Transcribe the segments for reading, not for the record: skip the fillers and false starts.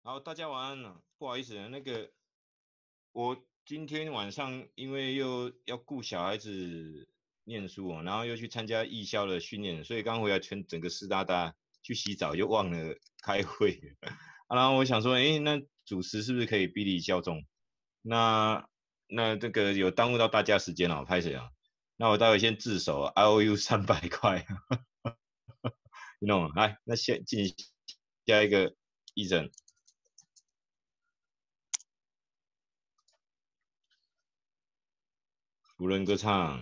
好，大家晚安了。不好意思啊，我今天晚上因为又要顾小孩子念书哦，然后又去参加义校的训练，所以刚回来整个湿哒哒，去洗澡就忘了开会然后我想说，那主持是不是可以比例较重？那这个有耽误到大家时间了，拍谁啊？那我待会先自首，IOU 300块，你懂吗？来，那先进下一个议程。无人歌唱。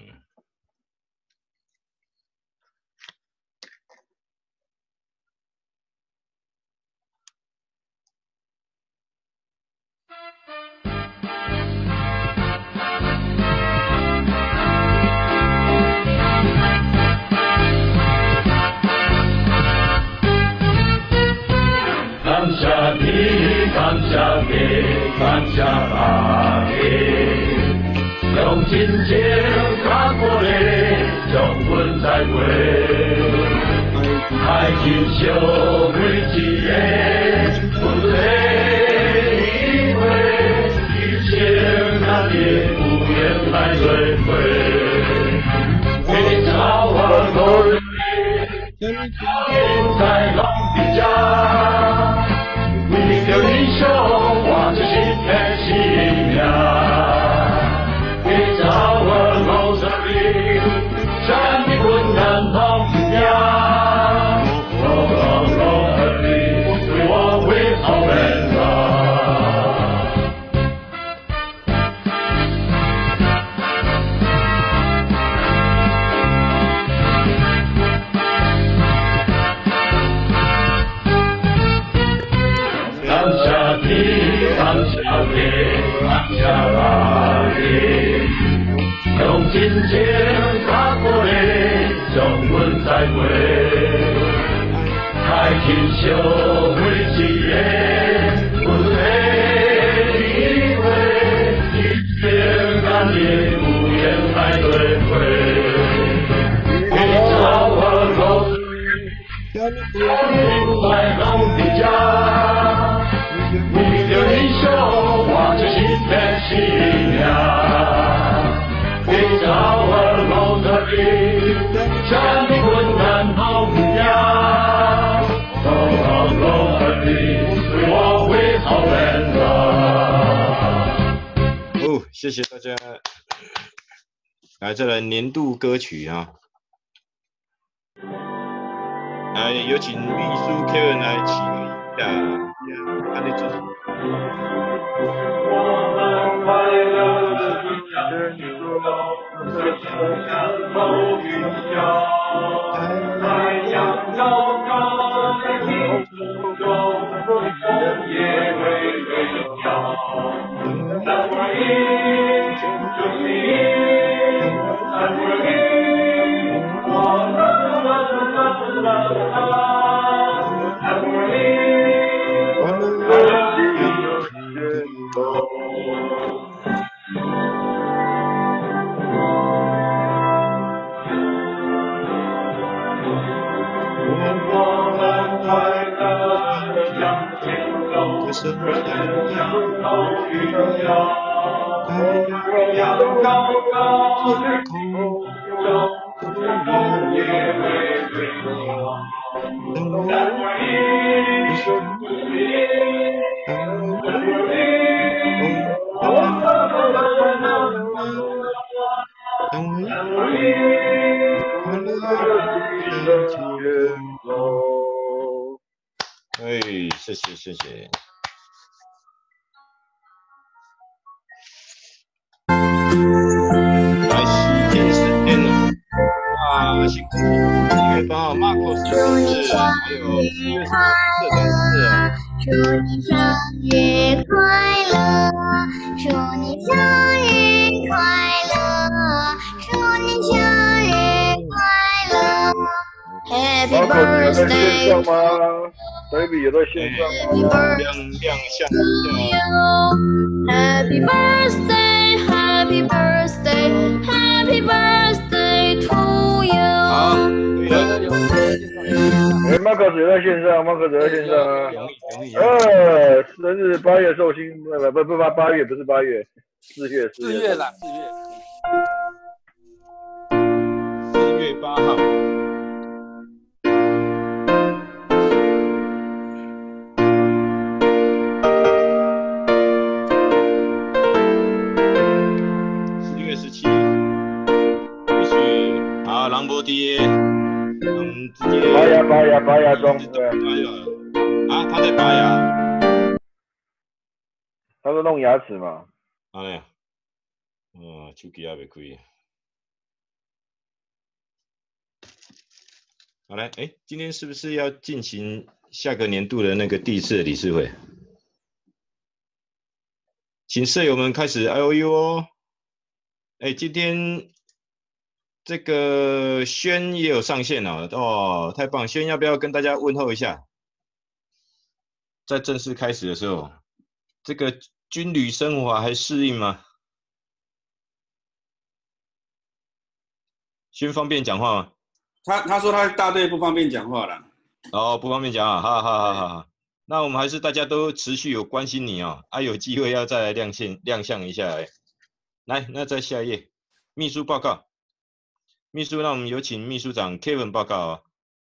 感謝你，感謝你，感謝阿你，用真情甲我咧，將阮栽培，愛情燒每一個，不累一回，一切那年無言來輪迴，你找我努力，現在攏比較。為了英雄，我這心甘情願。你找我路上的，山的困難攏不要。攏和你，對我為好人啊。感謝你，感謝阿你，用真情甲我咧，將阮栽培，愛情燒每一個，不累一回，一切那年無言來輪迴，你找我路，現在攏比較。為了英雄，我這心甘情願。你找我路上的，山的困難攏不要。攏和你，對我為好人啊。 謝謝大家。來，再來年度歌曲啊。來，有請秘書 Kevin 來起個一下。我們快樂的一天在天上頭雲霄，太陽高高在天空中，風也微微搖。321，祝你321，我們快樂地向前走，人像頭雲搖，太陽高高在空中，風也微微搖。321，祝你謝謝謝謝。來西天時間了，辛苦1月8號 Marcos 生日，還有4月社長生日。 祝你生日快樂，祝你生日快樂，祝你生日快樂。Happy birthday to Baby 也在線上嗎？ 亮相 Happy birthday, Happy birthday, Happy birthday to you。 好，對了。 ，Marcus 也在线上，Marcus 也在线上啊。 容易。 生日8月寿星，不8月不是8月，4月啦 ，4月8号。4月17，也许好，郎博爹，那我们直接拔牙中，对。 啊，他在拔牙。 他说弄牙齿嘛。 好嘞，手机也袂开。好嘞，今天是不是要进行下个年度的那个第一次的理事会？请舍友们开始 IOU 哦。今天这个轩也有上线了哦，太棒！轩要不要跟大家问候一下？在正式开始的时候，这个军旅生活还适应吗？轩方便讲话吗？ 他说他大队不方便讲话了。 哦，不方便讲啊，好。那我们还是大家都持续有关心你哦，有机会要再来亮相一下来，那再下一页，秘书报告。秘书，那我们有请秘书长 Kevin 报告哦。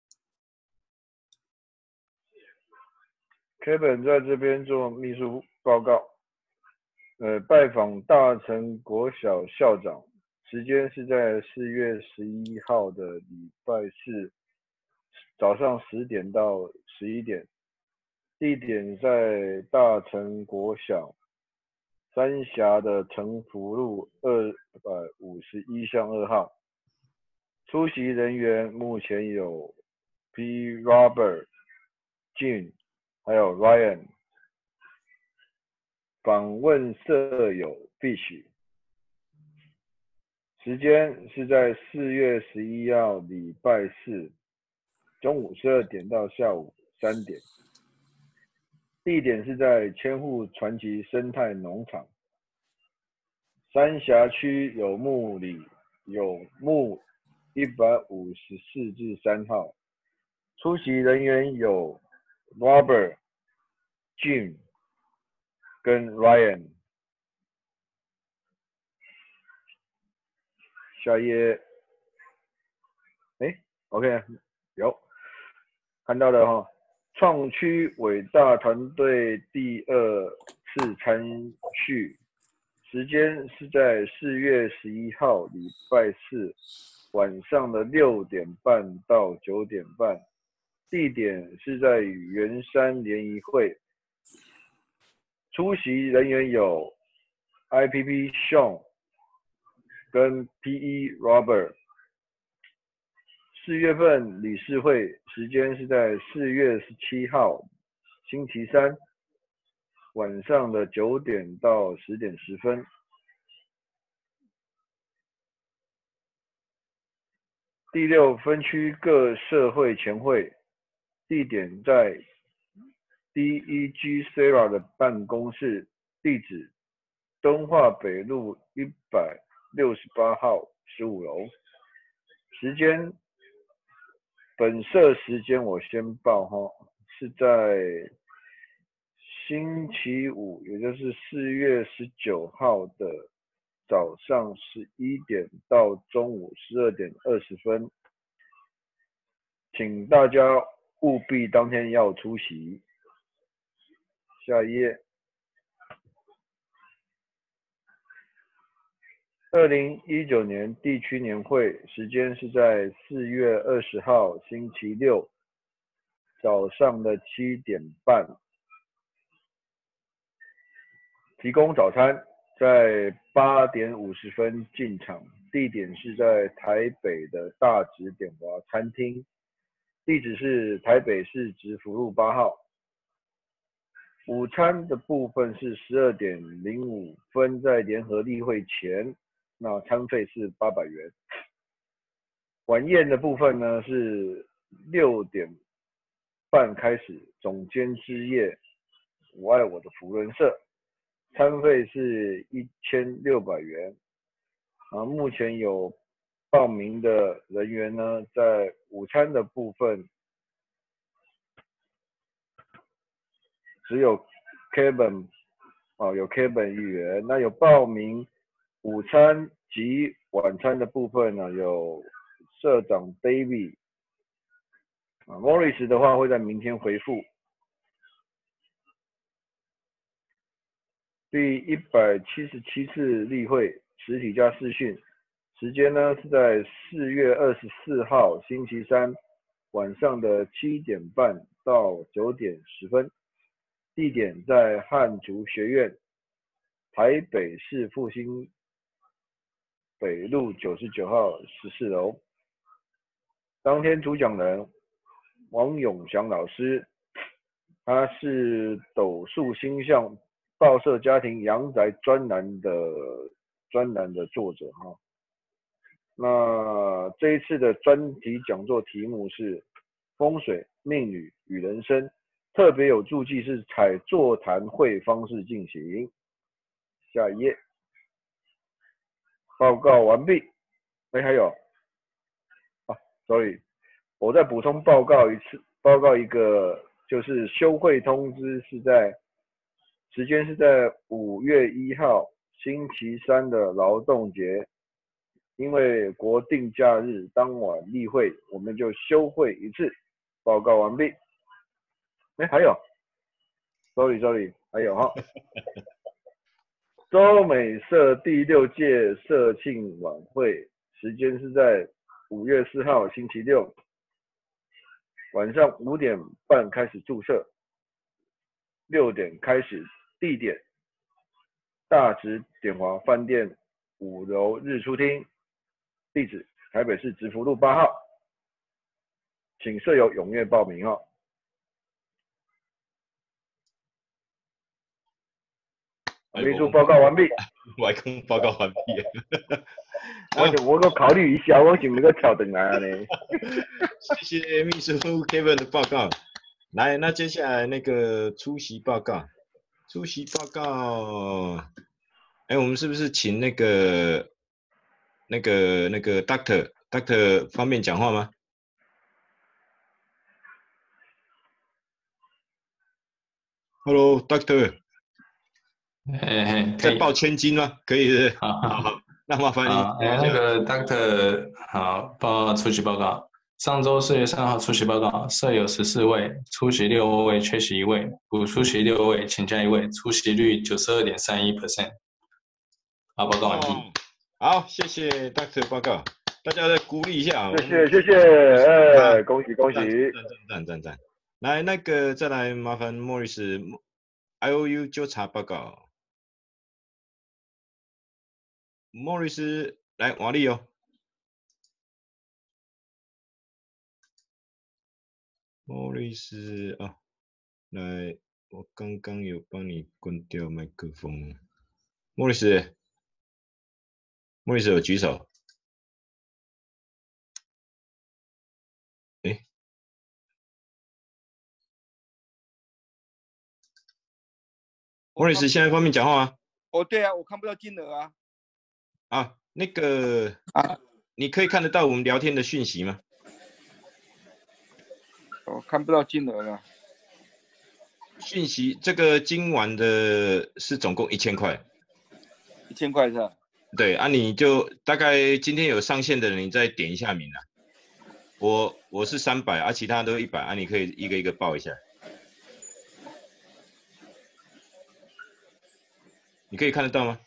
Kevin 在这边做秘书报告。拜访大成国小校长，时间是在4月11号的礼拜四早上10点到11点，地点在大成国小三峡的成福路251巷2号。出席人员目前有 Robert、Jim 还有 Ryan。访问舍友 Fish， 时间是在4月11号礼拜四中午12点到下午3点，地点是在千户传奇生态农场。三峡区有木154至3号，出席人员有 Robert、Jim 跟 Ryan。下一页，OK， 有看到了哈。创区伟大团队第2次参叙，时间是在4月11号礼拜四晚上的6点半到9点半，地点是在圆山联谊会。出席人员有 IPP Sean 跟 PE Robert。4月份理事会时间是在4月17号星期三晚上的9点到10点10分。第6分区各社会前会，地点在 DEG Sarah 的办公室，地址敦化北路168号15楼。时间，本社时间我先报哈，是在星期五，也就是4月19号的早上11点到中午12点20分，请大家务必当天要出席。下一页。2019年地区年会时间是在4月20号星期六早上的7点半，提供早餐，在8点50分进场，地点是在台北的大直点华餐厅，地址是台北市直福路8号。午餐的部分是12点05分在联合例会前，那餐费是800元。晚宴的部分呢是6点半开始，总监之夜，我爱我的福伦社，餐费是1600元。目前有报名的人员呢，在午餐的部分只有 Kevin 有 Kevin 一员。那有报名午餐及晚餐的部分呢，有社长 David。Morris 的话会在明天回复。第177次例会实体加视讯，时间呢是在4月24号星期三晚上的7点半到9点10分，地点在汉族学院，台北市复兴北路99号14楼。当天主讲人王永祥老师，他是斗数星象报社家庭阳宅专栏的作者哈。那这一次的专题讲座题目是风水命理与人生，特别有注记是采座谈会方式进行。下一页，报告完毕。还有sorry， 我再补充报告一个，就是休会通知时间是在5月1号星期三的劳动节，因为国定假日当晚例会，我们就休会一次。报告完毕。还有 ，sorry， 还有哈，周美社第6届社庆晚会，时间是在5月4号星期六晚上5点半开始注册，6点开始，地点大直典华饭店5楼日出厅，地址台北市直福路8号，请舍友踊跃报名哦。秘书报告完毕。 我讲报告完毕。 我都考虑一下，我是不是要跳回来呢？ 谢谢秘书 Kevin 的报告。来，那接下来那个出席报告。我们是不是请那个 Doctor 方便讲话吗 ？Hello Doctor。在报千金吗？可以是。好，那麻烦你。 那个 Doctor 好，出席报告。上周4月3号出席报告，设有14位，出席6位，缺席1位，补出席6位，请假1位，出席率 92.31%。好，报告完毕。 好，谢谢 Doctor 报告，大家再鼓励一下。 谢谢，恭喜！ 赞。来，那个再来麻烦 Morris IOU 纠察报告。Morris 来瓦力哦。Morris 来，我刚刚有帮你关掉麦克风。Morris 有举手。Morris 现在方便讲话吗？ 对啊，我看不到金额啊。 那个你可以看得到我们聊天的讯息吗？ 我看不到金额了。 讯息这个今晚的是总共1000块。 1000块是吧？ 对你就大概今天有上线的人，你再点一下名啊。我是300其他都100你可以一个一个报一下。你可以看得到吗？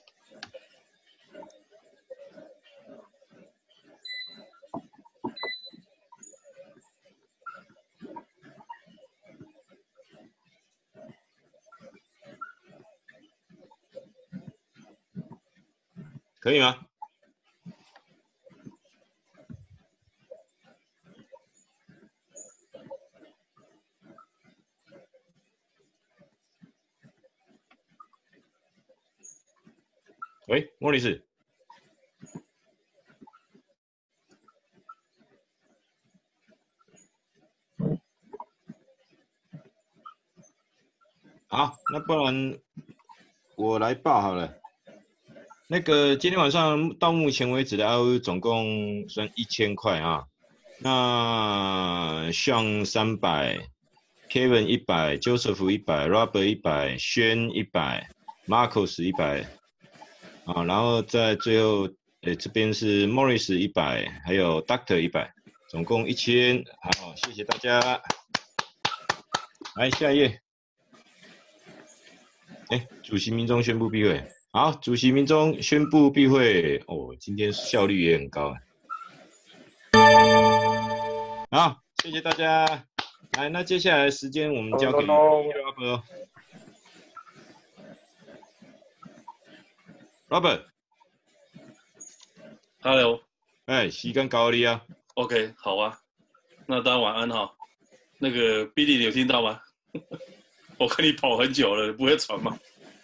可以吗？喂，莫律师。好，那不然我来报好了。那个今天晚上到目前为止的 IOU 总共算1000块那像300 Kevin 100，Joseph 100，Robert 100，轩100，Marcos 100，啊，然后在最后，这边是 Morris 100，还有 Doctor 100，总共1000。好，谢谢大家。来下一页。主席民众宣布闭会。好，主席民众宣布闭会。哦，今天效率也很高。好，谢谢大家。来，那接下来时间我们交给 Robert。 Robert。Hello。 时间到你啊。 OK， 好啊。那大家晚安哈。那个 Billy 你有听到吗？我看你跑很久了，不会喘吗？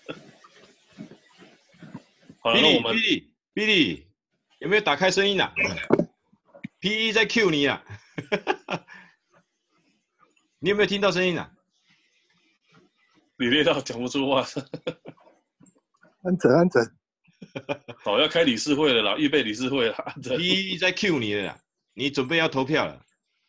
好了，那我们 Billy 有没有打开声音啊 ？PE 在 Q 你啊。你有没有听到声音啊？ 你累到讲不出话。 安整。 好，要开理事会了啦，预备理事会了。 PE 在 Q 你了啦，你准备要投票了。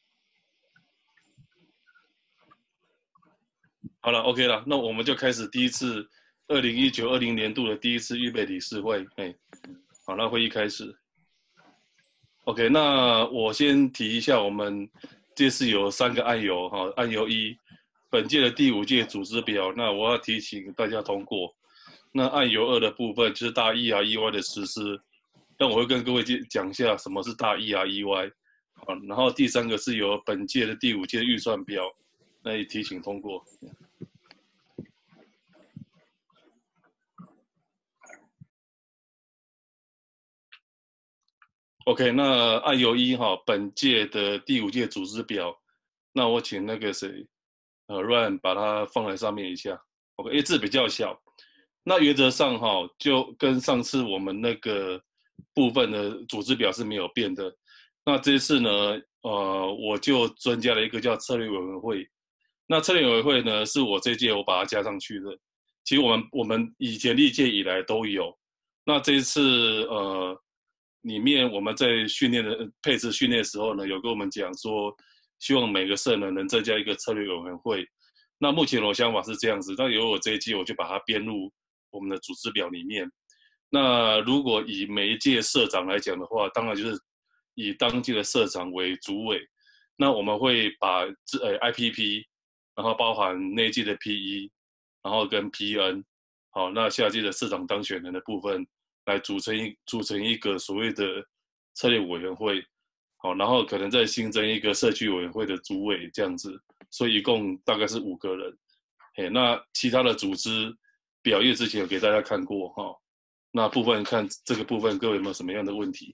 好了 ，OK 了，那我们就开始第一次2019-20年度的第一次预备理事会。好，那会议开始。OK， 那我先提一下，我们这次有3个案由哈。案由1，本届的第5届组织表，那我要提醒大家通过。那案由2的部分就是大 EREY 的实施，但我会跟各位讲一下什么是大 EREY。好，然后第3个是由本届的第5届预算表，那也提醒通过。OK， 那案由1哈，本届的第5届组织表，那我请那个谁，Ryan 把它放在上面一下。OK， 因为字比较小。那原则上哈，就跟上次我们那个部分的组织表是没有变的。那这次呢，我就增加了一个叫策略委员会。那策略委员会呢，是我这届我把它加上去的。其实我们以前历届以来都有。那这一次里面我们在训练的配置训练的时候呢，有跟我们讲说，希望每个社呢能增加一个策略委员会。那目前我想法是这样子，那由我这一届我就把它编入我们的组织表里面。那如果以每一届社长来讲的话，当然就是以当届的社长为主委。那我们会把IPP， 然后包含那一届的 PE， 然后跟 PN， 好，那下届的社长当选人的部分来组成一个所谓的策略委员会，好，然后可能再新增一个社区委员会的主委这样子，所以一共大概是5个人。那其他的组织表页之前有给大家看过哈，那部分看这个部分各位有没有什么样的问题？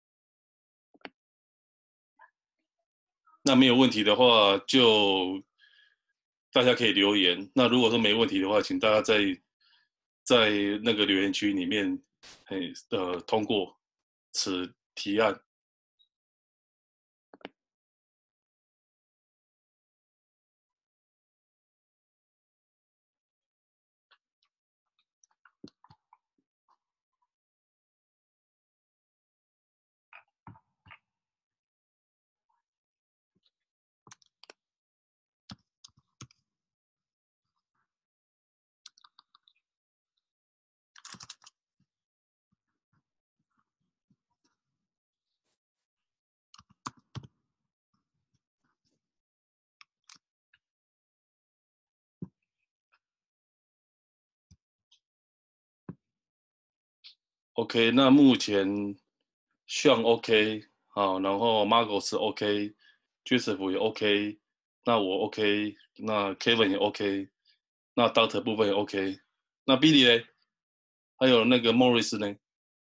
那没有问题的话，就大家可以留言。那如果说没问题的话，请大家在那个留言区里面，通过此提案。OK， 那目前Sean OK， 好，然后 Marcos OK，Joseph 也 OK， 那我 OK， 那 Kevin 也 OK， 那 Doctor 部分也 OK， 那 Billy 呢？还有那个 Morris 呢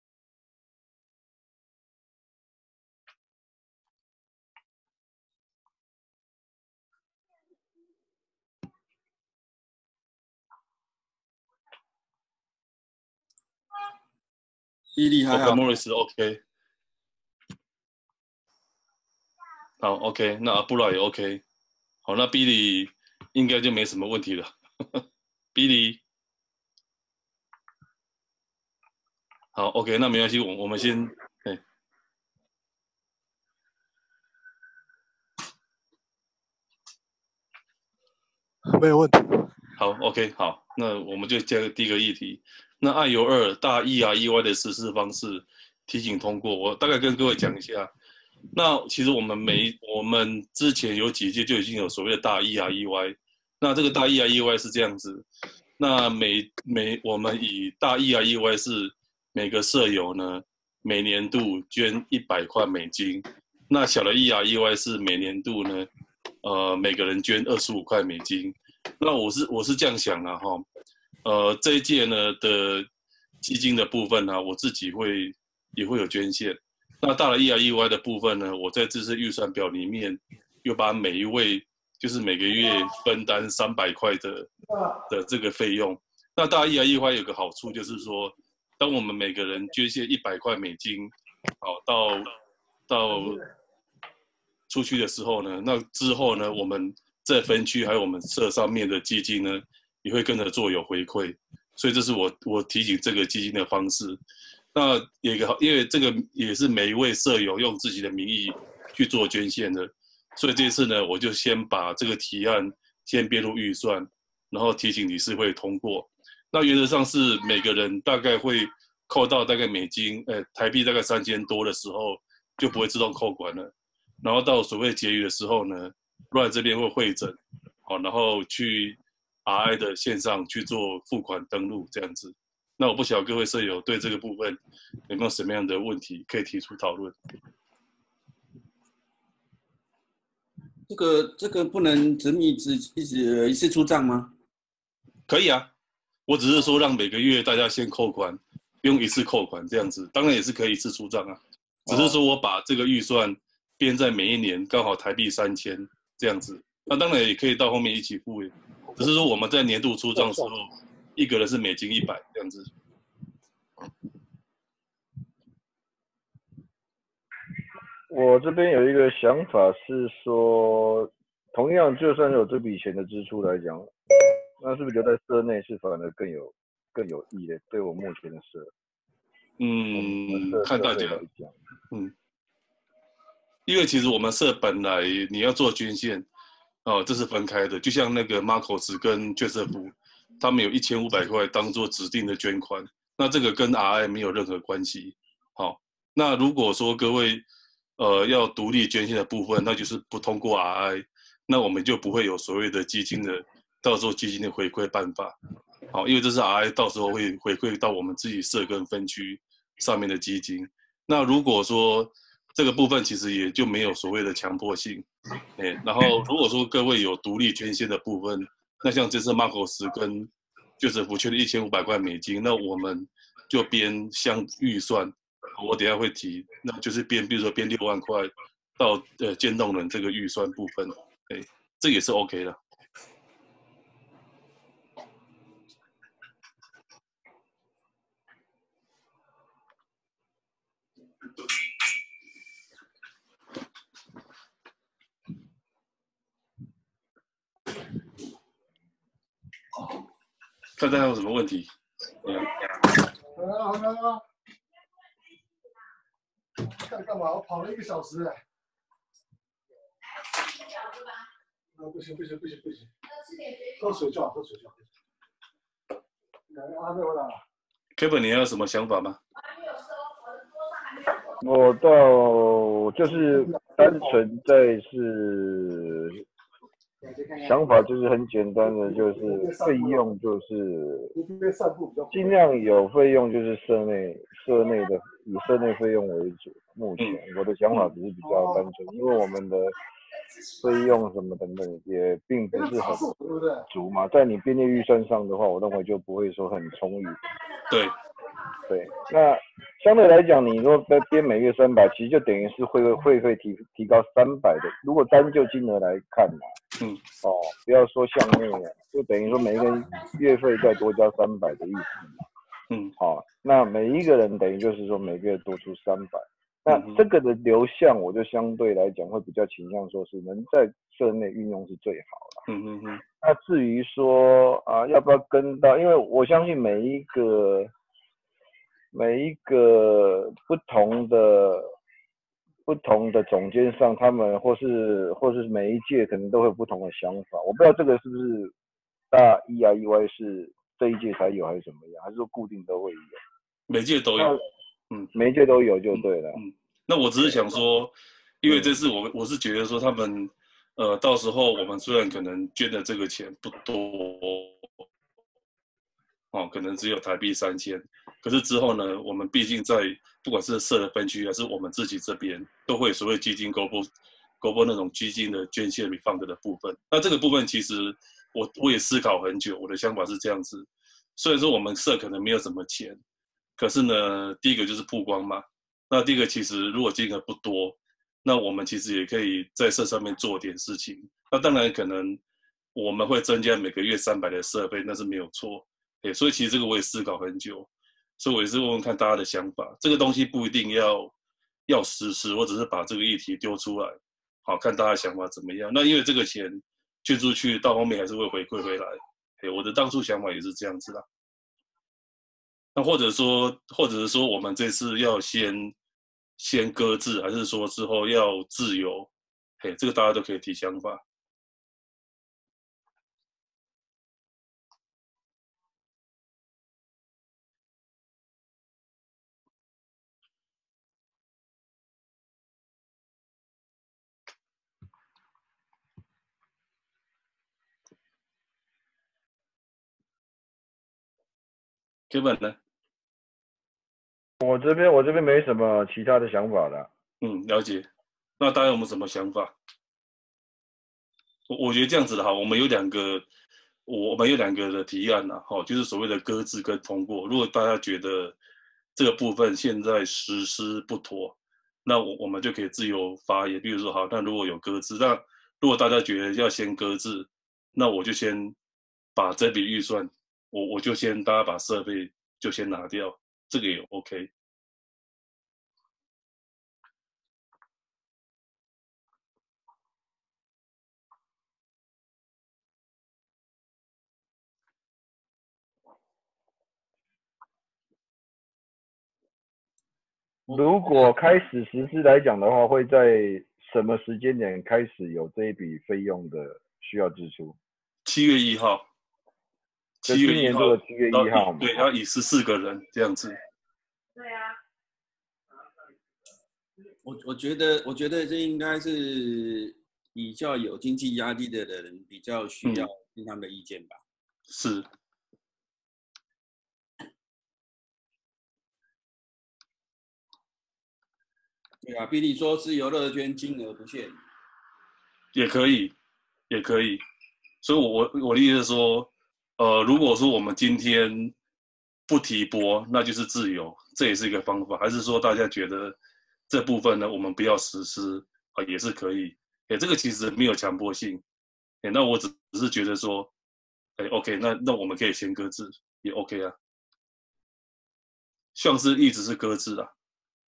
？Billy 还好 ，Morris OK， 好 OK， 那 Abura 也 OK， 好，那 Billy 应该就没什么问题了。Billy， 好 OK， 那没关系，我们先。 没有问题。 好 ，OK， 好，那我们就接第一个议题。那爱游2大 EREY 的实施方式提醒通过，我大概跟各位讲一下。那其实我们之前有几届就已经有所谓的大 EREY， 那这个大 EREY 是这样子，那我们以大 EREY 是每个舍友呢每年度捐100块美金，那小的 EREY 是每年度呢每个人捐25块美金。那我是这样想的哈，这一届呢的基金的部分呢，我自己也会有捐献。那大的 EREY 的部分呢，我在这次预算表里面又把每一位就是每个月分担300块的这个费用。那大 EREY 有个好处就是说，当我们每个人捐献100块美金，好到出去的时候呢，那之后呢，我们在分区还有我们社上面的基金呢，也会跟着做有回馈。所以这是我提醒这个基金的方式。那有一个好，因为这个也是每一位舍友用自己的名义去做捐献的，所以这次呢，我就先把这个提案先编入预算，然后提醒理事会通过。那原则上是每个人大概会扣到大概台币大概3000多的时候，就不会自动扣款了。然后到所谓结余的时候呢，Ryan这边会汇整，好，然后去 RI 的线上去做付款登录这样子。那我不晓得各位舍友对这个部分有没有什么样的问题可以提出讨论？ 这个不能一次出账吗？ 可以啊，我只是说让每个月大家先扣款，不用一次扣款这样子，当然也是可以一次出账啊。只是说我把这个预算编在每一年刚好台币3000这样子，那当然也可以到后面一起付，只是说我们在年度出账的时候，一个人是美金100这样子。 我这边有一个想法是说，同样就算有这笔钱的支出来讲，那是不是留在社内是反而更有益的？对我目前的社， 看大家，因为其实我们社本来你要做捐献，这是分开的，就像那个 Marcos 跟约瑟夫，他们有1500块当做指定的捐款，那这个跟 RI 没有任何关系。好，那如果说各位要独立捐献的部分，那就是不通过 RI， 那我们就不会有所谓的基金的，到时候基金的回馈办法。好，因为这是 RI 到时候会回馈到我们自己社跟分区上面的基金。那如果说这个部分其实也就没有所谓的强迫性，然后如果说各位有独立捐献的部分，那像这次 Marcos 跟约瑟夫缺的1500块美金，那我们就编相预算。我等一下会提，那就是比如说编6万块到渐冻人这个预算部分，这也是 OK 的。看大家有什么问题？ 好。干嘛？我跑了1个小时哎！不行，喝水就好。还没回来。 Kevin， 你还有什么想法吗？ 我倒就是单纯在是想法，就是很简单的，就是费用就是尽量有费用，就是社内的以社内费用为主。目前我的想法只是比较单纯，因为我们的费用什么等等也并不是很足嘛，在你编列预算上的话，我认为就不会说很充裕。对，那相对来讲，你如果编每月300，其实就等于是会费提高300的。如果单就金额来看嘛，不要说项目了，就等于说每一个月费再多交300的意思嘛。好，那每一个人等于就是说每个月多出300。那这个的流向，我就相对来讲会比较倾向说是能在社内运用是最好了。那至于说要不要跟到，因为我相信每一个不同的总监上，他们或是每一届可能都会有不同的想法。我不知道这个是不是大 EREY 是这一届才有还是怎么样？还是说固定都会有？ 每届都有， 每一届都有就对了。 那我只是想说，因为这次我是觉得说他们，到时候我们虽然可能捐的这个钱不多，哦，可能只有台币3000，可是之后呢，我们毕竟在不管是社的分区还是我们自己这边，都会有所谓基金勾拨那种基金的捐献 refund 的部分。那这个部分其实我也思考很久，我的想法是这样子，虽然说我们社可能没有什么钱。可是呢，第一个就是曝光嘛。那第一个其实如果金额不多，那我们其实也可以在社上面做点事情。那当然可能我们会增加每个月300的设备，那是没有错。所以其实这个我也思考很久，所以我也是问问看大家的想法。这个东西不一定要实施，我只是把这个议题丢出来，好看大家想法怎么样。那因为这个钱捐出去，到后面还是会回馈回来。我的当初想法也是这样子啦。那或者是说，我们这次要先搁置，还是说之后要自由？这个大家都可以提想法。Kevin 呢？ 我这边没什么其他的想法了。 了解。那大家有没有什么想法？我觉得这样子的哈，我们有两个的提案呐，就是所谓的搁置跟通过。如果大家觉得这个部分现在实施不妥，那我们就可以自由发言。比如说，好，那如果有搁置，那如果大家觉得要先搁置，那我就先把这笔预算，我就先大家把设备就先拿掉，这个也 OK。 如果开始实施来讲的话，会在什么时间点开始有这一笔费用的需要支出 ？7月1号。 7月1号。7月1号嘛。 对，要以14个人这样子。 对啊。 我觉得这应该是比较有经济压力的人比较需要听他们的意见吧。 是。 对啊，比你说自由乐捐金额不限， 也可以。所以我的意思是说，如果说我们今天不提拨，那就是自由，这也是一个方法。还是说大家觉得这部分呢，我们不要实施也是可以。这个其实没有强迫性。那我只是觉得说，OK， 那我们可以先搁置，也 OK 啊。像是一直是搁置啊。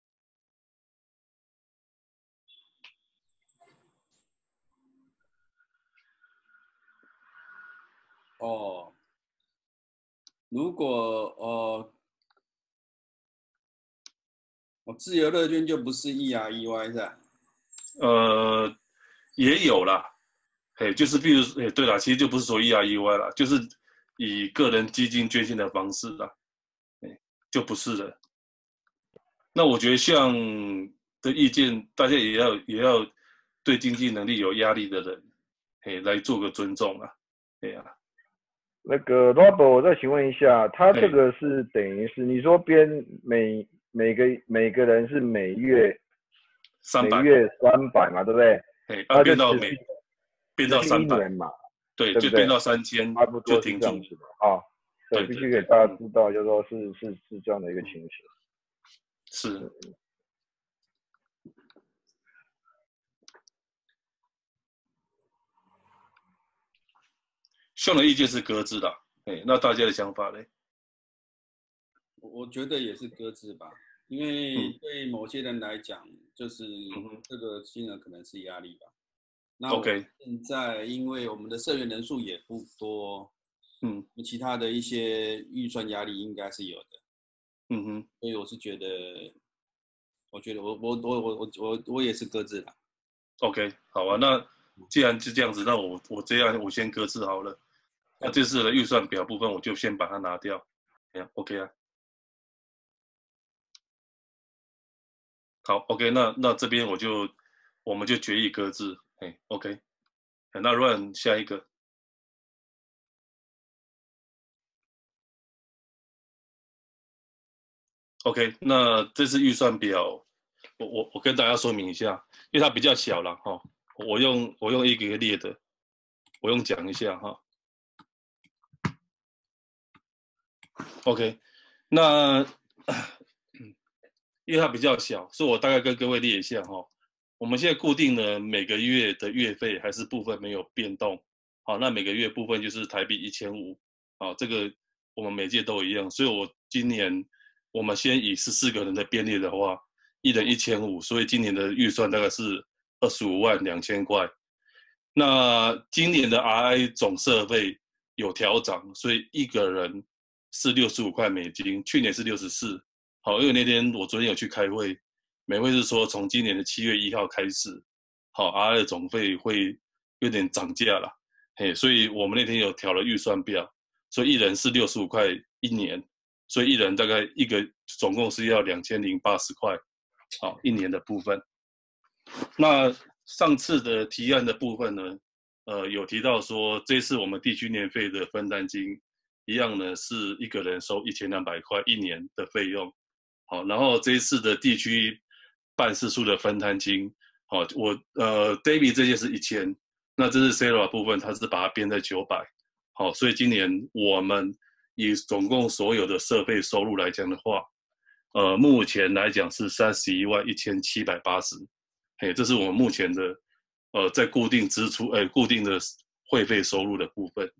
如果自由乐捐就不是 EREY 是吧？ 也有啦，就是比如对啦，其实就不是说 EREY 啦，就是以个人基金捐献的方式啦，就不是了。那我觉得像的意见，大家也要对经济能力有压力的人，来做个尊重啊， 那个 Robert， 我再询问一下，他这个是等于是你说每个人是每月300嘛，对不对？ 变到300 嘛， 对，就变到3000， 差不多是这样子的啊。对，必须给大家知道，就是说是这样的一个情形。 是。秀的意见是搁置的，那大家的想法呢？ 我觉得也是搁置吧，因为对某些人来讲，就是这个金额可能是压力吧。那现在因为我们的社员人数也不多，其他的一些预算压力应该是有的，所以我是觉得，我也是搁置了。 OK， 好啊，那既然是这样子，那我这样我先搁置好了。 那这次的预算表部分我就先把它拿掉，这样 OK 啊。好 ，OK， 那这边我们就决议搁置，哎 ，OK， 那 Run 下一个。OK， 那这次预算表，我跟大家说明一下，因为它比较小了哈，我用一个一个列的，我用讲一下哈。OK， 那因为它比较小，所以我大概跟各位列一下哈。我们现在固定的每个月的月费还是部分没有变动，好，那每个月部分就是台币1500，好，这个我们每届都一样，所以我今年我们先以14个人的编列的话，一人1500，所以今年的预算大概是252000块。那今年的 RI 总社费有调涨，所以一个人是65块美金，去年是64。好，因为那天我昨天有去开会，美会是说从今年的7月1号开始，好 RI 的总费会有点涨价了，嘿，所以我们那天有调了预算表，所以一人是65块一年，所以一人大概总共是要2080块，好，一年的部分。那上次的提案的部分呢，有提到说这次我们地区年费的分担金一样呢，是一个人收1200块一年的费用。好，然后这一次的地区办事处的分摊金，好，David 这些是1000，那这是 Sarah 部分，他是把它编在900。好，所以今年我们以总共所有的社费收入来讲的话，目前来讲是311780。嘿，这是我们目前的在固定支出固定的会费收入的部分。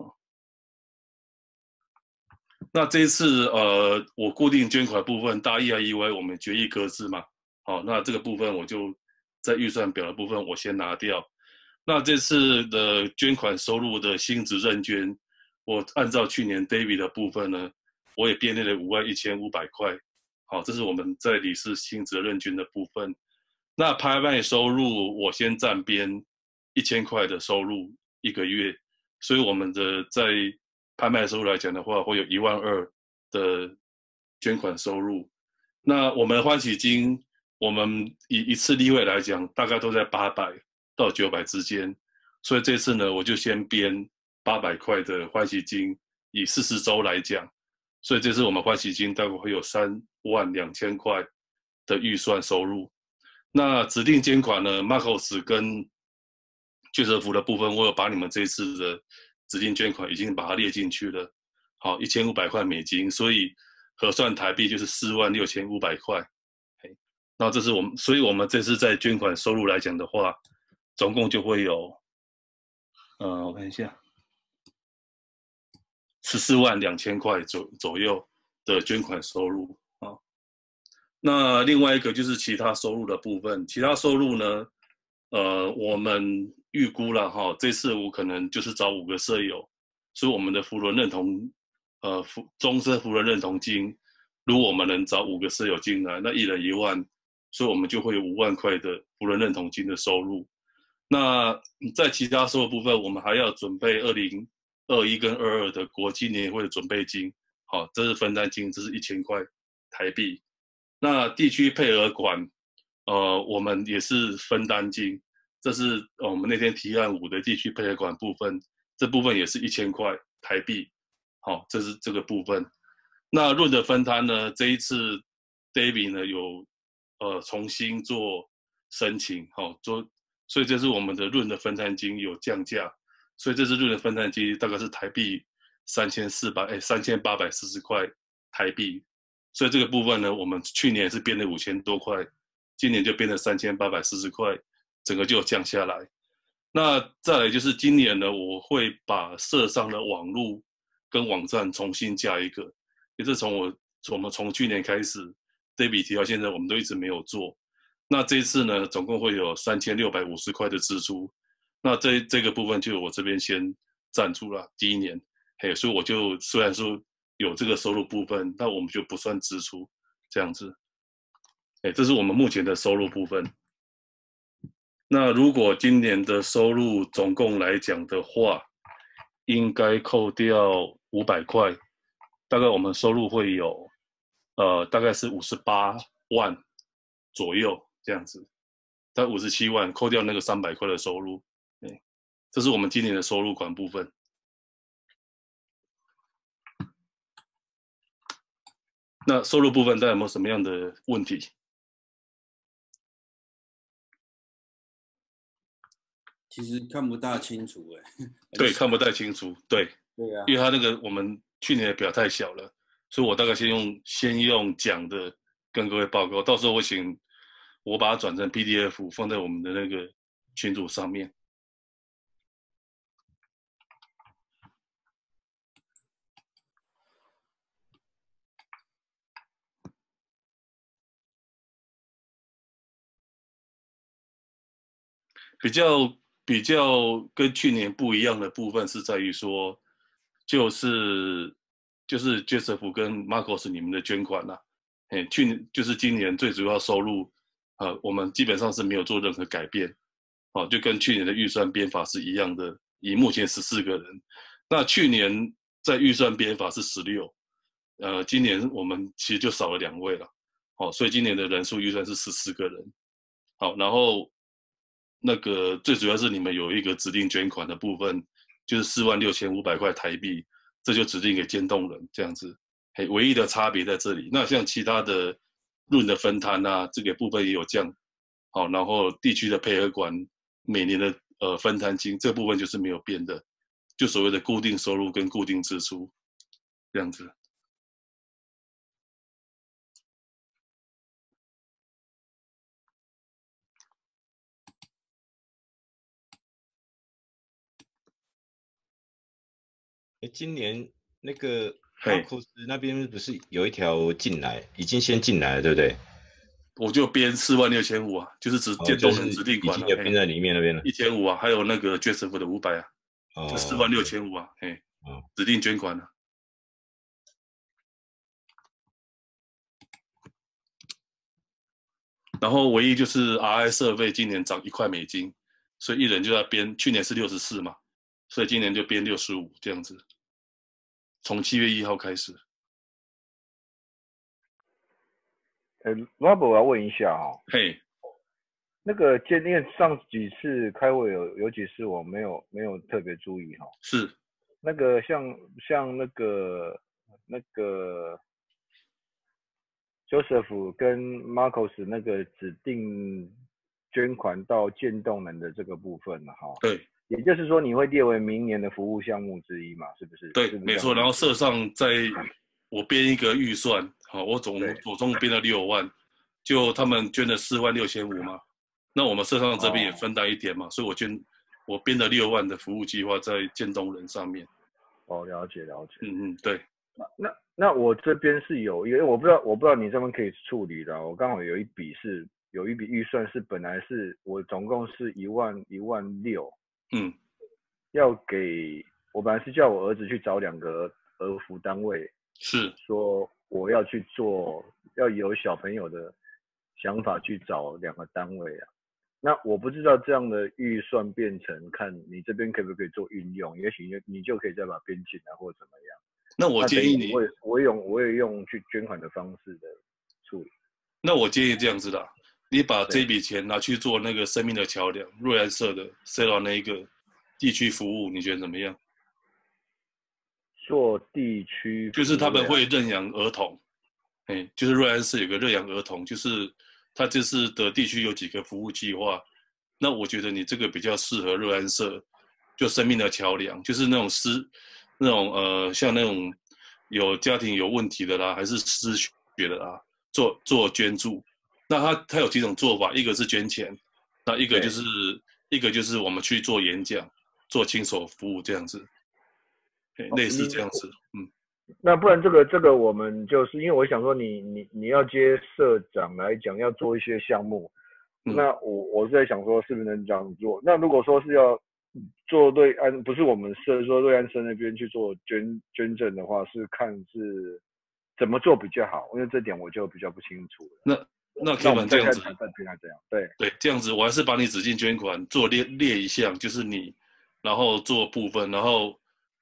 那这一次我固定捐款部分，大家意外意外我们决议搁置嘛，好，那这个部分我就在预算表的部分我先拿掉。那这次的捐款收入的新职认捐，我按照去年 David 的部分呢，我也编列了51500块。好，这是我们在理事新职认捐的部分。那拍卖收入我先占编1000块的收入一个月，所以我们的在拍卖收入来讲的话，会有12000的捐款收入。那我们的欢喜金，我们以一次例会来讲，大概都在800到900之间，所以这次呢，我就先编800块的欢喜金，以40周来讲，所以这次我们欢喜金大概会有32000块的预算收入。那指定捐款呢 ，Marcos 跟聚舍福的部分，我有把你们这次的指定捐款已经把它列进去了。好，1500块美金，所以核算台币就是46500块。那这是所以我们这次在捐款收入来讲的话，总共就会有，我看一下，142000块左右的捐款收入。那另外一个就是其他收入的部分，其他收入呢，我们预估了哈，这次我可能就是找5个舍友，所以我们的扶轮认同，终身扶轮认同金，如果我们能找5个舍友进来，那一人1万，所以我们就会有5万块的扶轮认同金的收入。那在其他收入部分，我们还要准备2021跟22的国际年会的准备金，好，这是分担金，这是1000块台币。那地区配额款，我们也是分担金，这是我们那天提案5的地区配额款部分，这部分也是1000块台币，好，这是这个部分。那润的分摊呢，这一次 David 呢有重新做申请，好，所以这是我们的润的分摊金有降价，所以这次润的分摊金大概是台币3840块台币。所以这个部分呢，我们去年是编了5000多块，今年就编了3840块，整个就降下来。那再来就是今年呢，我会把社上的网络跟网站重新加一个，也是我们从去年开始 ，David 提到现在，我们都一直没有做。那这一次呢，总共会有3650块的支出。那这个部分就我这边先赞助了第一年，所以我就虽然说有这个收入部分，那我们就不算支出，这样子。这是我们目前的收入部分。那如果今年的收入总共来讲的话， 应该扣掉500块，大概我们收入会有大概是58万左右这样子，大概57万，扣掉那个300块的收入，这是我们今年的收入款部分。那收入部分大家有没有什么样的问题？ 其实看不大清楚对，看不太清楚，对， 对啊， 因为他那个我们去年的表太小了，所以我大概先用讲的跟各位报告，到时候我把它转成 PDF 放在我们的那个群组上面。比较跟去年不一样的部分是在于说，就是 Joseph 跟 Marcos 你们的捐款啦，去年就是今年最主要收入，我们基本上是没有做任何改变，就跟去年的预算编法是一样的，以目前14个人，那去年在预算编法是16，今年我们其实就少了2位了，所以今年的人数预算是14个人，好，然后那个最主要是你们有一个指定捐款的部分，就是46500块台币，这就指定给渐冻人这样子，唯一的差别在这里。那像其他的润的分摊啊，这个部分也有降，好，然后地区的配合馆每年的分摊金这部分就是没有变的，就所谓的固定收入跟固定支出这样子。 今年那个马库斯那边不是有一条进来，已经先进来了，对不对？ 我就编46500啊，就是渐冻人指定款已经有编在里面那边了。 1500啊，还有那个 Joseph 的500啊，就46500啊，指定捐款啊。然后唯一就是 RI 社费今年涨1块美金，所以一人就要编，去年是64嘛，所以今年就编65这样子。从7月1号开始。 Robert， 我要问一下嘿， 那个因为上几次开会有几次我没有特别注意是那个像那个Joseph 跟 Marcos 那个指定捐款到渐冻人的这个部分对， 也就是说你会列为明年的服务项目之一嘛？是不是？ 对，没错。然后社上我编一个预算，我总共编了6万，就他们捐了46500嘛，那我们社上这边也分担一点嘛，所以我编了6万的服务计划在渐冻人上面。 了解。 对。 那我这边是有一个，我不知道你这边可以处理的，我刚好有一笔预算是本来是我总共是16000，要给我本来是叫我儿子去找2个儿福单位， 是说我要去做，要有小朋友的想法去找2个单位啊。那我不知道这样的预算变成看你这边可不可以做运用，也许你就可以再把它编进来或怎么样。 那我建议你， 我也用去捐款的方式的处理。 那我建议这样子的，你把这笔钱拿去做那个生命的桥梁，瑞安社的 CELA 那一个地区服务，你觉得怎么样？ 做地区就是他们会认养儿童，就是瑞安市有个认养儿童，就是他这次的地区有几个服务计划，那我觉得你这个比较适合瑞安社，就生命的桥梁，就是那种像那种有家庭有问题的啦，还是失学的啦，做捐助。那他有几种做法，一个是捐钱，那一个就是我们去做演讲，做亲手服务这样子，类似这样子， 那不然这个我们就是因为我想说你要接社长来讲要做一些项目，那我是在想说是不是能这样做？那如果说是要做瑞安，不是我们社说瑞安社那边去做捐赠的话，是看是怎么做比较好，因为这点我就比较不清楚了。 那可以这样子， 对， 这样子我还是把你指定捐款做列一项，就是你，然后做部分，然后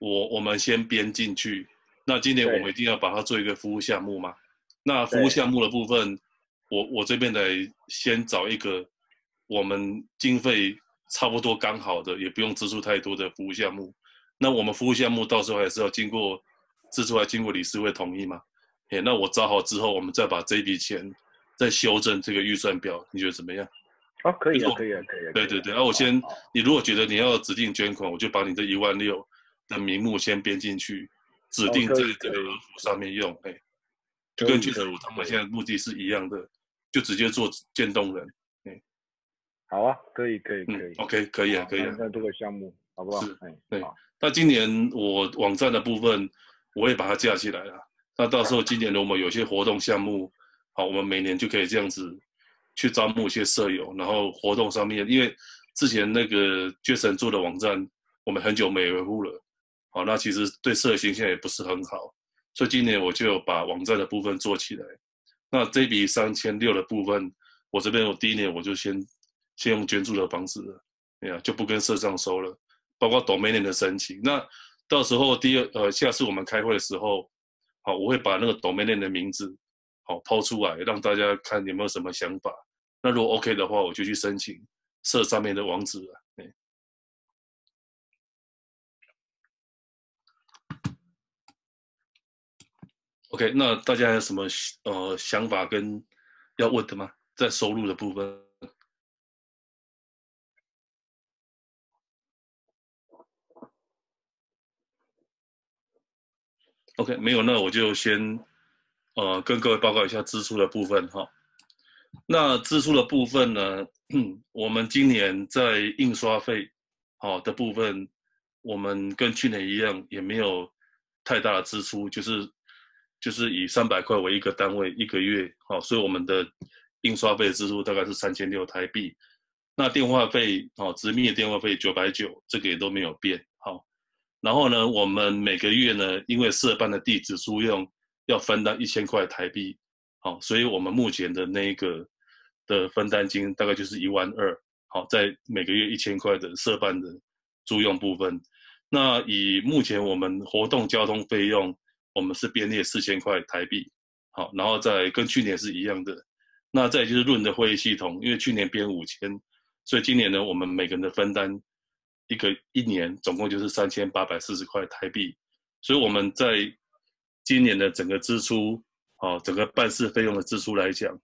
我们先编进去。那今年我们一定要把它做一个服务项目嘛。那服务项目的部分，我这边来先找一个我们经费差不多刚好的，也不用支出太多的服务项目。那我们服务项目到时候还是要经过支出，还经过理事会同意嘛？那我找好之后，我们再把这一笔钱再修正这个预算表，你觉得怎么样？ 好，可以啊，可以啊，可以啊。 对对对，我先，你如果觉得你要指定捐款，我就把你这16000的名目先编进去，指定在这个儿福上面用，就跟捐儿福他们现在目的是一样的，就直接做渐冻人， 好啊，可以 ，OK， 可以啊，可以啊。 那这个项目好不好？ 是，对。那今年我网站的部分，我会把它架起来啊。那到时候今年如果有些活动项目，好，我们每年就可以这样子去招募一些社友，然后活动上面，因为之前那个Jason做的网站，我们很久没维护了，好，那其实对社形象也不是很好，所以今年我就把网站的部分做起来。那这笔3600的部分，我这边第一年我就先用捐助的方式了，就不跟社上收了，包括 domain name 的申请。那到时候下次我们开会的时候，好，我会把那个 domain name 的名字好抛出来，让大家看有没有什么想法。那如果 OK 的话，我就去申请社上面的网址了。OK， 那大家有什么想法跟要问的吗？在收入的部分。OK， 没有，那我就先跟各位报告一下支出的部分哈。那支出的部分呢，我们今年在印刷费的部分，我们跟去年一样，也没有太大的支出，就是以300块为一个单位一个月，所以我们的印刷费支出大概是3600台币。那电话费直密的电话费990，这个也都没有变。好，然后呢，我们每个月呢，因为社办的地址租用要分担1000块台币，好，所以我们目前的那个的分担金大概就是12000，好，在每个月1000块的社办的租用部分。那以目前我们活动交通费用，我们是编列4000块台币，好，然后再跟去年是一样的。那再就是论的会议系统，因为去年编5000，所以今年呢，我们每个人的分担一年总共就是3840块台币，所以我们在今年的整个支出，整个办事费用的支出来讲，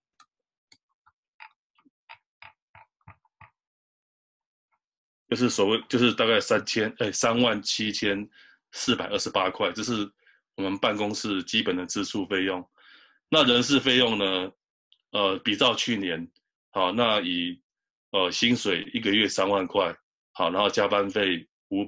就是大概37428块，这是我们办公室基本的支出费用。那人事费用呢，比照去年，好，那以薪水一个月3万块，好，然后加班费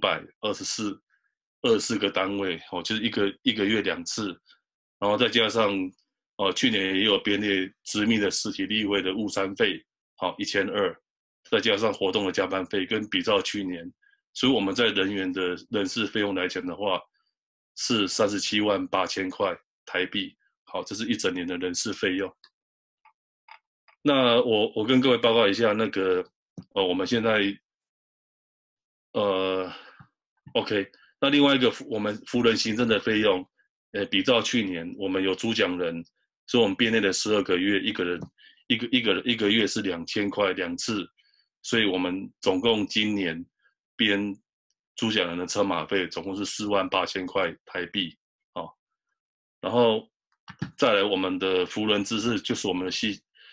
524个单位，就是一个月2次，然后再加上去年也有编列直密的实体例会的误餐费，好1200，再加上活动的加班费，跟比照去年，所以我们在人员的人事费用来讲的话，是378000块台币，好，这是一整年的人事费用。那我跟各位报告一下那个我们现在OK， 那另外一个我们服人行政的费用，比照去年我们有主讲人，所以我们编列的12个月，一个人一个月是2000块2次，所以我们总共今年编主讲人的车马费总共是48000块台币，然后再来我们的服人知识，就是我们的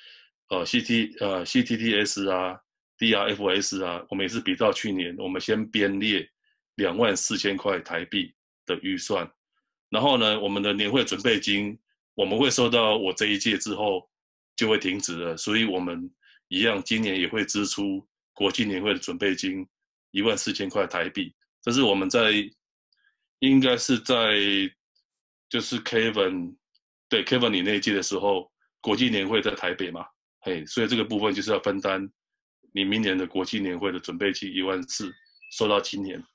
CTTS 啊 DRFS 啊，我们也是比照去年，我们先编列24000块台币的预算，然后呢，我们的年会准备金，我们会收到我这一届之后就会停止了，所以我们一样今年也会支出国际年会的准备金14000块台币，这是我们应该是在就是 Kevin 你那一届的时候，国际年会在台北嘛，所以这个部分就是要分担你明年的国际年会的准备金14000收到今年。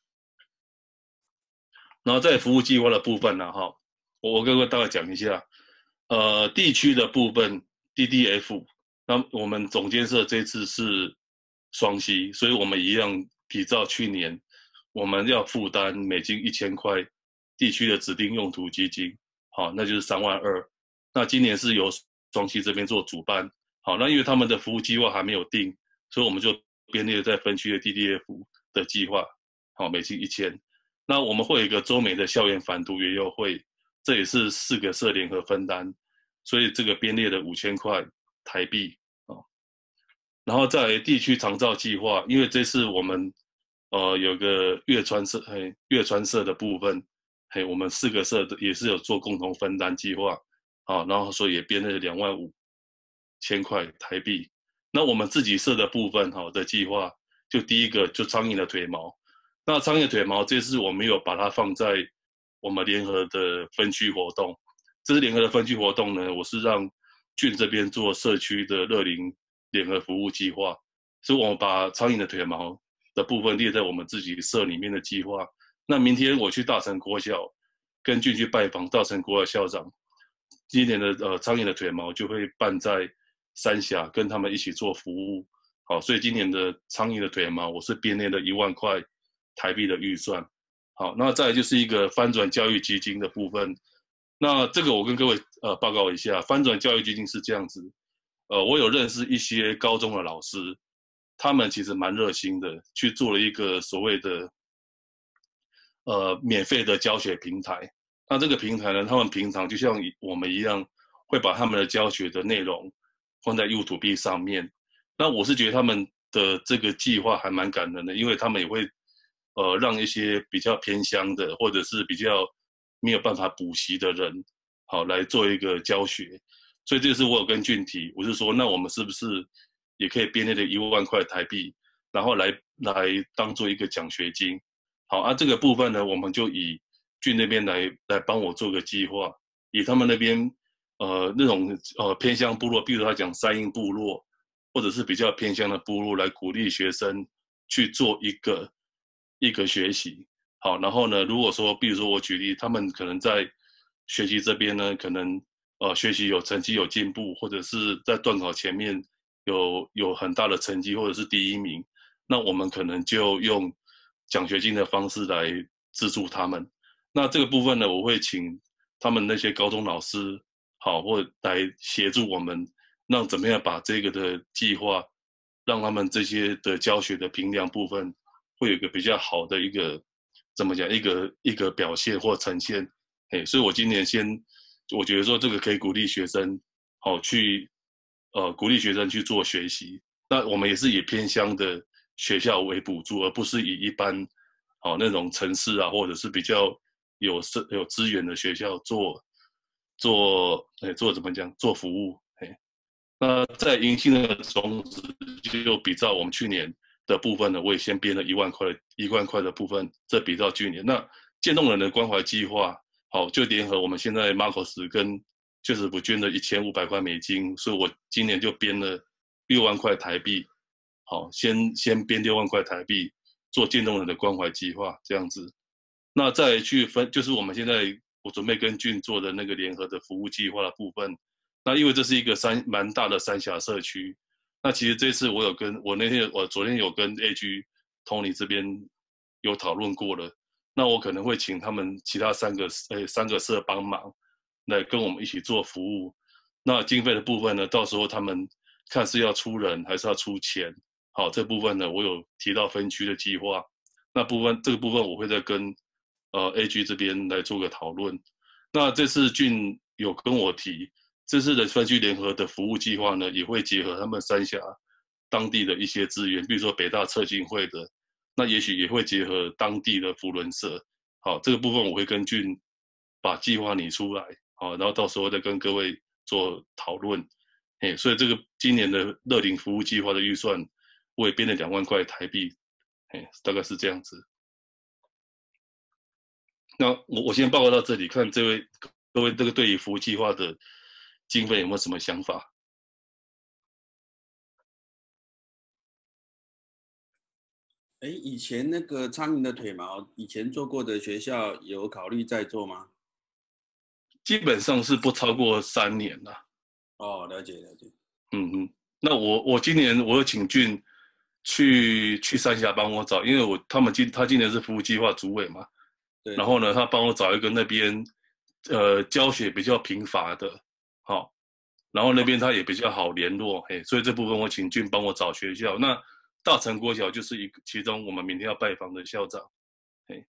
然后在服务计划的部分呢，我跟各位大概讲一下，地区的部分 DDF， 那我们总监社这次是双溪，所以我们一样比照去年， 我们要负担每斤1000块地区的指定用途基金，好，那就是32000。那今年是由双溪这边做主办，好，那因为他们的服务计划还没有定，所以我们就编列在分区的 DDF 的计划，好，每斤1000。那我们会有一个周美的校园反毒园游会，这也是4个社联合分担，所以这个编列的5000块台币，然后在地区长照计划，因为这次我们有个月川社的部分，我们4个社也是有做共同分担计划，然后所以也编了25000块台币。那我们自己社的部分的计划，就第一个就苍蝇的腿毛，那苍蝇的腿毛这次我们有把它放在我们联合的分区活动，这是联合的分区活动呢，我是让郡这边做社区的乐龄联合服务计划，所以我们把苍蝇的腿毛的部分列在我们自己社里面的计划。那明天我去大成国小跟郡去拜访大成国小校长，今年的苍蝇的腿毛就会办在三峡跟他们一起做服务。好，所以今年的苍蝇的腿毛我是编列了1万块台币的预算。好，那再来就是一个翻转教育基金的部分。那这个我跟各位报告一下，翻转教育基金是这样子，我有认识一些高中的老师，他们其实蛮热心的，去做了一个所谓的免费的教学平台。那这个平台呢，他们平常就像我们一样，会把他们的教学的内容放在 YouTube 上面。那我是觉得他们的这个计划还蛮感人的，因为他们也会让一些比较偏乡的，或者是比较没有办法补习的人，好来做一个教学。所以这是我有跟俊提，我是说，那我们是不是也可以编列的1万块台币，然后来当做一个奖学金？好，这个部分呢，我们就以俊那边来帮我做个计划，以他们那边那种偏乡部落，比如他讲山阴部落，或者是比较偏乡的部落，来鼓励学生去做一个学习。好，然后呢，如果说，比如说我举例，他们可能在学习这边呢，可能学习有成绩有进步，或者是在段考前面有很大的成绩，或者是第1名，那我们可能就用奖学金的方式来资助他们。那这个部分呢，我会请他们那些高中老师，好，或来协助我们，让怎么样把这个的计划，让他们这些的教学的评量部分，会有一个比较好的一个怎么讲一个表现或呈现。所以我今年我觉得说这个可以鼓励学生，好去鼓励学生去做学习。那我们也是以偏乡的学校为补助，而不是以一般那种城市啊，或者是比较有资源的学校做怎么讲做服务。那在迎新的种子就比照我们去年的部分呢，我也先编了1万块的部分，这比照去年。那渐冻人的关怀计划，好，就联合我们现在 Marcos 跟确实不捐的1500块美金，所以我今年就编了6万块台币。好，先编6万块台币做渐冻人的关怀计划这样子。那再去分，就是我们现在我准备跟郡做的那个联合的服务计划的部分。那因为这是一个蛮大的三峡社区，那其实这次我昨天有跟 AG Tony 这边有讨论过了。那我可能会请他们其他三个社帮忙，来跟我们一起做服务。那经费的部分呢，到时候他们看是要出人还是要出钱。好，这部分呢，我有提到分区的计划。那这个部分我会再跟AG 这边来做个讨论。那这次郡有跟我提，这次的分区联合的服务计划呢，也会结合他们三峡当地的一些资源，比如说北大策进会的，那也许也会结合当地的扶轮社。好，这个部分我会跟郡把计划拟出来，好，然后到时候再跟各位做讨论。所以这个今年的乐龄服务计划的预算，我也编了2万块台币，大概是这样子。那我先报告到这里，看各位这个对于服务计划的经费有没有什么想法？ 以前那个苍蝇的腿毛，以前做过的学校有考虑再做吗？ 基本上是不超过3年啦。 哦，了解。 那我今年我有请郡去三峡帮我找，因为他今年是服务计划主委嘛， 对， 然后呢，他帮我找一个那边教学比较贫乏的，好，然后那边他也比较好联络，嘿，所以这部分我请俊帮我找学校。那大成国小就是其中我们明天要拜访的校长，嘿。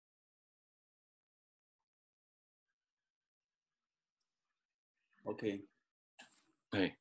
OK， 哎，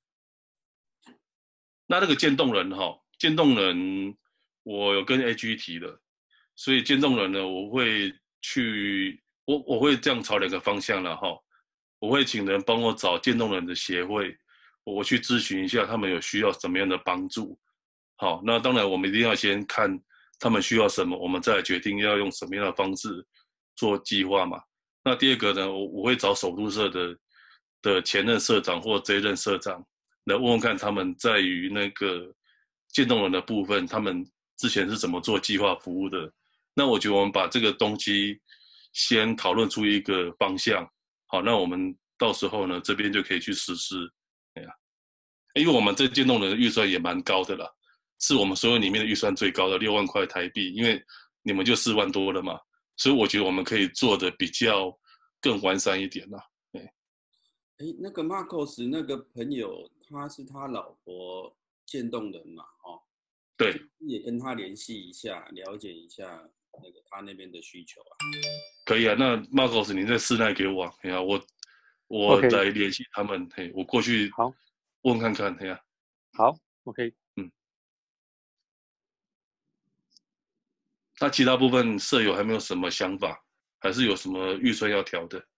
那个渐冻人哈，渐冻人我有跟 AG 提了，所以渐冻人呢，我会这样朝2个方向了哈，我会请人帮我找渐冻人的协会，我去咨询一下他们有需要什么样的帮助。好，那当然我们一定要先看他们需要什么，我们再来决定要用什么样的方式做计划嘛。那第二个呢，我会找首都社的前任社长或这一任社长来问问看他们在于那个渐冻人的部分，他们之前是怎么做计划服务的。那我觉得我们把这个东西先讨论出一个方向，好，那我们到时候呢这边就可以去实施。哎呀，因为我们这渐冻人的预算也蛮高的啦，是我们所有里面的预算最高的6万块台币，因为你们就4万多了嘛，所以我觉得我们可以做的比较更完善一点啦。 那个 Marcos 那个朋友，他是他老婆渐冻人嘛，哦， 对， 也跟他联系一下，了解一下那个他那边的需求啊。 可以啊，那 Marcos 你在室内给我，哎呀，我来联系他们，嘿，我过去好问看看，哎呀， 好 ，OK， 那其他部分舍友还没有什么想法，还是有什么预算要调的？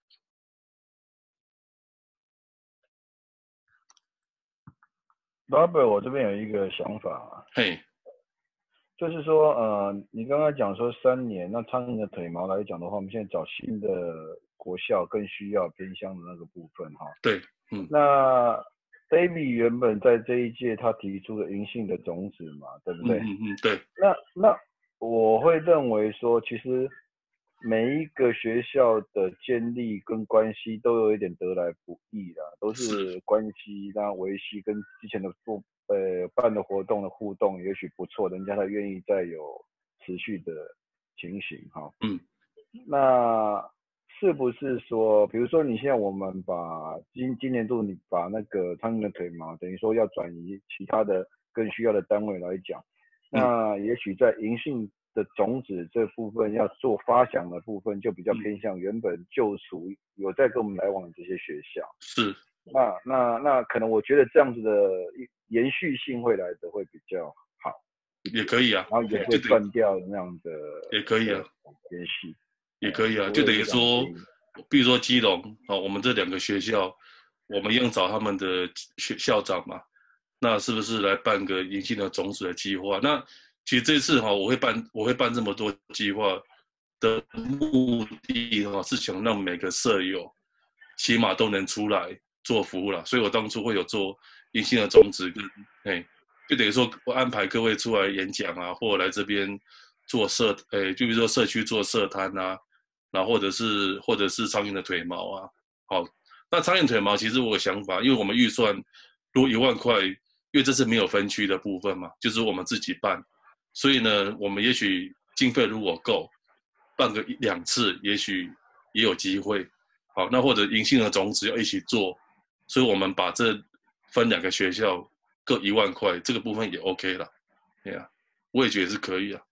Robert， 我这边有一个想法， 嘿， 就是说，你刚刚讲说3年，那苍蝇的腿毛来讲的话，我们现在找新的国校更需要偏乡的那个部分哈。 对， 那 David 原本在这一届他提出了银杏的种子嘛，对不对？ 对。 那我会认为说，其实每一个学校的建立跟关系都有一点得来不易啦，都是关系那维系跟之前的办的活动的互动也许不错，人家才愿意再有持续的情形哈。那是不是说，比如说你现在我们把今年度你把那个苍蝇的腿毛，等于说要转移其他的更需要的单位来讲，那也许在银杏的种子这部分要做发想的部分，就比较偏向原本就属有在跟我们来往的这些学校。 是。 那可能我觉得这样子的延续性会来的会比较好。 也可以啊。 然后也会断掉那样的。 也可以啊。 延续。 也可以啊，就等于说，比如说基隆啊，我们这2个学校，我们一样找他们的校长嘛，那是不是来办个银杏的种子的计划？那其实这次哈，我会办这么多计划的目的哈，是想让每个舍友起码都能出来做服务啦。所以我当初会有做银杏的种子跟就等于说我安排各位出来演讲啊，或者来这边做就比如说社区做社摊啊，然后或者是苍蝇的腿毛啊。好，那苍蝇腿毛其实我有想法，因为我们预算如果1万块，因为这是没有分区的部分嘛，就是我们自己办，所以呢，我们也许经费如果够，办个2次，也许也有机会。好，那或者银杏的种子要一起做，所以我们把这分2个学校各1万块，这个部分也 OK 了。对啊，我也觉得是可以啊。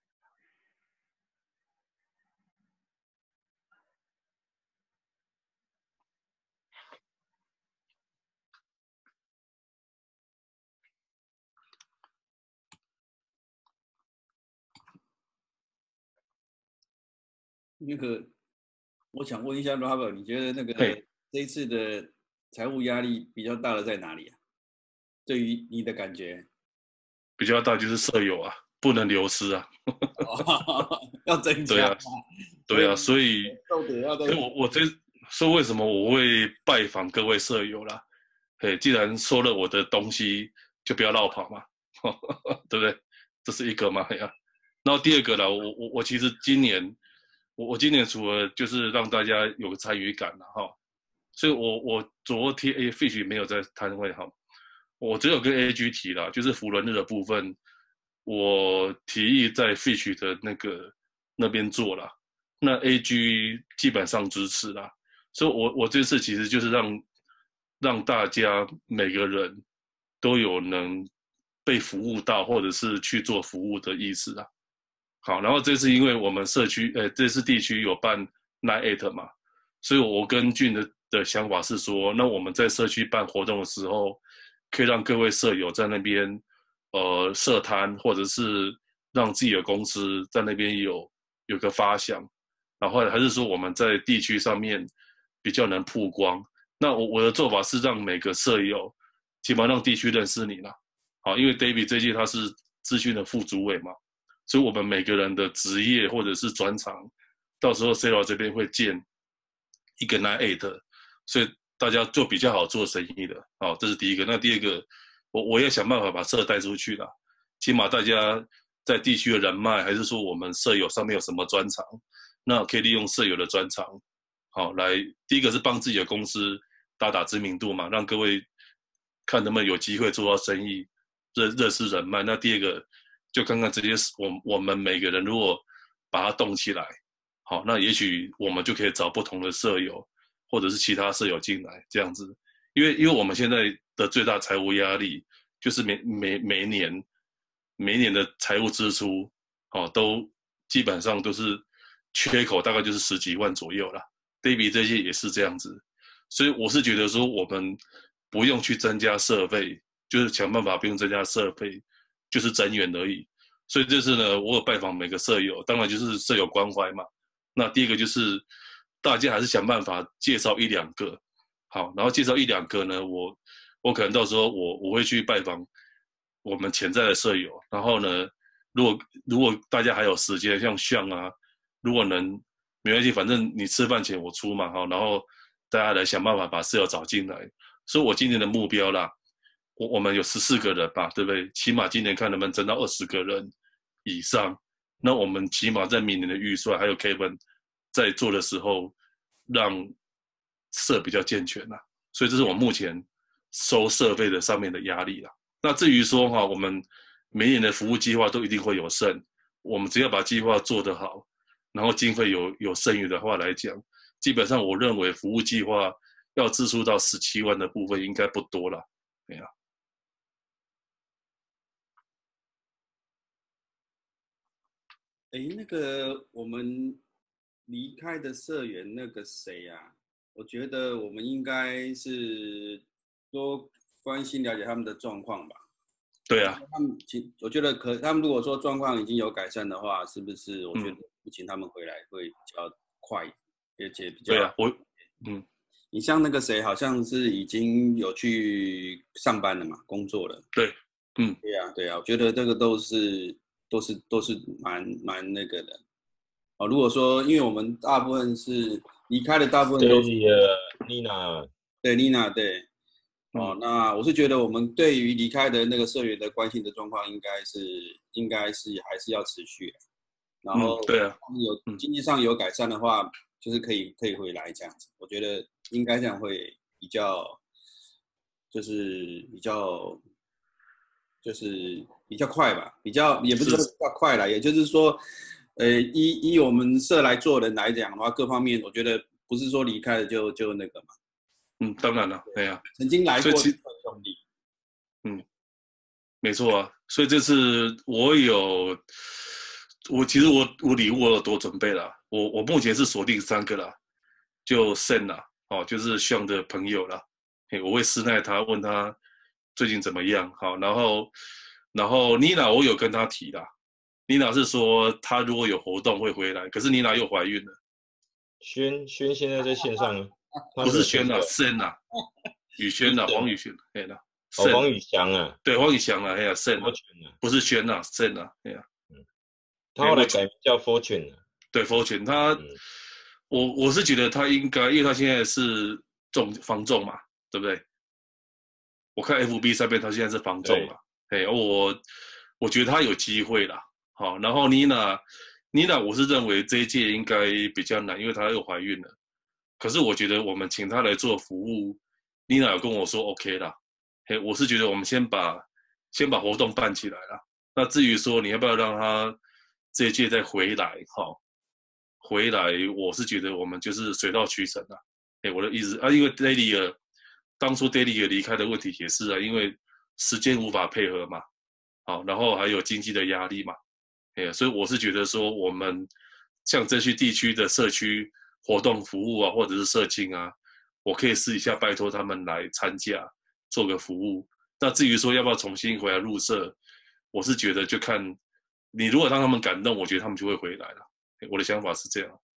那个，我想问一下 Robert， 你觉得那个这一次的财务压力比较大的在哪里啊？对于你的感觉？ 比较大就是舍友啊，不能流失啊。 要增加。 对啊，所以所以为什么我会拜访各位舍友啦？既然收了我的东西，就不要绕跑嘛，对不对？这是一个嘛呀。然后第二个啦，我其实今年除了就是让大家有个参与感啦哈，所以我昨天Fish 没有在摊位哈，我只有跟 AG 提啦，就是扶轮日的部分， 我提议在 Fish 的那边做啦，那 AG 基本上支持啦，所以我这次其实就是让大家每个人都有能被服务到，或者是去做服务的意思啦。好，然后这次因为我们社区，这次地区有办 Night 嘛，所以我跟俊的想法是說，那我们在社区办活动的时候，可以让各位舍友在那边设摊，或者是让自己的公司在那边有个发想，然后还是说我们在地区上面比较能曝光。那我的做法是让每个舍友起码让地区认识你啦。好，因为 David 这届他是资讯的副主委嘛，所以我们每个人的职业或者是专长，到时候 Sarah 这边会建一个 9-8， 所以大家就比较好做生意的。好，这是第一个。那第二个，我也想办法把社带出去啦，起码大家在地区的人脉，还是说我们舍友上面有什么专长，那可以利用舍友的专长，好来第一个是帮自己的公司打知名度嘛，让各位看能不能有机会做到生意，认识人脉。那第二个就看看这些我们每个人如果把它动起来，好，那也许我们就可以找不同的舍友或者是其他舍友进来这样子。因为我们现在的最大财务压力就是每年的财务支出，都基本上都是缺口，大概就是10几万左右啦。David 这些也是这样子，所以我是觉得说我们不用去增加社费，就是想办法不用增加社费，就是增援而已。所以这次呢，我有拜访每个舍友，当然就是舍友关怀嘛。那第一个就是大家还是想办法介绍1、2个，好，然后介绍1、2个呢，我可能到时候我会去拜访我们潜在的舍友，然后呢，如果大家还有时间，像Sean啊，如果能没关系，反正你吃饭钱我出嘛，好，然后大家来想办法把舍友找进来。所以我今年的目标啦，我们有14个人吧，对不对？起码今年看能不能增到20个人以上。那我们起码在明年的预算还有 Kevin 在做的时候，让社比较健全啦。所以这是我目前收社费的上面的压力啦。那至于说我们每年的服务计划都一定会有剩，我们只要把计划做得好，然后经费有剩余的话来讲，基本上我认为服务计划要支出到17万的部分应该不多啦。对啊。 那个我们离开的社员那个谁呀？我觉得我们应该是多关心了解他们的状况吧。 对啊， 我觉得他们如果说状况已经有改善的话，是不是？我觉得请他们回来会比较快，而且比较。 对啊， 你像那个谁，好像是已经有去上班了嘛，工作了。 对， 对啊，我觉得这个都是蛮那个的。如果说因为我们大部分是离开的，大部分都是 Nina， 对 Nina 对。那我是觉得我们对于离开的那个社员的关心的状况，应该是还是要持续的。然后对啊， 有经济上有改善的话，就是可以回来这样子。我觉得应该这样会比较快吧，也不是说比较快啦，也就是说，以我们社来做人来讲的话，各方面我觉得不是说离开了就那个嘛。 当然了，对啊， 曾经来过的兄弟， 没错啊，所以这次其实我礼物我有多准备了，我目前是锁定3个啦，就 Sen 啦，就是Sean的朋友啦，我会私奈他，问他最近怎么样，好，然后 Nina 我有跟他提啦，Nina 是说他如果有活动会回来，可是 Nina 又怀孕了。 轩现在在线上啊。 不是轩啊，Sen 啊，宇轩啊，黄宇轩， 黄宇翔啊， 对，黄宇翔啊，Sen 啊，不是轩啊，Sen 啊， 他后来改名叫 Fortune 对 Fortune， 他，我是觉得他应该，因为他现在是房仲嘛，对不对？我看 FB 上面他现在是房仲嘛，我觉得他有机会啦，好，然后 Nina 我是认为这一届应该比较难，因为她又怀孕了。可是我觉得我们请他来做服务 ，Nina 有跟我说 OK 啦，我是觉得我们先把活动办起来啦， 那至于说你要不要让他这一届再回来，回来，我是觉得我们就是水到渠成啊。我的意思啊，因为 Daly 当初 Daly 离开的问题也是啊，因为时间无法配合嘛，好，然后还有经济的压力嘛，所以我是觉得说，我们像这区地区的社区活动服务啊，或者是社青啊，我可以私底下拜托他们来参加，做个服务。那至于说要不要重新回来入社，我是觉得就看你如果让他们感动，我觉得他们就会回来了。我的想法是这样。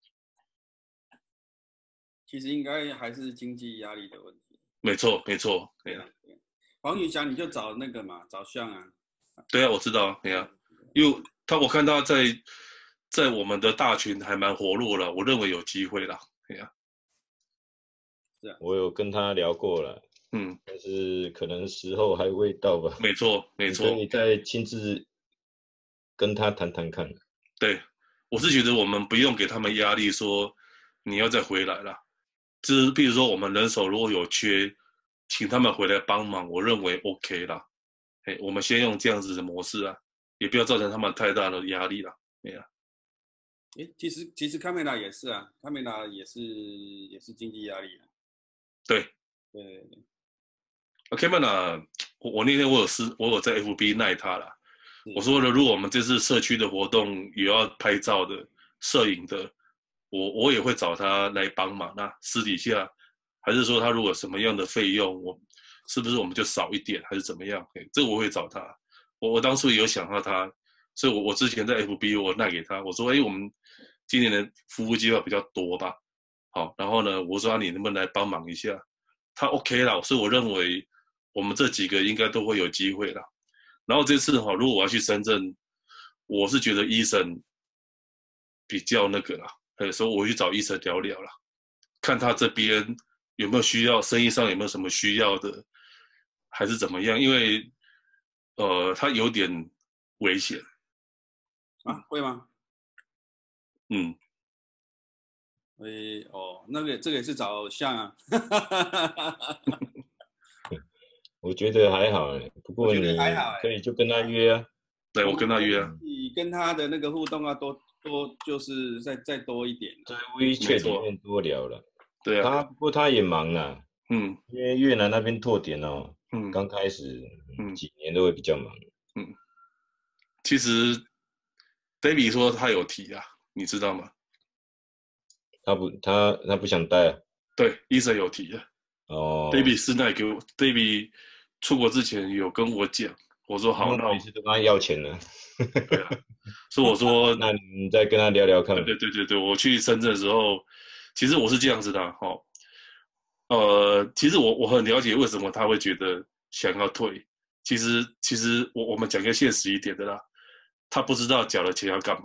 其实应该还是经济压力的问题。 没错，没错，对啊。 黄宇翔，你就找那个嘛，找向啊。 对啊，我知道，对啊，因为我看他在我们的大群还蛮活络了，我认为有机会啦，对啊。 是啊。 我有跟他聊过了，但是可能时候还未到吧。 没错，没错。 可以再亲自跟他谈谈看。 对，我是觉得我们不用给他们压力，说你要再回来啦。就是比如说我们人手如果有缺，请他们回来帮忙，我认为 OK 啦。我们先用这样子的模式啊，也不要造成他们太大的压力啦。对啊。 其实卡梅拉也是啊，卡梅拉也是经济压力啊。 对。卡梅拉，我那天我有在 FB 赖他啦。我说了，如果我们这次社区的活动有要拍照的、摄影的，我也会找他来帮忙。那私底下，还是说他如果什么样的费用，是不是我们就少一点，还是怎么样？这个我会找他。我当初也有想到他，所以我之前在 FB 我赖给他，我说，我们今年的服务计划比较多吧，好，然后呢，我说你能不能来帮忙一下？他 OK 啦，所以我认为我们这几个应该都会有机会啦。然后这次如果我要去深圳，我是觉得医生比较那个啦，所以我去找医生聊聊啦，看他这边有没有需要，生意上有没有什么需要的，还是怎么样？因为他有点危险啊，会吗？那个这个也是找向啊。 我觉得还好不过你可以就跟他约啊。 对，我跟他约啊。 你跟他的那个互动啊，多就是再多一点。 在WeChat里面多聊了。 对啊。 不过他也忙啦。因为越南那边拓点刚开始几年都会比较忙。 其实 David 说他有提啊，你知道吗？ 他不想带啊。 对，医生有提啊。David 是那给我 David 出国之前有跟我讲，我说好，那我每次都跟他要钱了。 对啊，所以我说那你再跟他聊聊看。 对，我去深圳的时候，其实我是这样子的其实我很了解为什么他会觉得想要退。其实我们讲个现实一点的啦，他不知道缴了钱要干嘛。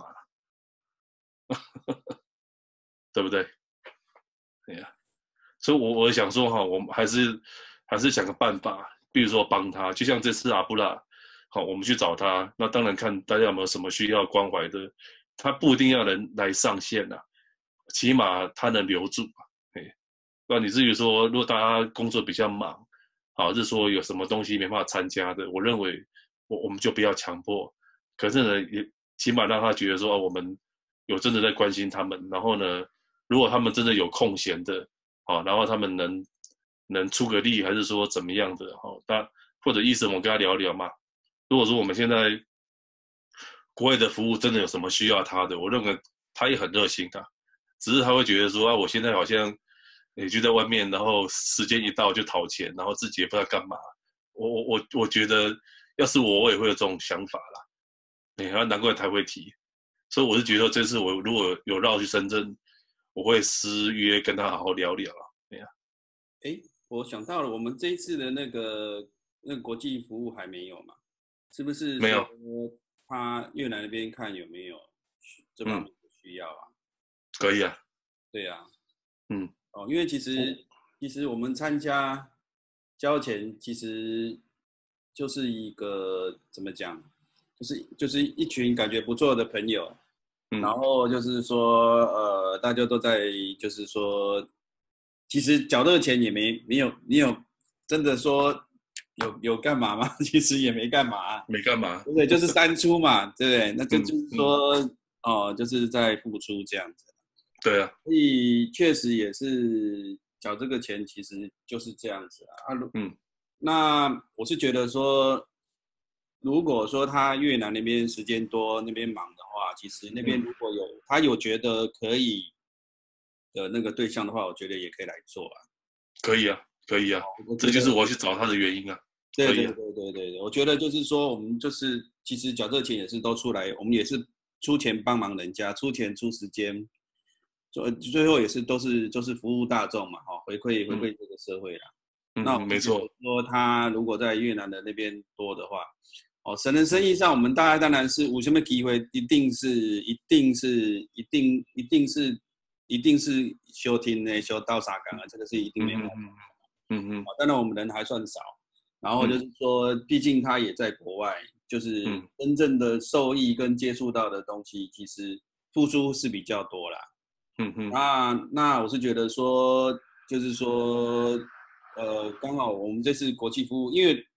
对不对？对呀。所以我想说我们还是想个办法，比如说帮他，就像这次阿布拉，我们去找他，那当然看大家有没有什么需要关怀的，他不一定要人来上线啦，起码他能留住嘛。那你至于说，如果大家工作比较忙，是说有什么东西没办法参加的，我认为我们就不要强迫，可是呢，也起码让他觉得说，我们有真的在关心他们，然后呢，如果他们真的有空闲的，然后他们能出个力，还是说怎么样的，或者医生我跟他聊聊嘛。如果说我们现在国外的服务真的有什么需要他的，我认为他也很热心的，只是他会觉得说我现在好像也就在外面，然后时间一到就讨钱，然后自己也不知道干嘛。我觉得要是我也会有这种想法啦。难怪他会提，所以我是觉得这次我如果有绕去深圳，我会私约跟他好好聊聊啊。对呀。 我想到了，我们这一次的那个国际服务还没有嘛？是不是？ 没有。 他越南那边看有没有这方面的需要啊？ 可以啊。 对啊。因为其实我们参加交钱，其实就是一个怎么讲，就是一群感觉不错的朋友。然后就是说，大家都在，就是说，其实缴这个钱也没有真的说有干嘛吗？其实也没干嘛， 没干嘛， 对不对？就是单出嘛，对不对？那就是说，就是在付出这样子。 对啊， 所以确实也是缴这个钱，其实就是这样子啊。那我是觉得说，如果说他越南那边时间多，那边忙的话，其实那边如果他有觉得可以的那个对象的话，我觉得也可以来做啊。 可以啊，可以啊，这就是我去找他的原因啊。 对，我觉得就是说，我们就是其实缴这钱也是都出来，我们也是出钱帮忙人家，出钱出时间，最后也是都是服务大众嘛，回馈这个社会啦。那没错。 说他如果在越南的那边多的话，神人生意上，我们大家当然是有什么机会，一定是休听呢，休到啥岗啊，这个是一定没办法。当然我们人还算少，然后就是说，毕竟他也在国外，就是真正的受益跟接触到的东西，其实付出是比较多啦。那我是觉得说，就是说，刚好我们这次国际服务，因为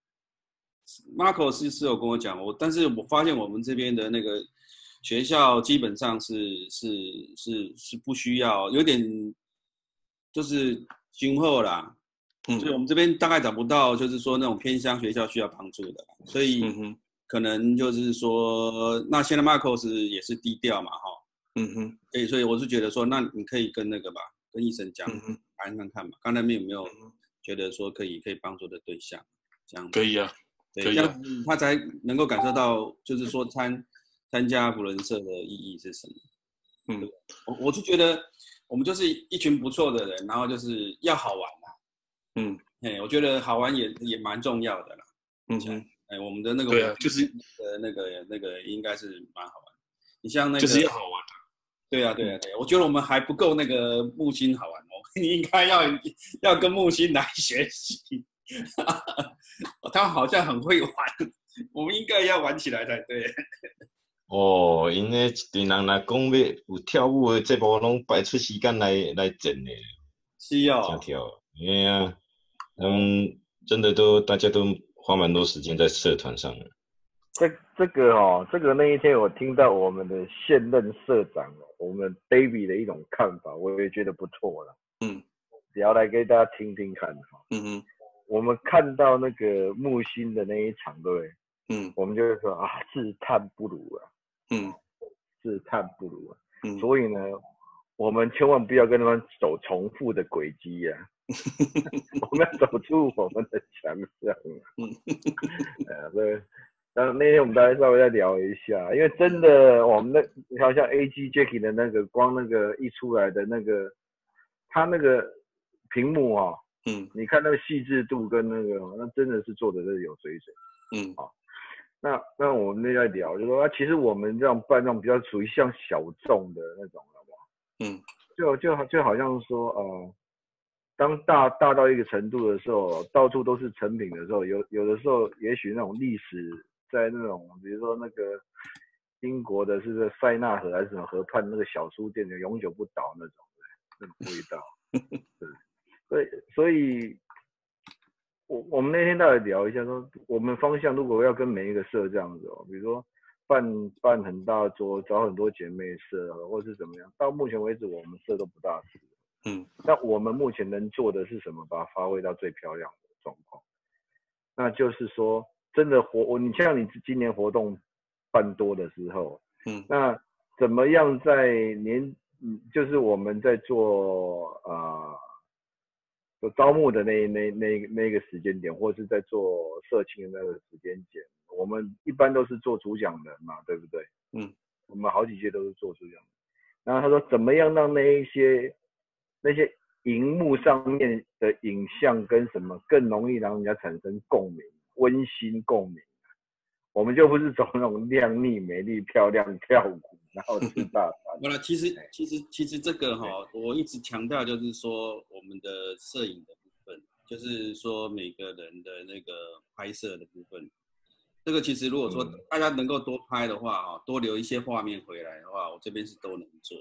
Marco 是有跟我讲，但是我发现我们这边的那个学校基本上是不需要，有点就是均厚啦。所以我们这边大概找不到，就是说那种偏乡学校需要帮助的，所以可能就是说，那现在 Marcos 也是低调嘛，对，所以我是觉得说，那你可以跟那个吧，跟医生讲，谈看看嘛，看那边有没有觉得说可以帮助的对象，这样可以啊， 对，这样他才能够感受到，就是说参加福人社的意义是什么。我是觉得我们就是一群不错的人，然后就是要好玩。我觉得好玩也蛮重要的啦。我们的那个对啊，就是那个应该是蛮好玩。你像那个就是要好玩的。 对啊，我觉得我们还不够那个木星好玩哦，你应该要跟木星来学习。他们好像很会玩，我们应该要玩起来才对。 因为一群人来讲要有跳舞的节目，拢排出时间来整的。 是哦。 想跳，因为啊，真的大家都花蛮多时间在社团上的。 这个那一天我听到我们的现任社长我们 David 的一种看法，我也觉得不错了。只要来给大家听听看。我们看到那个木星的那一场，对不对？我们就会说啊，自叹不如啊。自叹不如啊。所以呢，我们千万不要跟他们走重复的轨迹啊。我们要走出我们的强项啊。对。那天我们大家稍微再聊一下，因为真的我们你看像 AG Jackie 的那个光那个一出来的那个，他那个屏幕你看那个细致度跟那真的是做的是有水准。那我们在聊就说其实我们这样办那种比较属于像小众的那种，好不好？就好像说当大到一个程度的时候，到处都是成品的时候，有的时候也许那种历史。在那种比如说那个英国的是个塞纳河还是什么河畔那个小书店的永久不倒那种那种味道。对，所以我们那天大概聊一下说，我们方向如果要跟每一个社这样子比如说办很大桌，找很多姐妹社或是怎么样，到目前为止我们社都不大是。那我们目前能做的是什么？把它发挥到最漂亮的状况。那就是说。真的你像你今年活动办多的时候，那怎么样在就是我们在做招募的那个时间点，或是在做社庆的那个时间点，我们一般都是做主讲人嘛，对不对？我们好几届都是做主讲人。然后他说怎么样让那些荧幕上面的影像跟什么更容易让人家产生共鸣。温馨共鸣，我们就不是走那种靓丽、美丽、漂亮跳舞，然后吃大餐。 其实这个我一直强调就是说我们的摄影的部分，就是说每个人的那个拍摄的部分，这个其实如果说大家能够多拍的话多留一些画面回来的话，我这边是都能做。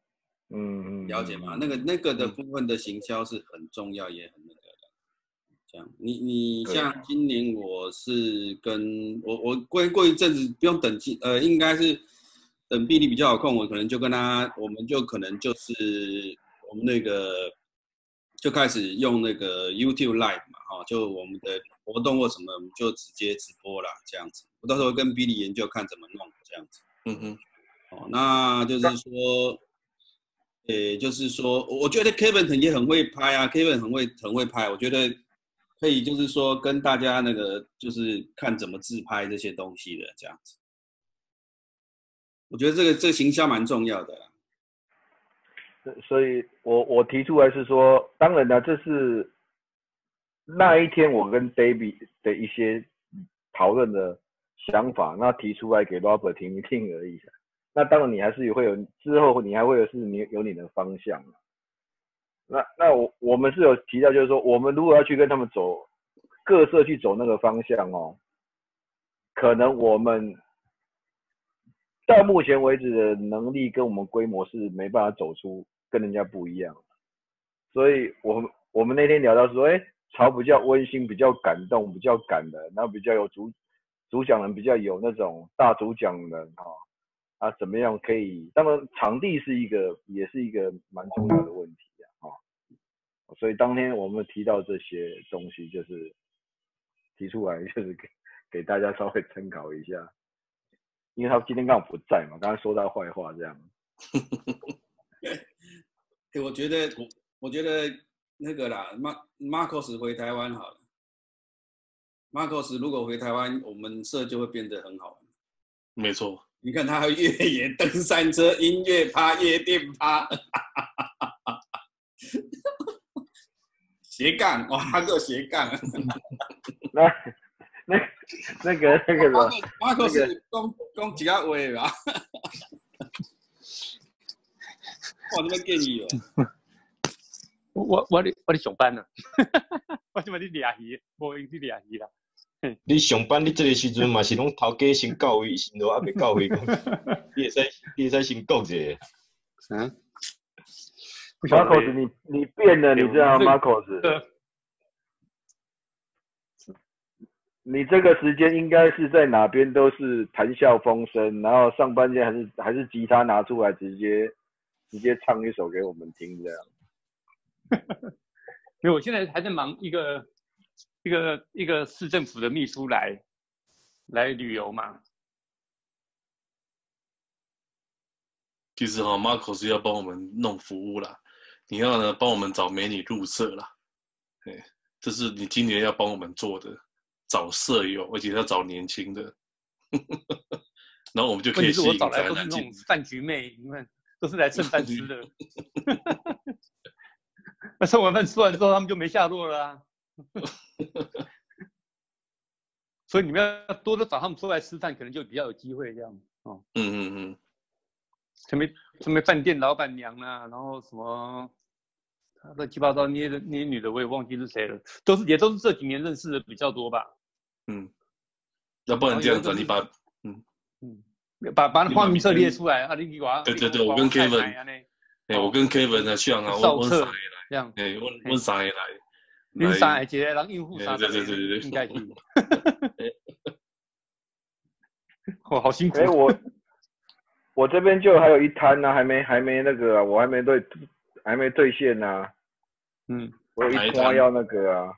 了解吗？那个的部分的行销是很重要，也很那个的， 这样，你像今年我是跟我过一阵子不用等应该是等比利比较有空，我可能就跟他，我们就可能就是我们那个就开始用那个 YouTube Live 嘛，就我们的活动或什么，我们就直接直播啦，这样子。我到时候跟比利研究看怎么弄，这样子。那就是说。就是说，我觉得 Kevin 也很会拍啊 ，Kevin 很会拍，我觉得可以，就是说跟大家那个就是看怎么自拍这些东西的这样子。我觉得这个形象蛮重要的啦。 所以我提出来是说，当然了，这是那一天我跟 David 的一些讨论的想法，那提出来给 Robert 听一听而已。那当然，你还是会有之后，你还会有你的方向。那我们是有提到，就是说，我们如果要去跟他们走各社去走那个方向哦，可能我们到目前为止的能力跟我们规模是没办法走出跟人家不一样。所以我们那天聊到说，潮比较温馨，比较感动，比较感人，然后比较有主讲人，比较有那种大主讲人怎么样可以？当然，场地也是一个蛮重要的问题所以当天我们提到这些东西，就是提出来，就是给大家稍微参考一下，因为他今天刚好不在嘛，刚才说他坏话这样。 我觉得那个啦，Marcos 回台湾好了。Marcos 如果回台湾，我们社就会变得很好。 没错。 你看他越野、登山车、音乐趴、夜店趴，斜杠哇，他够斜杠。 那个马可是讲几个话吧？我怎么建议哦？ 我咧上班呢，我即摆咧掠鱼，无用去掠鱼啦。 你上班，你这个时阵嘛是拢头家先教位，先都还没教位讲，你会使先讲一下。 Marcos 你变了，你知道吗 ？Marcos， 你这个时间应该是在哪边都是谈笑风生，然后上半天还是吉他拿出来直接唱一首给我们听这样。 因为我现在还在忙一个市政府的秘书来旅游嘛。 其实Marcos 要帮我们弄服务啦，你要呢帮我们找美女入社啦，这是你今年要帮我们做的，找舍友，而且要找年轻的，然后我们就可以吸引宅男进。 我找来都是那种饭局妹，你看都是来蹭饭吃的。那蹭完饭吃完之后，他们就没下落了啊。所以你们要多找他们出来吃饭，可能就比较有机会这样哦。什么饭店老板娘啊，然后什么乱七八糟那些女的，我也忘记是谁了，也都是这几年认识的比较多吧。 要不然这样子，你把把花名册列出来啊，你给我。 对，我跟 Kevin， 我跟 Kevin 的像啊，我三个来， 这样， 我三个来。 恁三个一个人应付三个， 对， 应该是。哇，好辛苦。 我这边就还有一摊呢，还没那个啊，我还没兑现呢。我有一摊要那个啊，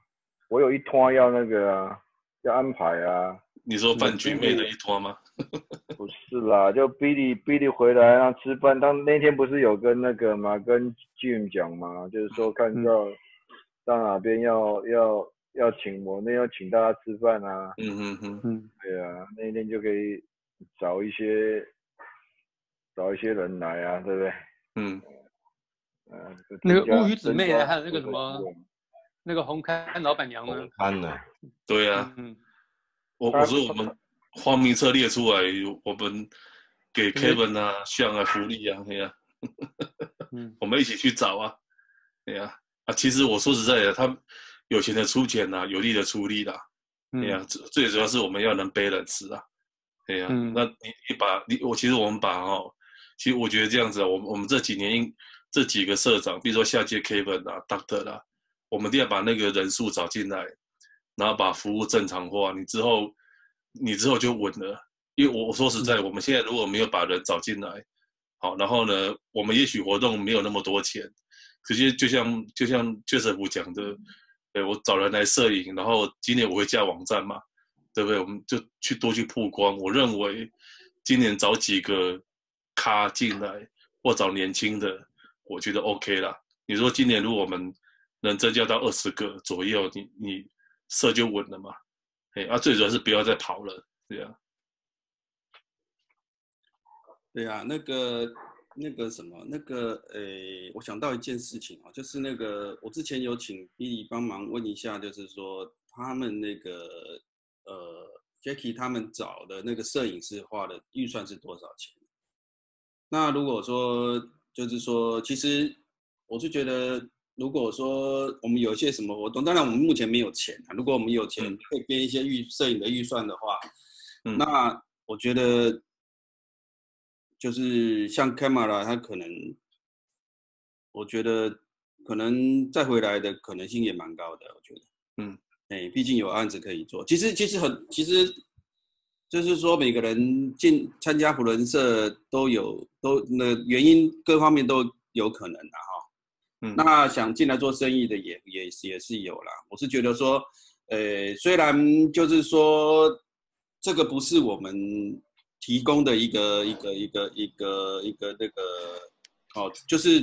要安排啊。 你说饭局妹的一摊吗？ 不是啦，就 Billy 回来然后吃饭，他那天不是有跟那个嘛，跟 Jim 讲嘛，就是说看到哪边要请我，那要请大家吃饭啊。对啊，那天就可以找一些人来啊，对不对？ 那个乌鱼姊妹啊，还有那个什么，那个红磡老板娘呢？ 红磡呢？ 对啊。我说我们花名册列出来，我们给 Kevin 啊、像啊福利啊，对啊。我们一起去找啊，对啊。其实我说实在的，他有钱的出钱啦，有力的出力啦，对呀。最主要是我们要能 balance 啊，对呀。那其实我们其实我觉得这样子啊，我们这几年这几个社长，比如说下届 Kevin 啊、Doctor 啦，我们一定要把那个人数找进来， 然后把服务正常化，你之后就稳了。因为我说实在，我们现在如果没有把人找进来，好，然后呢，我们也许活动没有那么多钱，可是就像Joseph讲的，我找人来摄影，然后今年我会架网站嘛，对不对？我们就多去曝光。我认为今年找几个咖进来，或找年轻的，我觉得 OK 啦。你说今年如果我们能增加到20个左右，你设就稳了嘛？最主要是不要再跑了，对啊。 对啊，我想到一件事情啊，就是我之前有请 Billy 帮忙问一下，就是说他们Jackie 他们找的那个摄影师花的预算是多少钱？那如果说就是说，其实我是觉得，如果说我们有一些什么活动，当然我们目前没有钱啊，如果我们有钱可以编一些摄影的预算的话，那我觉得。就是像 Camera， 它可能，我觉得可能再回来的可能性也蛮高的，我觉得，毕竟有案子可以做。其实就是说每个人参加扶轮社都原因各方面都有可能的哈。那想进来做生意的也是有啦。我是觉得说，虽然就是说这个不是我们。提供的一个就是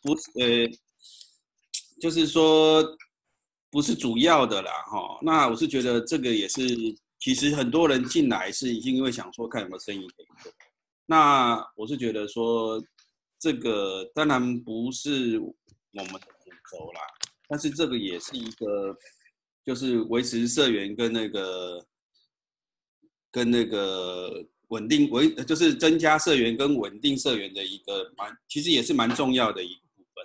就是说不是主要的啦哈。那我是觉得这个也是，其实很多人进来是因为想说看有没有生意可以做。那我是觉得说这个当然不是我们的主轴啦，但是这个也是一个就是维持社员跟稳定就是增加社员跟稳定社员的一个其实也是蛮重要的一个部分。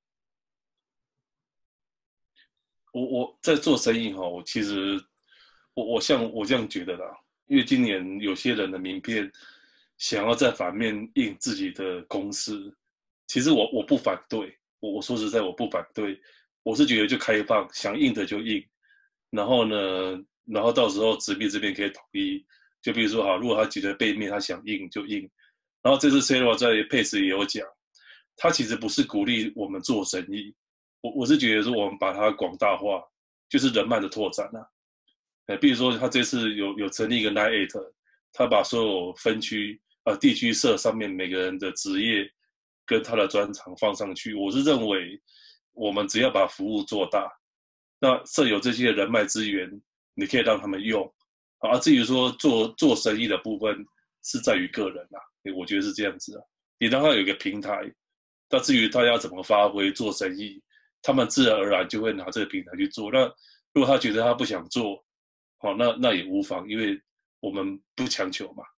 我在做生意哈，我其实我这样觉得啦，因为今年有些人的名片想要在反面印自己的公司，其实我不反对，我说实在我不反对，我是觉得就开放，想印的就印，然后到时候执笔这边可以统一。就比如说，好，如果他觉得背面他想印就印，然后这次 Sarah 在 Pace 也有讲，他其实不是鼓励我们做生意，我是觉得说我们把它广大化，就是人脉的拓展啊。比如说他这次有成立一个 9-8， 他把所有分区地区社上面每个人的职业跟他的专长放上去，我是认为我们只要把服务做大，那设有这些人脉资源，你可以让他们用。至于说做生意的部分是在于个人啦，我觉得是这样子啊。你让他有一个平台，那至于他要怎么发挥做生意，他们自然而然就会拿这个平台去做。那如果他觉得他不想做，那也无妨，因为我们不强求嘛。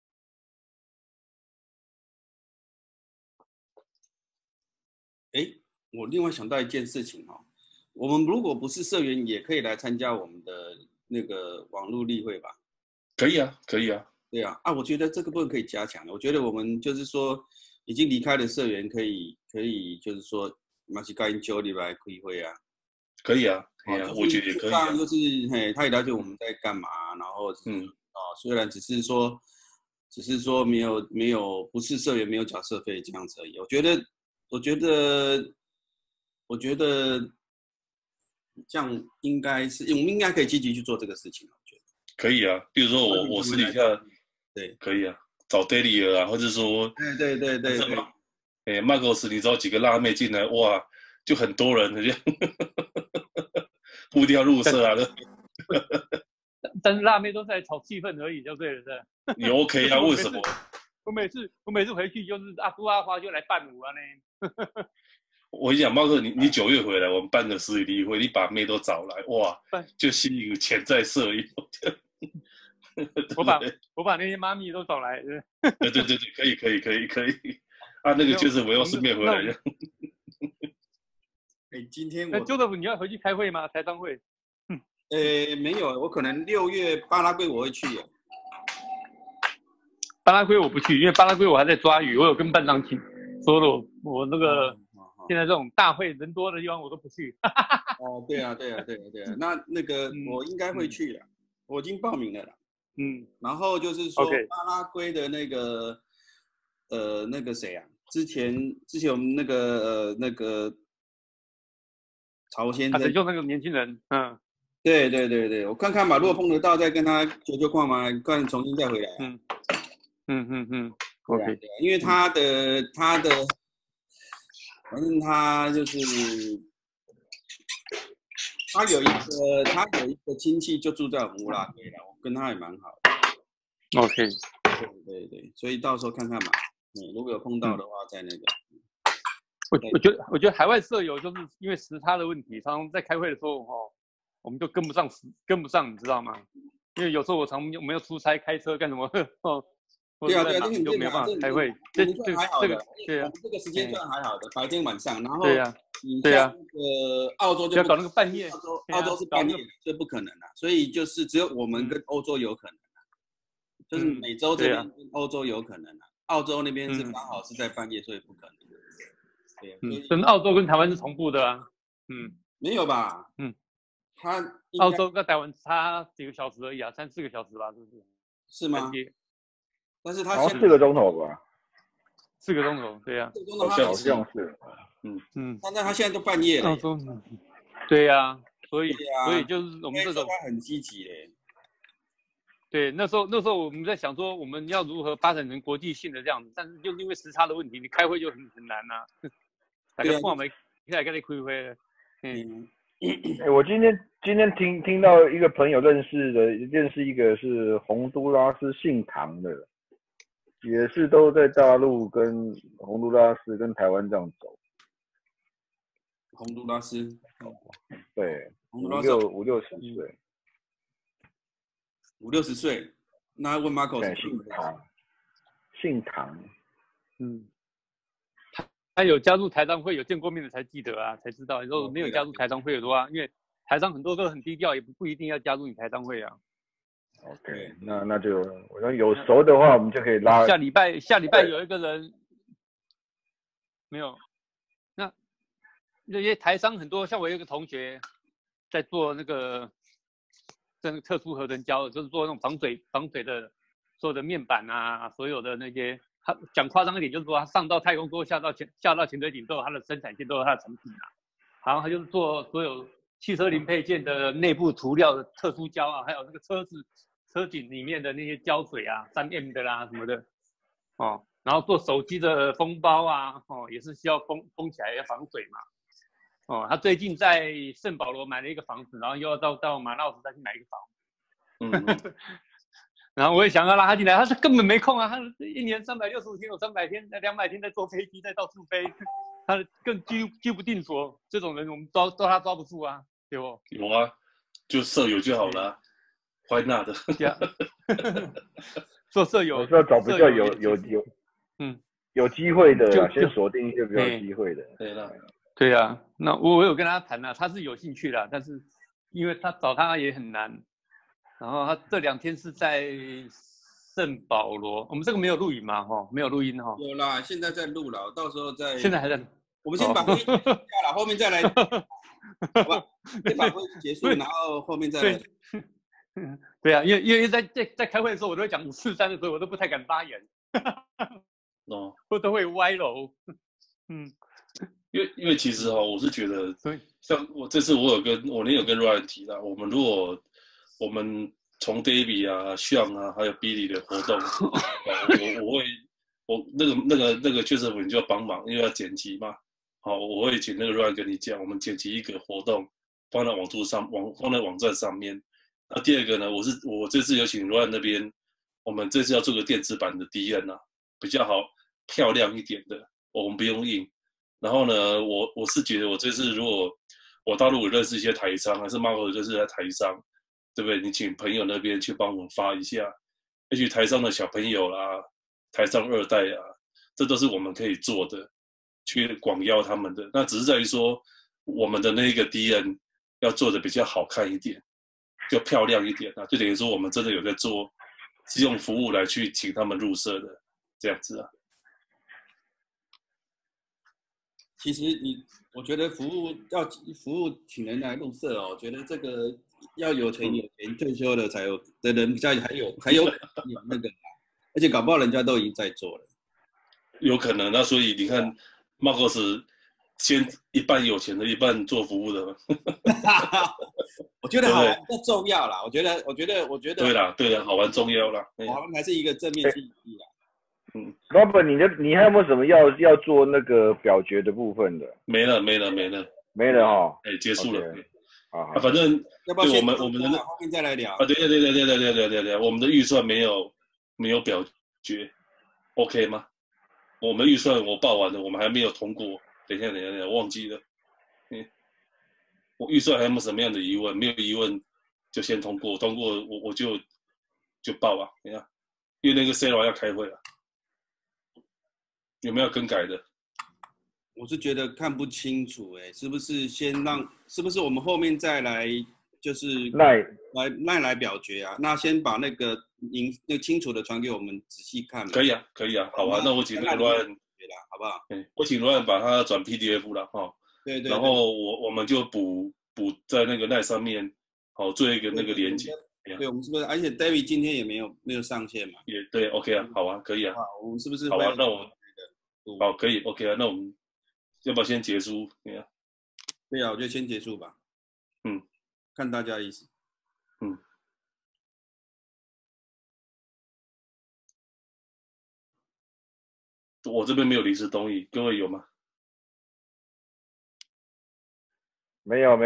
我另外想到一件事情哈，我们如果不是社员，也可以来参加我们的那个网络例会吧？ 可以啊，可以啊。 对啊，我觉得这个部分可以加强。我觉得我们就是说，已经离开的社员可以就是说，马西盖因九里来开会啊。 可以啊，可以啊，我觉得也可以啊。 就是他也了解我们在干嘛，然后虽然只是说没有不是社员没有缴社费这样子而已。我觉得这样应该是我们应该可以积极去做这个事情。 可以啊，比如说我私底下， 对， 可以啊，找 Daily 啊，或者说， 对 ，Marcos， 你找几个辣妹进来，哇，就很多人这样，不一定要入社啊。 但是辣妹都在炒气氛而已，就对了，是。 你 OK 啊？为什么？ 我每次回去就是阿姑阿花就来伴舞啊呢。 我跟你讲，猫哥，你9月回来，我们办个实体例会，你把妹都找来，哇，就吸引潜在社友。 我把那些妈咪都找来。 对，可以。那个就是我要顺便回来的。 今天 Joseph，你要回去开会吗？台商会？ 没有，我可能6月巴拉圭我会去。 巴拉圭我不去，因为巴拉圭我还在抓鱼，我有跟班长说了，我那个现在这种大会人多的地方我都不去。 哦，对啊。那个我应该会去的，我已经报名了啦。然后就是说巴拉圭的那个那个谁啊，之前我们那个曹先生， 就那个年轻人， 对，我看看吧，如果碰得到再跟他求况嘛，看重新再回来。 OK， 因为他的，反正他就是他有一个亲戚就住在我们乌拉圭了，我跟他也蛮好的。 OK， 对，所以到时候看看嘛，如果有碰到的话再那个。 我觉得海外舍友就是因为时差的问题，常常在开会的时候我们就跟不上，你知道吗？因为有时候我们要出差开车干什么对啊，那就没有办法开会。 这个还好的， 对啊， 我们这个时间算还好的，白天晚上，然后对啊， 那个澳洲就要搞那个半夜， 澳洲是半夜，这不可能的，所以就是只有我们跟欧洲有可能就是美洲这边跟欧洲有可能澳洲那边是刚好是在半夜，所以不可能。对， 跟澳洲跟台湾是同步的啊。 没有吧？他澳洲跟台湾差几个小时而已啊，3-4个小时吧，是不是？ 是吗？但是他好像4个钟头吧 ，4个钟头，对呀， 好像是， 但他现在都半夜了。 澳洲，对呀，所以就是我们这种他很积极嘞。 对，那时候我们在想说我们要如何发展成国际性的这样子，但是就是因为时差的问题，你开会就很难呐。大家看没，现在跟你开会了。 我今天听到一个朋友认识一个是洪都拉斯姓唐的，也是都在大陆跟洪都拉斯跟台湾这样走。 洪都拉斯， 对，50-60岁。 50-60岁，那问 Marco 姓唐， 他有加入台商会，有见过面的才记得啊，才知道。如果没有加入台商会的话，因为台商很多都很低调，也不一定要加入你台商会啊。 OK， 那就我说有熟的话，我们就可以拉。 下礼拜有一个人没有，那些台商很多，像我有一个同学在做那个特殊合成胶，就是做那种防水的所有的面板啊，所有的那些，他讲夸张一点，就是说他上到太空梭，下到潜水艇都有他的生产线，都有他的成品啊。然后他就是做所有汽车零配件的内部涂料的特殊胶啊，还有那个车顶里面的那些胶水啊，3M 的啦什么的，然后做手机的封包啊，也是需要封起来要防水嘛。他最近在圣保罗买了一个房子，然后又要到马绍尔再去买一个房子。然后我也想要拉他进来，他说根本没空啊，他1年365天有300天、200天在坐飞机，在到处飞，他更居不定所。这种人我们抓他抓不住啊，对不？ 有啊，就舍友就好了，Why not？ 做舍友， 我是要找比较有机会的啦，先锁定一些比较有机会的。 对了。 对啊，那我有跟他谈了，他是有兴趣的，但是因为找他也很难。然后他这2天是在圣保罗，我们这个没有录影嘛，没有录音哈。 有啦，现在在录了，到时候再。 现在还在。 我们先把会议结束了，后面再来，好吧？先把会议结束，然后后面再来。 对啊，因为在开会的时候，我都会讲543的时候，我都不太敢发言，我都会歪楼。 因为其实我是觉得，像我这次我有跟 Ryan 提到，我们从 David 啊、Sean 啊，还有 Billy 的活动，我那个确实你就要帮忙，因为要剪辑嘛。好，我会请那个 Ryan 跟你讲，我们剪辑一个活动，放在网站上面。那第二个呢，我这次有请 Ryan 那边，我们这次要做个电子版的 DN 啊，比较好漂亮一点的，我们不用印。然后呢，我是觉得我这次如果我大陆有认识一些台商，还是Marco认识的台商，对不对？你请朋友那边去帮我们发一下，也许台商的小朋友啦，台商2代啊，这都是我们可以做的，去广邀他们的。那只是在于说，我们的那个 DN 要做的比较好看一点，就漂亮一点啊，就等于说我们真的有在做，是用服务来去请他们入社的这样子啊。 其实我觉得服务请人来入社哦，我觉得这个要有钱退休了才有的人比较还有那个，而且搞不好人家都已经在做了。 有可能，那所以你看，Marcos 先一半有钱的，一半做服务的嘛。 我觉得好玩比较重要啦。我觉得。 对啦，好玩重要啦。 好玩还是一个正面积极啦。 Robert， 你还有没有什么要做那个表决的部分的？ 没了哈。 结束了。 好， 反正要不要对我们的后面再来聊啊？对，我们的预算没有表决 ，OK 吗？我们预算我报完了，我们还没有通过。等一下，忘记了。我预算还有没有什么样的疑问？没有疑问就先通过，通过我就报啊。你看，因为那个 Sarah 要开会了，有没有更改的？ 我是觉得看不清楚，是不是是不是我们后面再来就是来表决啊？那先把那个清楚的传给我们仔细看嘛。 可以啊，好啊，那我请那个Ryan， 好不好？ 我请Ryan把它转 PDF 了哈。 对。 然后我们就补在那个那上面，好做一个那个连结。 对，我们是不是？而且 David 今天也没有上线嘛？ 也对 ，OK 啊，好啊，可以啊。 我们是不是？ 好啊，那我们好可以 ，OK 啊，那我们要不要先结束？对啊， 我觉得先结束吧。看大家的意思。 我这边没有临时动议，各位有吗？ 没有。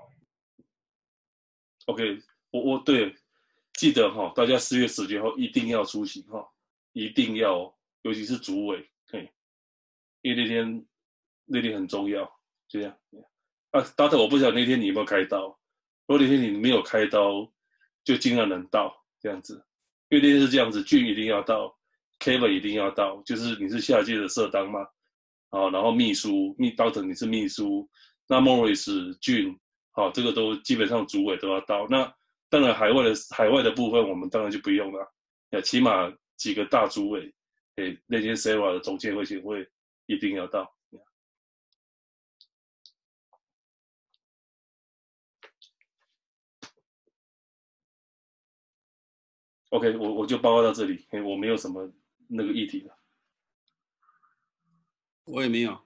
OK， 我对，记得哈，大家4月10号一定要出席哈，一定要，尤其是主委，因为那天很重要，就这样。Data 我不晓得那天你有没有开刀，如果那天你没有开刀，就尽量能到这样子，因为那天是这样子，俊一定要到 ，Kevin 一定要到，就是你是下届的社当嘛，然后秘书Data 你是秘书，那 Morris 俊。好，这个都基本上主委都要到。那当然海外的部分，我们当然就不用了。起码几个大主委，那间 Sarah 的总监会协会一定要到。OK， 我就报告到这里，我没有什么那个议题了。 我也没有。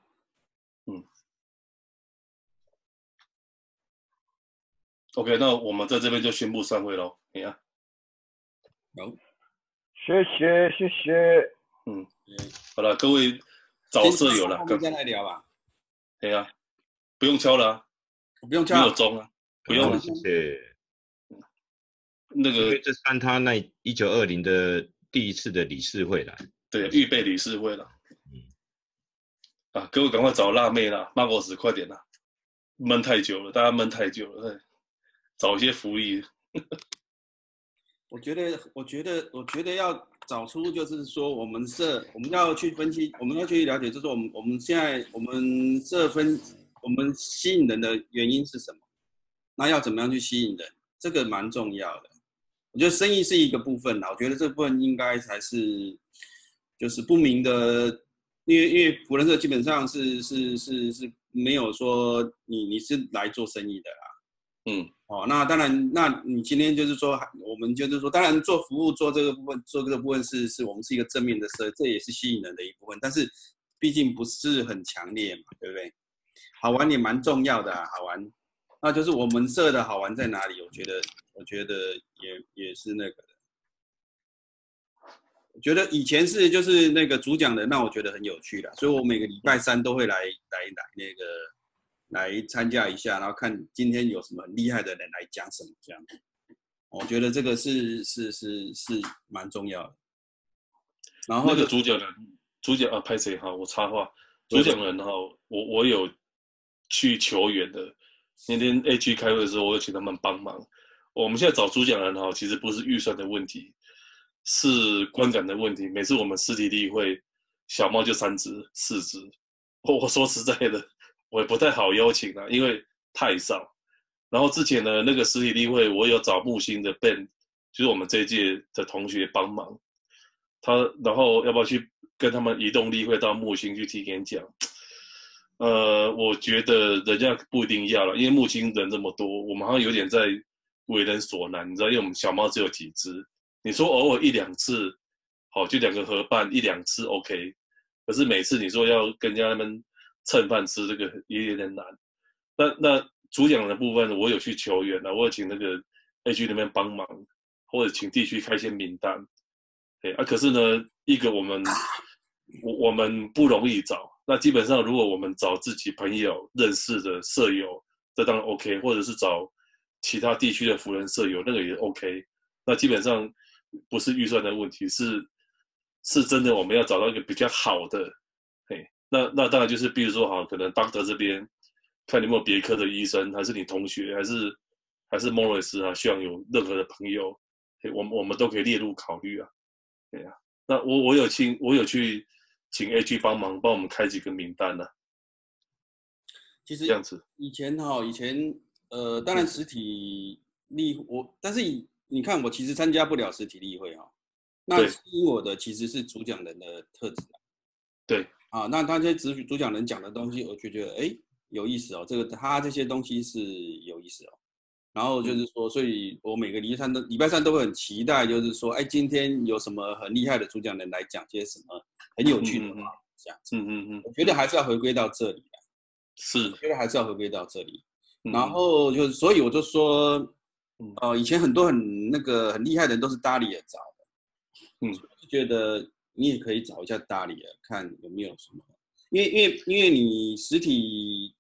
OK， 那我们在这边就宣布散会咯。你看， 好， 谢谢。 好了，各位早社有了， 再来聊吧。 对啊，不用敲了啊， 不用敲， 没有钟啊，不用了。 谢谢。 那个这算他那1920的第一次的理事会了。 对，预备理事会了。各位赶快找辣妹啦，Marcos 快点啦，闷太久了，大家闷太久了。找一些福利。 我觉得要找出，就是说我们要去分析，我们要去了解，就是我们现在我们吸引人的原因是什么？那要怎么样去吸引人？这个蛮重要的。我觉得生意是一个部分啦，我觉得这部分应该才是就是不明的，因为福人社基本上是没有说你是来做生意的啦。那当然，那你今天就是说，我们就是说，当然做服务做这个部分是我们是一个正面的社，这也是吸引人的一部分，但是毕竟不是很强烈嘛，对不对？好玩也蛮重要的啊，好玩，那就是我们社的好玩在哪里？我觉得也是那个的。我觉得以前是就是那个主讲人让我觉得很有趣的，所以我每个礼拜3都会来那个。来参加一下，然后看今天有什么很厉害的人来讲什么这样。我觉得这个是蛮重要的。然后那个主讲啊，拍谁哈？我插话，主讲人哈，我有去求援的。那天 AG 开会的时候，我有请他们帮忙。我们现在找主讲人哈，其实不是预算的问题，是观感的问题。每次我们实体例会，小猫就3只、4只。我说实在的。我也不太好邀请因为太少。然后之前的那个实体例会，我有找木星的 Ben， 就是我们这一届的同学帮忙。然后要不要去跟他们移动例会到木星去听演讲？ 我觉得人家不一定要了，因为木星人这么多，我们好像有点在为人所难，你知道，因为我们小猫只有几只，你说偶尔1-2次，好，就2个合办1-2次 OK， 可是每次你说要跟人家们蹭饭吃，这个也有点难。那主讲的部分，我有去求援了，我有请那个 AG 那边帮忙，或者请地区开一些名单。可是呢，一个我们不容易找。那基本上，如果我们找自己朋友认识的舍友，这当然 OK， 或者是找其他地区的辅仁舍友，那个也 OK。那基本上不是预算的问题，是真的我们要找到一个比较好的。那当然就是，比如说好，可能 Doctor 这边看你有没有别科的医生，还是你同学，还是 Morris 啊，希望有任何的朋友，我们都可以列入考虑啊。对啊，那我有去请 AG 帮我们开几个名单呢。 其实这样子， 以前当然实体例但是你看我其实参加不了实体例会那吸引我的其实是主讲人的特质。 对啊，那他这些主讲人讲的东西，我就觉得有意思他这些东西是有意思然后就是说，所以我每个礼拜三都会很期待，就是说，今天有什么很厉害的主讲人来讲些什么很有趣的话，这样子。我觉得还是要回归到这里是， 我觉得还是要回归到这里。然后就是，所以我就说，以前很多很厉害的人都是达里尔找的，就觉得你也可以找一下达里尔，看有没有什么，因为你实体。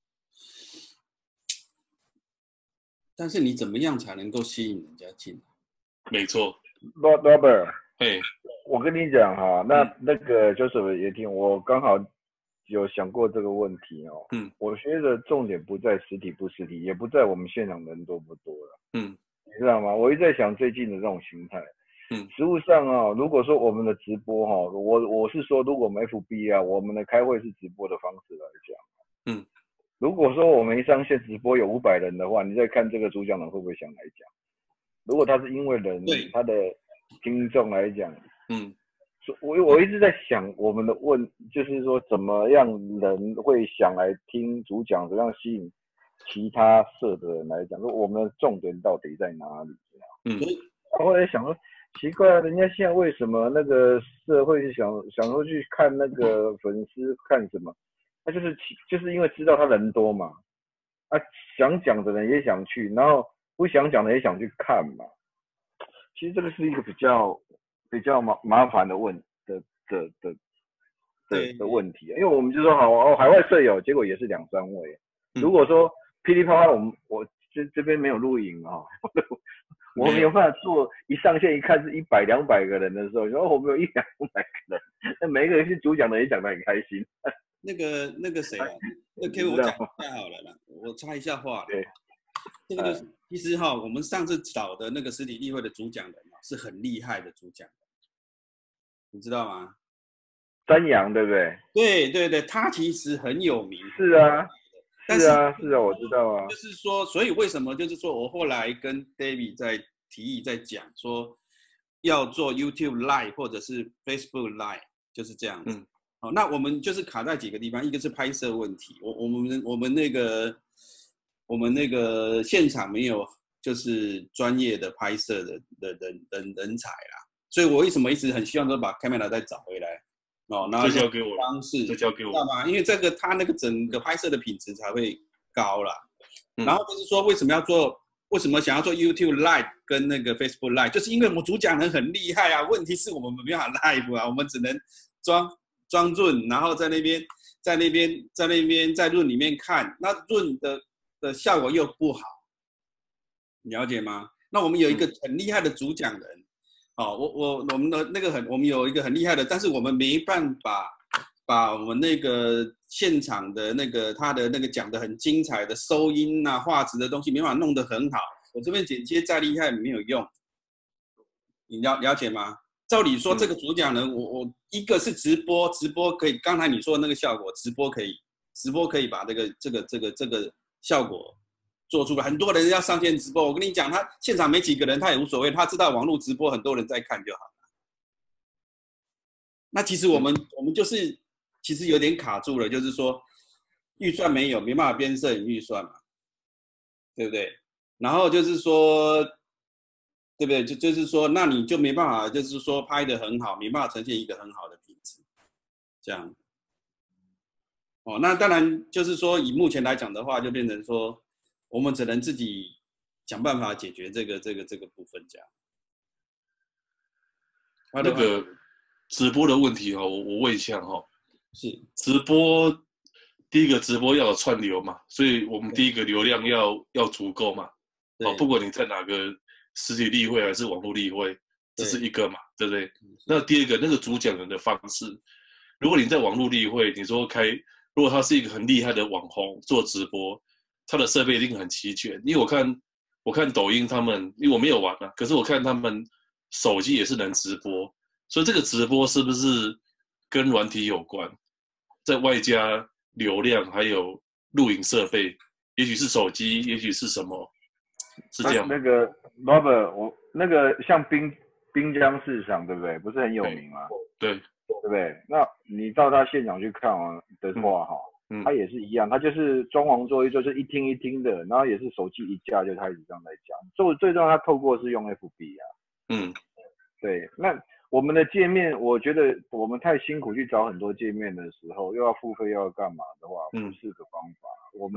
但是你怎么样才能够吸引人家进来？ 没错 ，Robert， 我跟你讲那个Joseph也听，我刚好有想过这个问题我觉得重点不在实体不实体，也不在我们现场人多不多了，你知道吗？我一直在想最近的这种形态，实务上如果说我们的直播我是说，如果我们 FB 我们的开会是直播的方式来讲，如果说我们一上线直播有500人的话，你再看这个主讲人会不会想来讲？如果他是因为他的听众来讲，我一直在想我们的就是说怎么样人会想来听主讲，怎么样吸引其他社的人来讲，说我们的重点到底在哪里？后来想说奇怪，人家现在为什么那个社会想说去看那个粉丝看什么？他就是因为知道他人多嘛，想讲的人也想去，然后不想讲的也想去看嘛。其实这个是一个比较麻烦的问题，因为我们就说好海外舍友，结果也是2-3位。如果说噼里啪啦，我这边没有录影我没有办法做，一上线一看是100-200个人的时候，然后我们有100-200个人，那每一个人是主讲的也讲得很开心。 那个谁那可以我讲一下好了啦，我插一下话。 对， 这个就是其实我们上次找的那个实体例会的主讲人是很厉害的主讲人，你知道吗？ 山羊对不对？ 对，他其实很有名。 是啊，我知道啊。 就是说，所以为什么就是说我后来跟 David 在提议在讲说要做 YouTube Live 或者是 Facebook Live， 就是这样子。那我们就是卡在几个地方，一个是拍摄问题，我们那个现场没有就是专业的拍摄的人才啦，所以我为什么一直很希望说把 camera 再找回来然后这交给我方式， 这交给我， 知道吗？因为他那个整个拍摄的品质才会高啦。然后就是说为什么想要做 YouTube Live 跟那个 Facebook Live， 就是因为我们主讲人很厉害啊，问题是我们没办法 Live 我们只能装润，然后在那边在 Room 里面看，那 Room 的效果又不好，了解吗？那我们有一个很厉害的主讲人，我们的那个我们有一个很厉害的，但是我们没办法把我们那个现场的那个他的那个讲的很精彩的收音画质的东西没办法弄得很好，我这边剪接再厉害没有用，你了解吗？照理说，这个主讲人，我一个是直播可以，刚才你说的那个效果，直播可以把这个效果做出来。很多人要上线直播，我跟你讲，他现场没几个人，他也无所谓，他知道网络直播很多人在看就好了。那其实我们就是其实有点卡住了，就是说， 预算没有，没办法编摄影预算嘛，对不对？然后就是说，对不对？就是说，那你就没办法，就是说拍得很好，没办法呈现一个很好的品质，这样。哦，那当然就是说，以目前来讲的话，就变成说，我们只能自己想办法解决这个部分这样。 那个直播的问题哈，我问一下哈。 是直播，第一个直播要有串流嘛，所以我们第一个流量要足够嘛。哦，不管你在哪个实体例会还是网络例会，这是一个嘛，对不对？那第二个那个主讲人的方式，如果你在网络例会，你说如果他是一个很厉害的网红做直播，他的设备一定很齐全。因为我看抖音他们，因为我没有玩啊，可是我看他们手机也是能直播，所以这个直播是不是跟软体有关？在外加流量还有录影设备，也许是手机，也许是什么，是这样。 那个 Robert， 我那个像滨江市场对不对？不是很有名吗？ 对， 对不对？那你到他现场去看的话哈，他也是一样，他就是装潢做一做，就一厅一厅的，然后也是手机一架就开始这样在讲。最重要，他透过是用 FB 啊。对，那我们的界面，我觉得我们太辛苦去找很多界面的时候，又要付费又要干嘛的话，不是个方法。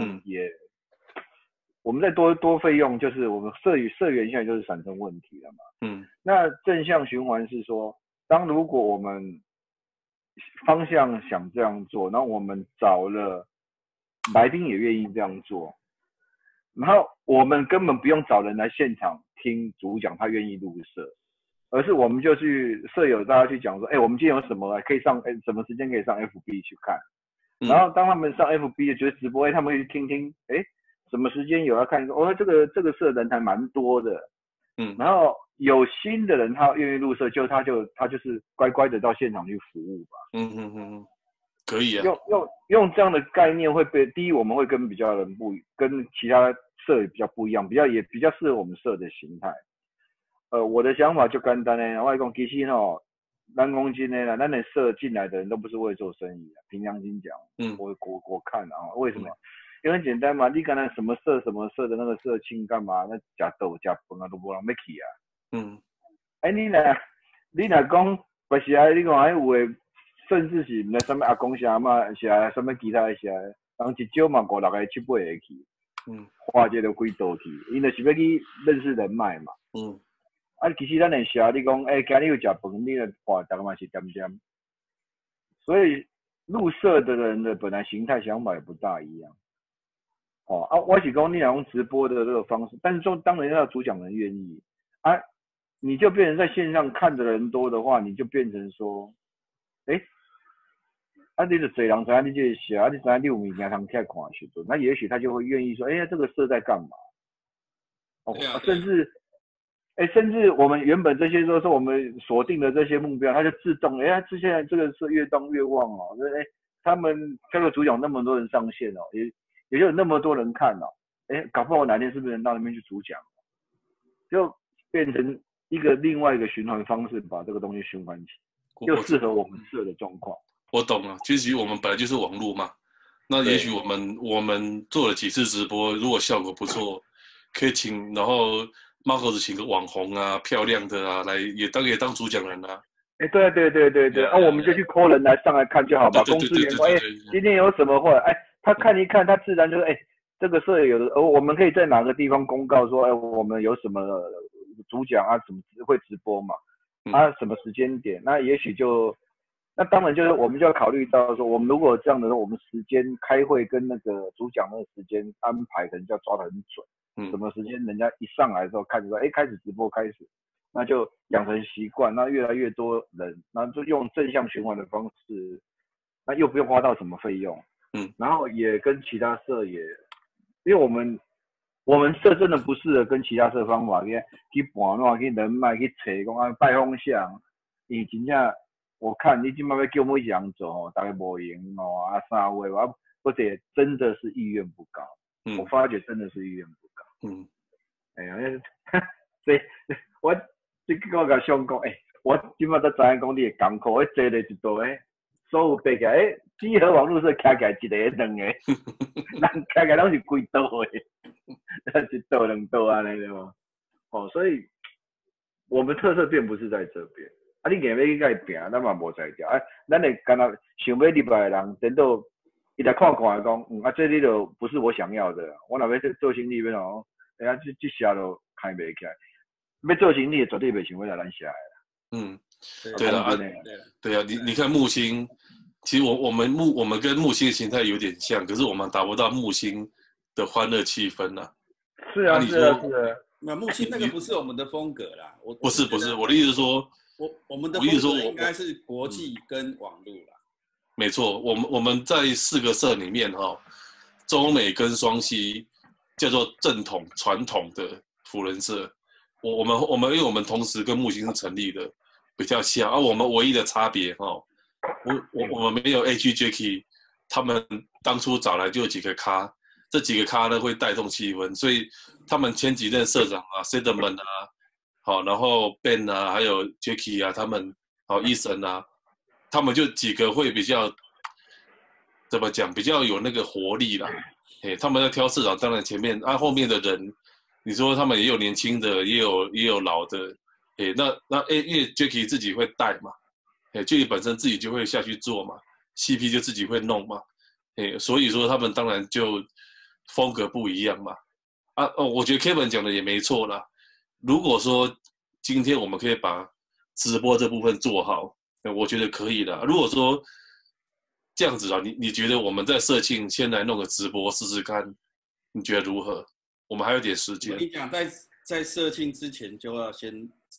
我们再多费用，就是我们社员现在就是产生问题了嘛。那正向循环是说，如果我们方向想这样做，然后我们找了来宾也愿意这样做，然后我们根本不用找人来现场听主讲，他愿意录摄。而是我们就去舍友大家去讲说，我们今天有什么可以上，什么时间可以上 FB 去看。然后当他们上 FB 觉得直播，他们会去听听，什么时间有要看，这个社人还蛮多的。然后有新的人他愿意入社，他就是乖乖的到现场去服务吧。 可以啊。 用这样的概念会被第一，我们会跟其他社比较不一样，也比较适合我们社的形态。我的想法就简单的，我讲其实咱讲真的啦，咱的社进来的人都不是为做生意的，凭良心讲，我看啊，为什么？因为很简单嘛，你刚才什么社的那个社庆干嘛？那吃豆吃饭啊都无人要去啊。你若讲别时啊，你讲有的甚至是唔知什么阿公阿嬷是啊，什么其他的是啊，人一少嘛5、6个、7、8个去，花这就几道去，因就是要去认识人脉嘛。其实咱的社，你讲，今日有食饭，你的话，大家嘛是点点。所以入社的人的本来形态想法也不大一样。我是讲你要用直播的这个方式，但是当然要主讲人愿意你就变成在线上看的人多的话，你就变成说，你就侪人知影你这个社，你知影你有物件通起来看的时阵，那也许他就会愿意说，这个社在干嘛？甚至我们原本这些都是我们锁定的这些目标，它就自动，现在这个是越当越旺哦，他们这个主讲那么多人上线哦，也就有那么多人看哦，搞不好哪天是不是能到那边去主讲，就变成另外一个循环方式，把这个东西循环起，就适合我们社的状况。 我懂了，其实我们本来就是网络嘛，那也许我们做了几次直播，如果效果不错，可以请然后。Marcos 请个网红啊，漂亮的啊，也当主讲人啊。 对，我们就去 call 人上来看就好吧。公司员工，今天有什么会，他看一看，他自然就是这个社有的，我们可以在哪个地方公告说，我们有什么主讲啊，怎么会直播嘛？什么时间点？那也许那当然就是我们就要考虑到说，我们如果这样的，我们时间开会跟那个主讲那个时间安排，可能就要抓得很准。什么时间人家一上来的时候开始说，开始直播开始，那就养成习惯，那越来越多人，那就用正向循环的方式，那又不用花到什么费用，然后也跟其他社因为我们社真的不适合跟其他社方法去盘弄去人脉去找讲拜访项，因为真正我看你今麦要叫我们一样做大概无用3位或者真的是意愿不高，我发觉真的是意愿不高。所以我甲想讲，我今麦才知影讲你的艰苦，坐咧一道所有爬起来， 集合网络社开起来一个两个，人开起来拢是规岛的，一岛两岛安尼对吗？哦，所以我们特色并不是在这边。啊，你硬要去甲伊拼，咱嘛无才调。哎，咱会干那想要入来的人，等到伊来看讲，啊，这里就不是我想要的。我若要做生意，要喏，哎呀，这下都开袂起来。要做生意，绝对袂想要来咱下的。 嗯，对了啊，对啊，你看木星，其实我们跟木星的形态有点像，可是我们达不到木星的欢乐气氛呐。 是啊，是啊，是啊。 那木星那个不是我们的风格啦， 不是，我的意思是说。 我们的风格应该是国际跟网络啦。 没错，我们在4个社里面中美跟双西叫做正统传统的辅仁社。我们因为我们同时跟木星是成立的，比较像。我们唯一的差别我们没有 HJK， 他们当初找来就有几个咖，这几个咖呢会带动气氛，所以他们前几任社长啊 ，Sedman 啊。好，然后 Ben 啊，还有 Jacky 啊，他们Eason 啊，他们就几个会比较怎么讲，比较有那个活力啦。他们在挑社长，当然前面后面的人，你说他们也有年轻的，也有老的。那因为 Jacky 自己会带嘛，Jacky 本身自己就会下去做嘛 ，CP 就自己会弄嘛。所以说他们当然就风格不一样嘛。我觉得 Kevin 讲的也没错啦。如果说今天我们可以把直播这部分做好，我觉得可以的。如果说这样子啊，你觉得我们在社庆先来弄个直播试试看，你觉得如何？我们还有点时间。 我跟你讲，在社庆之前就要先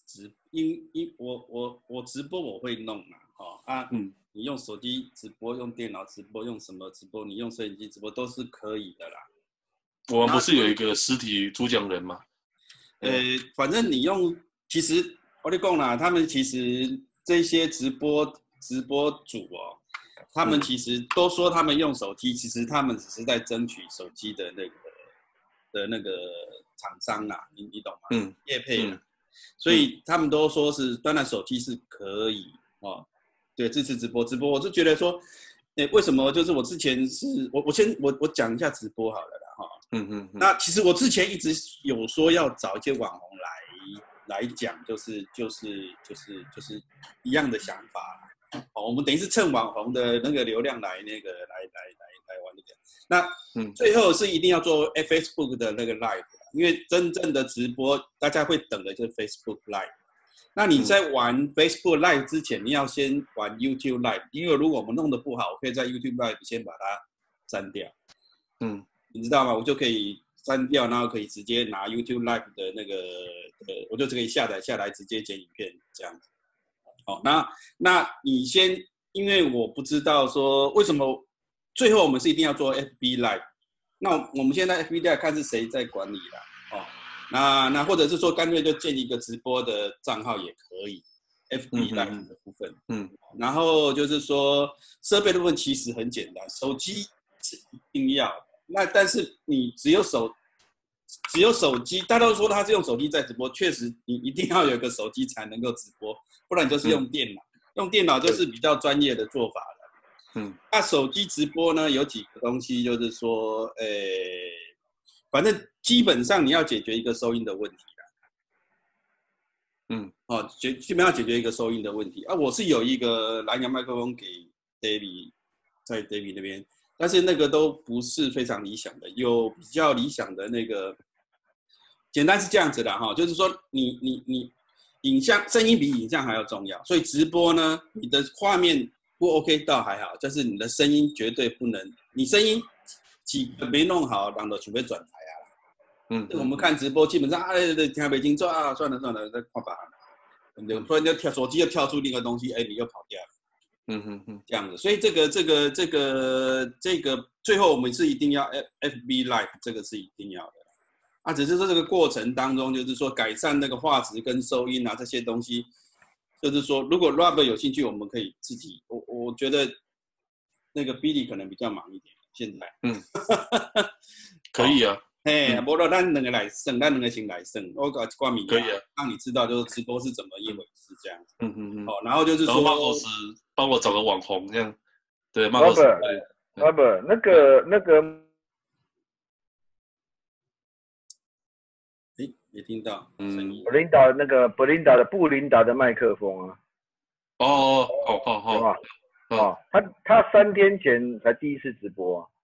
我直播我会弄嘛，你用手机直播，用电脑直播，用什么直播？你用摄影机直播都是可以的啦。 我们不是有一个实体主讲人吗？ 反正你用，其实我跟你讲啦，他们其实这些直播主他们其实都说他们用手机，其实他们只是在争取手机的那个厂商啦，你懂吗？业配啦，所以他们都说是，当然手机是可以对，支持直播，我就觉得说，为什么？就是我之前是我讲一下直播好了啦。那其实我之前一直有说要找一些网红来讲，就是一样的想法啦。我们等于是蹭网红的那个流量来玩这个。那最后是一定要做 Facebook 的那个 Live， 因为真正的直播大家会等的就是 Facebook Live。那你在玩 Facebook Live 之前，你要先玩 YouTube Live， 因为如果我们弄得不好，我可以在 YouTube Live 先把它删掉。你知道吗？我就可以删掉，然后可以直接拿 YouTube Live 的那个我就可以下载下来，直接剪影片这样子。那你先，因为我不知道说为什么最后我们是一定要做 FB Live。那我们现在 FB Live 看是谁在管理啦，那或者是说干脆就建一个直播的账号也可以 ，FB Live 的部分。然后就是说设备的部分其实很简单，手机是一定要。那但是你只有手机，大家都说他是用手机在直播，确实你一定要有一个手机才能够直播，不然就是用电脑。用电脑就是比较专业的做法了。那手机直播呢，有几个东西，就是说，反正基本上你要解决一个收音的问题啦。基本上解决一个收音的问题。我是有一个蓝牙麦克风给 David， 在 David 那边。但是那个都不是非常理想的，有比较理想的那个，简单是这样子的就是说你影像声音比影像还要重要，所以直播呢，你的画面不 OK 倒还好，但是你的声音绝对不能，你声音几个没弄好，人就准备转台啊。我们看直播基本上听北京算了，再看吧，突然就手机又跳出另一个东西，你又跑掉了。这样子，所以这个最后我们是一定要 FB Live， 这个是一定要的。只是说这个过程当中，就是说改善那个画质跟收音这些东西，就是说如果 Rob 有兴趣，我们可以自己，我觉得那个 Billy 可能比较忙一点，现在。 可以啊。 不然咱两个来算，咱两个先来算，我搞一挂名， 可以啊， 让你知道就是直播是怎么一回事这样子。然后就是说， 帮我找个网红这样。 对 ，Marcos， Robert， 那个， 没听到， 布琳达的布琳达的麦克风啊。 哦， 他3天前才第一次直播啊。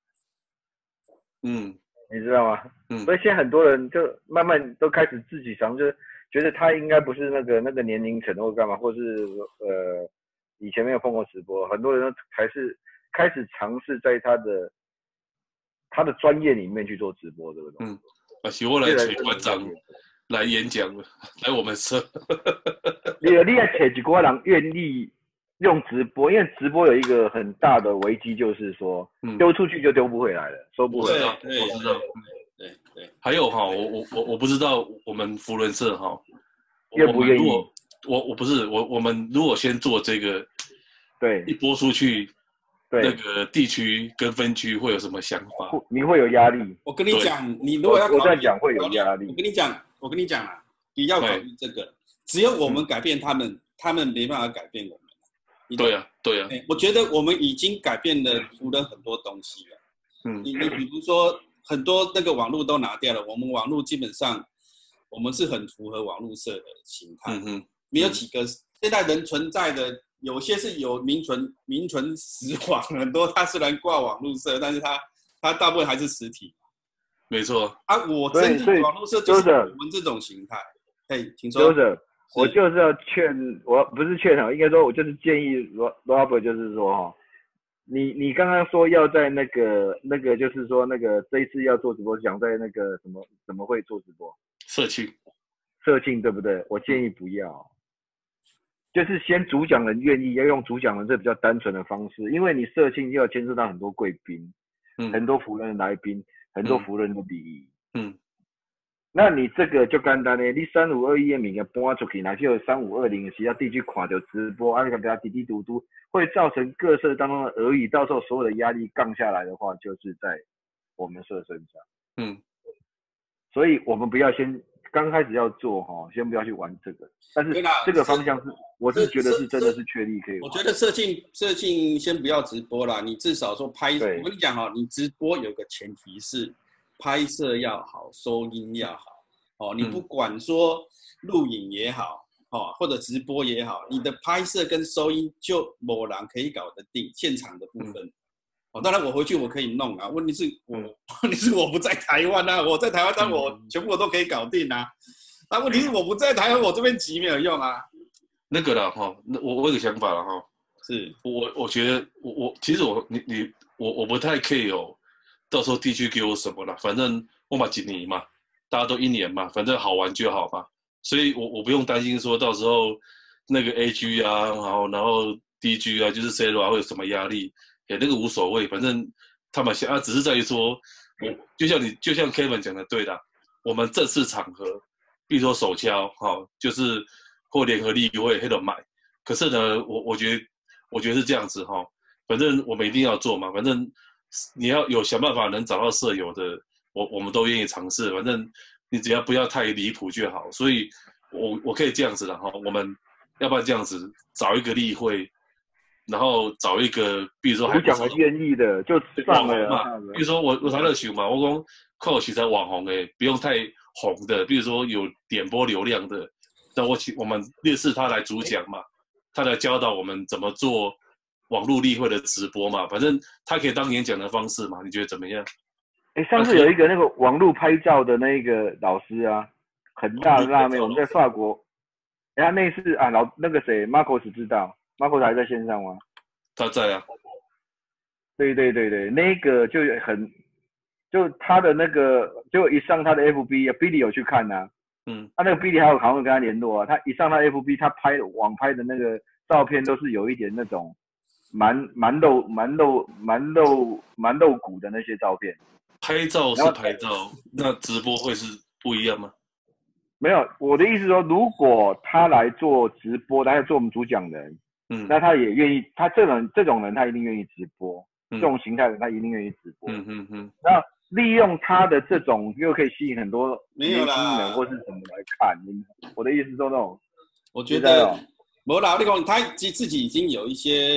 你知道吗？所以现在很多人就慢慢都开始自己尝试，觉得他应该不是那个年龄层或干嘛，或是以前没有碰过直播，很多人都还是开始尝试在他的专业里面去做直播这个东西。 是我来找馆长来演讲，来我们社。 你要找一个人愿意用直播，因为直播有一个很大的危机，就是说丢出去就丢不回来了，收不回来。 我知道。对。还有哈，我不知道我们福伦社哈， 愿不愿意？ 我们如果先做这个， 对， 一播出去，那个地区跟分区会有什么想法？ 你会有压力。 我跟你讲，你如果要我在讲会有压力。 我跟你讲啊，你要考虑这个，只有我们改变他们，他们没办法改变我们。 对啊。 我觉得我们已经改变了除了很多东西了。你比如说很多那个网络都拿掉了，我们网络基本上我们是很符合网络社的形态。没有几个现在人存在的，有些是有名存实亡，很多他虽然挂网络社，但是他大部分还是实体。 没错啊，我真正网络社就是我们这种形态。请说。 我就是要劝，我不是劝应该说我就是建议 Robert， 就是说哈，你刚刚说要在那个就是说那个这一次要做直播，想在那个怎么会做直播？ 社庆对不对？我建议不要，就是先主讲人愿意要用主讲人这比较单纯的方式，因为你社庆又要牵涉到很多贵宾，很多福人的来宾，很多福人的礼仪。那你这个就简单嘞，你3521的名给搬出去，那就有3520是要地区看到直播，你给他滴滴嘟嘟，会造成各社当中的俄语，到时候所有的压力降下来的话，就是在我们社身上。所以我们不要先刚开始要做哈，先不要去玩这个，但是这个方向是，我是觉得是真的是确立可以玩。 我觉得社庆先不要直播啦，你至少说拍。我跟你讲哈，你直播有个前提是。拍摄要好，收音要好，你不管说录影也好，或者直播也好，你的拍摄跟收音就某人可以搞得定，现场的部分。当然我回去我可以弄啊，问题是我不在台湾啊，我在台湾，但我全部我都可以搞定啊。那问题是我不在台湾，我这边急没有用啊。 那个啦哈，我有个想法了哈， 是我觉得其实我不太 care到时候地区给我什么了，反正我嘛1年嘛，大家都1年嘛，反正好玩就好嘛，所以我不用担心说到时候那个 AG 啊，然后 DG 啊，就是 C 罗会有什么压力，那个无所谓，反正他们只是在于说，就像 Kevin 讲的对的，我们正式场合，比如说手敲，就是或联合例会那种买，可是呢，我觉得是这样子哈，反正我们一定要做嘛，反正。你要有想办法能找到舍友的，我们都愿意尝试。反正你只要不要太离谱就好。所以我可以这样子的哈，我们要不然这样子找一个例会，然后找一个，比如说还讲了愿意的就上了嘛。 比如说我台乐球嘛，我讲靠我其实网红不用太红的，比如说有点播流量的，那我们烈士他来主讲嘛，他来教导我们怎么做。网络例会的直播嘛，反正他可以当演讲的方式嘛，你觉得怎么样？ 上次有一个那个网络拍照的那个老师啊，很大的辣妹，我们在法国，他那次啊那个谁 Marcos 知道 ，Marcos 还在线上吗？ 他在啊。 对，那个就他的那个，就一上他的 FB，Billy 有去看啊，他那个 Billy 还有好像跟他联络啊，他一上他 FB， 他网拍的那个照片都是有一点那种。蛮露骨的那些照片， 拍照是拍照，那直播会是不一样吗？ 没有，我的意思说，如果他来做直播，他要做我们主讲人，那他也愿意，他这种人他一定愿意直播，这种形态的他一定愿意直播，那利用他的这种又可以吸引很多年轻人或是什么来看，我的意思说那种， 我觉得。没啦，你讲他自己已经有一些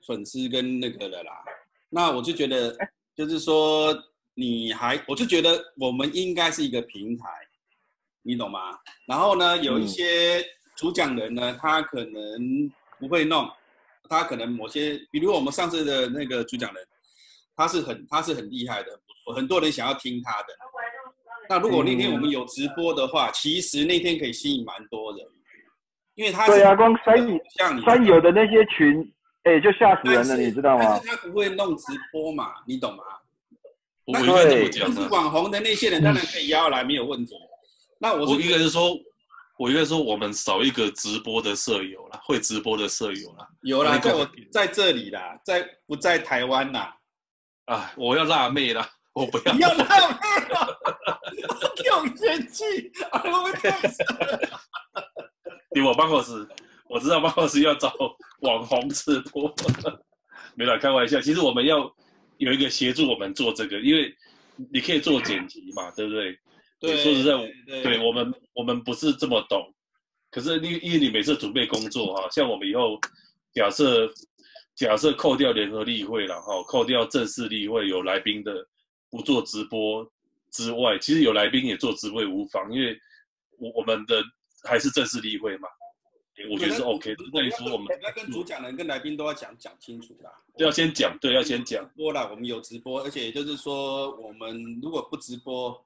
粉丝跟那个了啦。那我就觉得，就是说我就觉得我们应该是一个平台，你懂吗？然后呢，有一些主讲人呢，他可能不会弄，他可能某些，比如我们上次的那个主讲人，他是很厉害的，很多人想要听他的。那如果那天我们有直播的话，其实那天可以吸引蛮多人，因为他对啊，光山友的那些群，就吓死人了，你知道吗？ 但是他不会弄直播嘛，你懂吗？ 我应该这么讲就是网红的那些人当然可以邀来，没有问题。那我应该是说，我们少一个直播的舍友啦，会直播的舍友啦。 有啦，在这里啦，不在台湾啦。 啊，我要辣妹啦，我不要。 你要辣妹啦，用生气，我们太傻了。 对我办公室，我知道办公室要找网红直播，没啦，开玩笑。其实我们要有一个协助我们做这个，因为你可以做剪辑嘛，对不对？ 对， 说实在，对我们不是这么懂，可是因为你每次准备工作哈，像我们以后假设扣掉联合例会了哈，扣掉正式例会有来宾的不做直播之外，其实有来宾也做直播也无妨，因为我们的还是正式例会嘛，我觉得是 OK 的。等于说我们要跟主讲人跟来宾都要讲清楚啦， 要先讲，对，要先讲。 播啦，我们有直播，而且就是说我们如果不直播，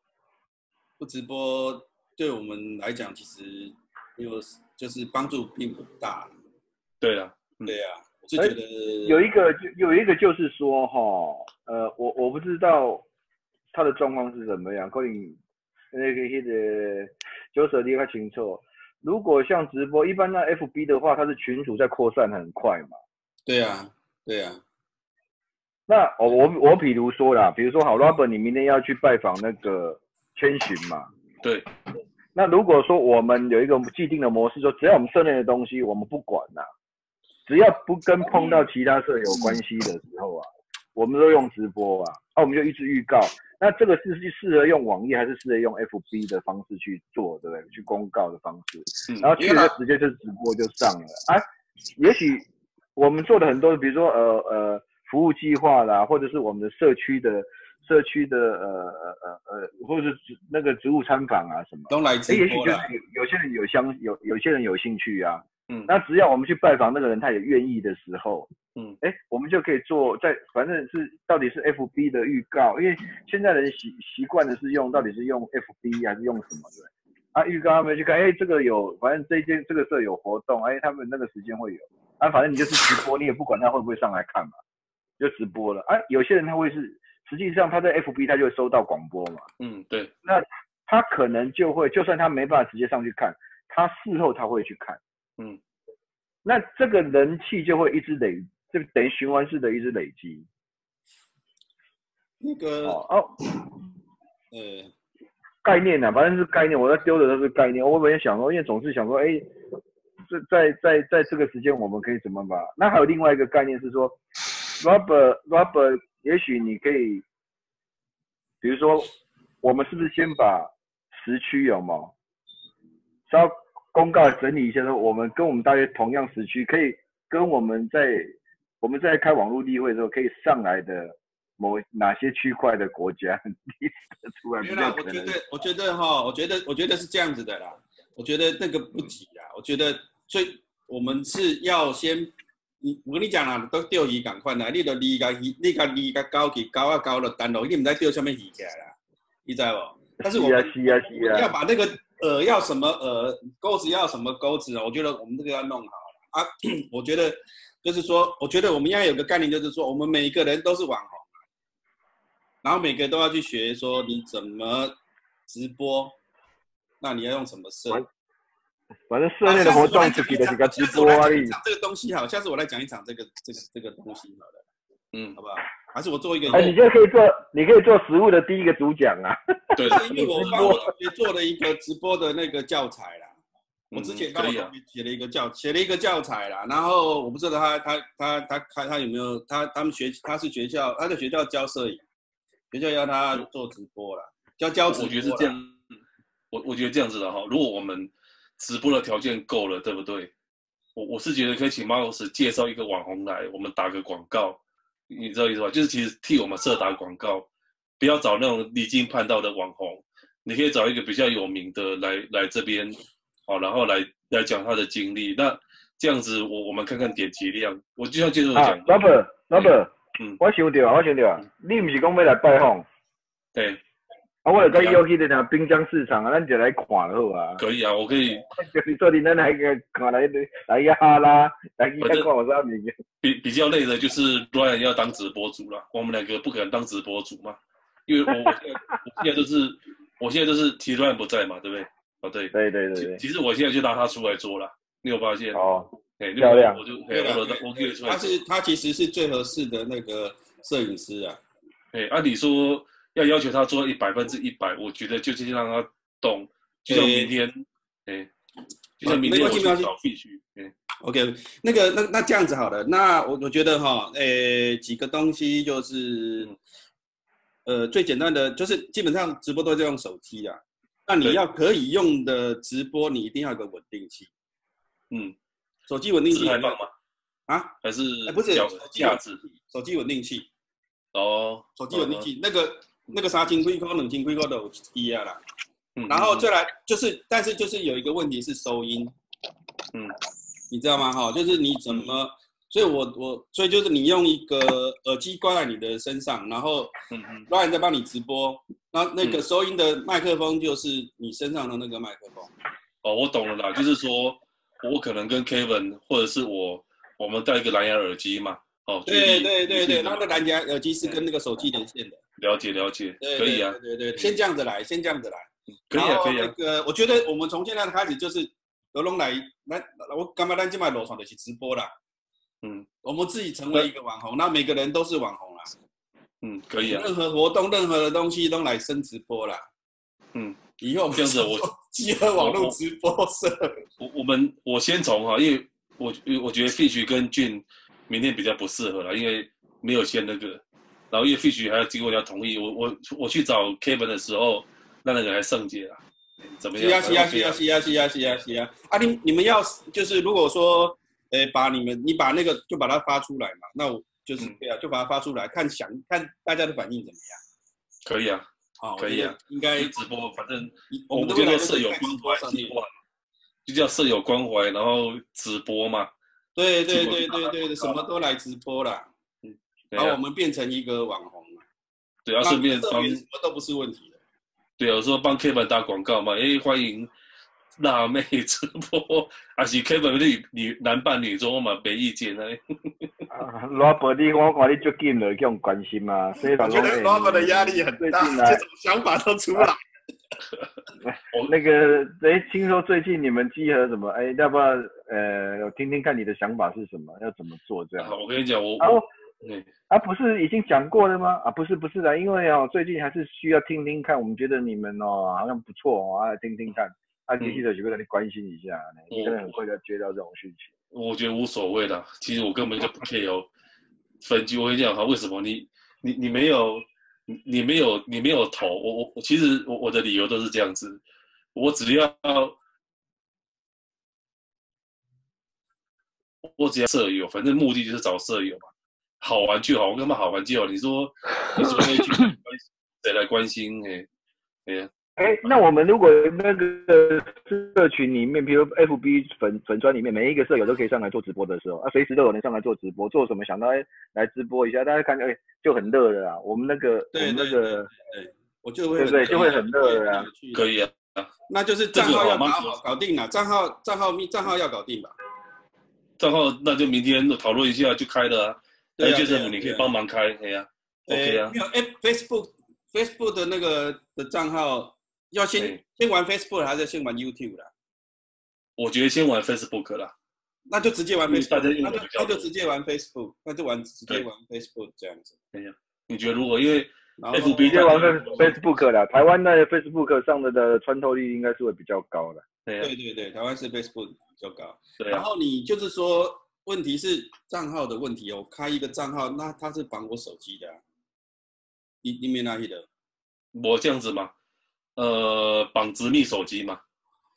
对我们来讲其实就是帮助并不大。 对啊， 对啊，我是觉得有一个就是说哈，我不知道他的状况是怎么样，可能那个九舍离开清楚。如果像直播一般，那 FB 的话，它是群组在扩散很快嘛。 对啊。 那我比如说啦，比如说好 ，Robert， 你明天要去拜访那个千寻嘛？ 对。 那如果说我们有一个既定的模式，说只要我们社内的东西我们不管啦，只要不跟碰到其他社有关系的时候啊，我们都用直播啊，我们就一直预告。那这个是适合用网页还是适合用 FB 的方式去做，对不对？去公告的方式，然后去了直接就直播就上了啊。也许我们做的很多，比如说服务计划啦，或者是我们的社区的或者是那个植物参访啊什么， 都来直播啦。 也许就是有些人有兴趣啊。那只要我们去拜访那个人，他也愿意的时候，我们就可以做反正是到底是 FB 的预告，因为现在人习惯的是到底是用 FB 还是用什么的啊？预告他们去看，这个反正这个社有活动，他们那个时间会有啊，反正你就是直播，你也不管他会不会上来看嘛，就直播了啊。有些人他会实际上他在 FB 他就会收到广播嘛， 对， 那他可能就会，就算他没办法直接上去看，他事后他会去看。那这个人气就会一直就等于循环式的一直累积。 那个概念啊，反正是概念，我在丢的都是概念。我本来想说，因为总是想说，在这个时间我们可以怎么把？那还有另外一个概念是说 ，Robert， 也许你可以，比如说，我们是不是先把时区有没有稍公告整理一下，说我们跟我们大约同样时区，可以跟我们在开网络例会的时候可以上来的哪些区块的国家出来比较可能。 我觉得是这样子的啦。我觉得那个不急啦。我觉得我们是要先，我跟你讲啦，都钓鱼赶快啦，你就离个高去高了单咯，你唔知钓什么鱼起来啦，你知无？但是我们要把那个要什么钩子要什么钩子啊？我觉得我们这个要弄好啊。我觉得就是说，我觉得我们要有个概念，就是说我们每一个人都是网红，然后每个都要去学说你怎么直播，那你要用什么设？ 反正社内的活动是给的这个直播而已。 这个东西好，下次我来讲一场这个东西好了。好不好？还是我做一个？ 你就可以做实物的第一个主讲啊。 对，因为我帮我同学做了一个直播的那个教材啦。我之前帮我同学写了一个教材啦，然后我不知道他有没有他的学校教摄影，学校要他做直播啦，教直播。 我觉得是这样，我觉得这样子的哈，如果我们直播的条件够了，对不对？ 我是觉得可以请马老师介绍一个网红来，我们打个广告，你知道意思吧？就是其实替我们社打广告，不要找那种离经叛道的网红，你可以找一个比较有名的来这边，好，然后来讲他的经历。那这样子我们看看点击量。我就像接着讲。 Robert，我想到，你不是讲要来拜访？ 对。 啊，我就跟伊约去的那滨江市场啊，咱就来看就好啊。 可以啊，我可以。 就是做阵咱来看来一哈啦，来去看我啥物件。 比较累的就是 Ryan 要当直播主了，我们两个不可能当直播主嘛，因为我现在都是提 Ryan 不在嘛，对不对？哦，对。对。其实我现在就拉他出来做了，你有发现？ 哦。漂亮。 我可以出来。 他其实是最合适的那个摄影师啊。 按理说。要求他做100%，我觉得就是让他动，就像明天，就像明天我去找 Fish，OK， 那这样子好了，那我觉得哈，几个东西就是，最简单的就是基本上直播都在用手机啊，那你要可以用的直播，你一定要有个稳定器，手机稳定器还放吗？ 啊？ 还是不是架子？ 手机稳定器， 哦， 手机稳定器那个3千几块、2千几块都有一啊啦，然后再来就是，但是就是有一个问题是收音，你知道吗？哈，就是你怎么，所以就是你用一个耳机挂在你的身上，然后让人在帮你直播，那个收音的麦克风就是你身上的那个麦克风。 哦，我懂了啦，就是说我可能跟 Kevin 或者是我们戴一个蓝牙耳机嘛，哦， 对，他的蓝牙耳机是跟那个手机连线的。 了解，可以啊。 对，先这样子来。 可以啊。 那个，我觉得我们从现在开始就是都弄来，我干嘛咱今麦路上就是直播啦。我们自己成为一个网红，那每个人都是网红啦。 可以啊。 任何活动、任何的东西都来升直播啦。以后这样子集合网络直播社。 我先从哈，因为我觉得 Fish 跟俊明天比较不适合了，因为没有签那个。然后因为 Fish 还要经过人家同意，我去找 Kevin 的时候，那个人还圣洁啊，怎么样？ 是啊！啊，你们要就是如果说，你把那个就把它发出来嘛，那我就是对啊，就把它发出来，看大家的反应怎么样？ 可以啊，可以啊， 应该直播，反正我们就叫舍友关怀计划，就叫舍友关怀，然后直播嘛。 对，什么都来直播啦。把我们变成一个网红嘛， 对啊，顺便帮什么都不是问题的。 对啊，我说帮 Kevin 打广告嘛，欢迎辣妹直播，还是 Kevin 女男扮女装嘛，没意见啊。 Robert， 我看你最近了，这种关心嘛，我觉得 Robert 的压力很大，这种想法都出来。 那个，听说最近你们集合什么？要不要听听看你的想法是什么？要怎么做这样？ 好，我跟你讲， 不是已经讲过了吗？不是的，因为最近还是需要听听看，我们觉得你们好像不错听听看，继续的就跟你关心一下，你真的很会的接到这种事情。 我觉得无所谓啦，其实我根本就不 care 分级。我跟你讲为什么你没有投我其实我的理由都是这样子，我只要舍友，反正目的就是找舍友嘛。好玩就好，我干嘛好玩就好？你说谁来关心？ 那我们如果那个社群里面，比如 FB 粉专里面，每一个舍友都可以上来做直播的时候，随时都有人上来做直播，做什么想到来直播一下，大家看就很热了啦。我们那个我就会对，就会很热了啦。 可以啊， 那就是账号要搞定了，账号要搞定吧。 账号那就明天讨论一下就开了啊。对啊，就是你可以帮忙开，OK 啊。 没有Facebook 的那个的账号要先玩 Facebook 还是先玩 YouTube 啦？ 我觉得先玩 Facebook 啦。 那就直接玩 Facebook， 那就直接玩 Facebook， 那就直接玩 Facebook 这样子。 对呀，你觉得如果因为 FB 直接玩 Facebook 啦，台湾的 Facebook 上的穿透率应该是会比较高的。 对，台湾是 Facebook 比较高。 对。 然后你就是说。问题是账号的问题哦，开一个账号，那他是绑我手机的、你没哪里的？ 我这样子吗？绑直密手机嘛。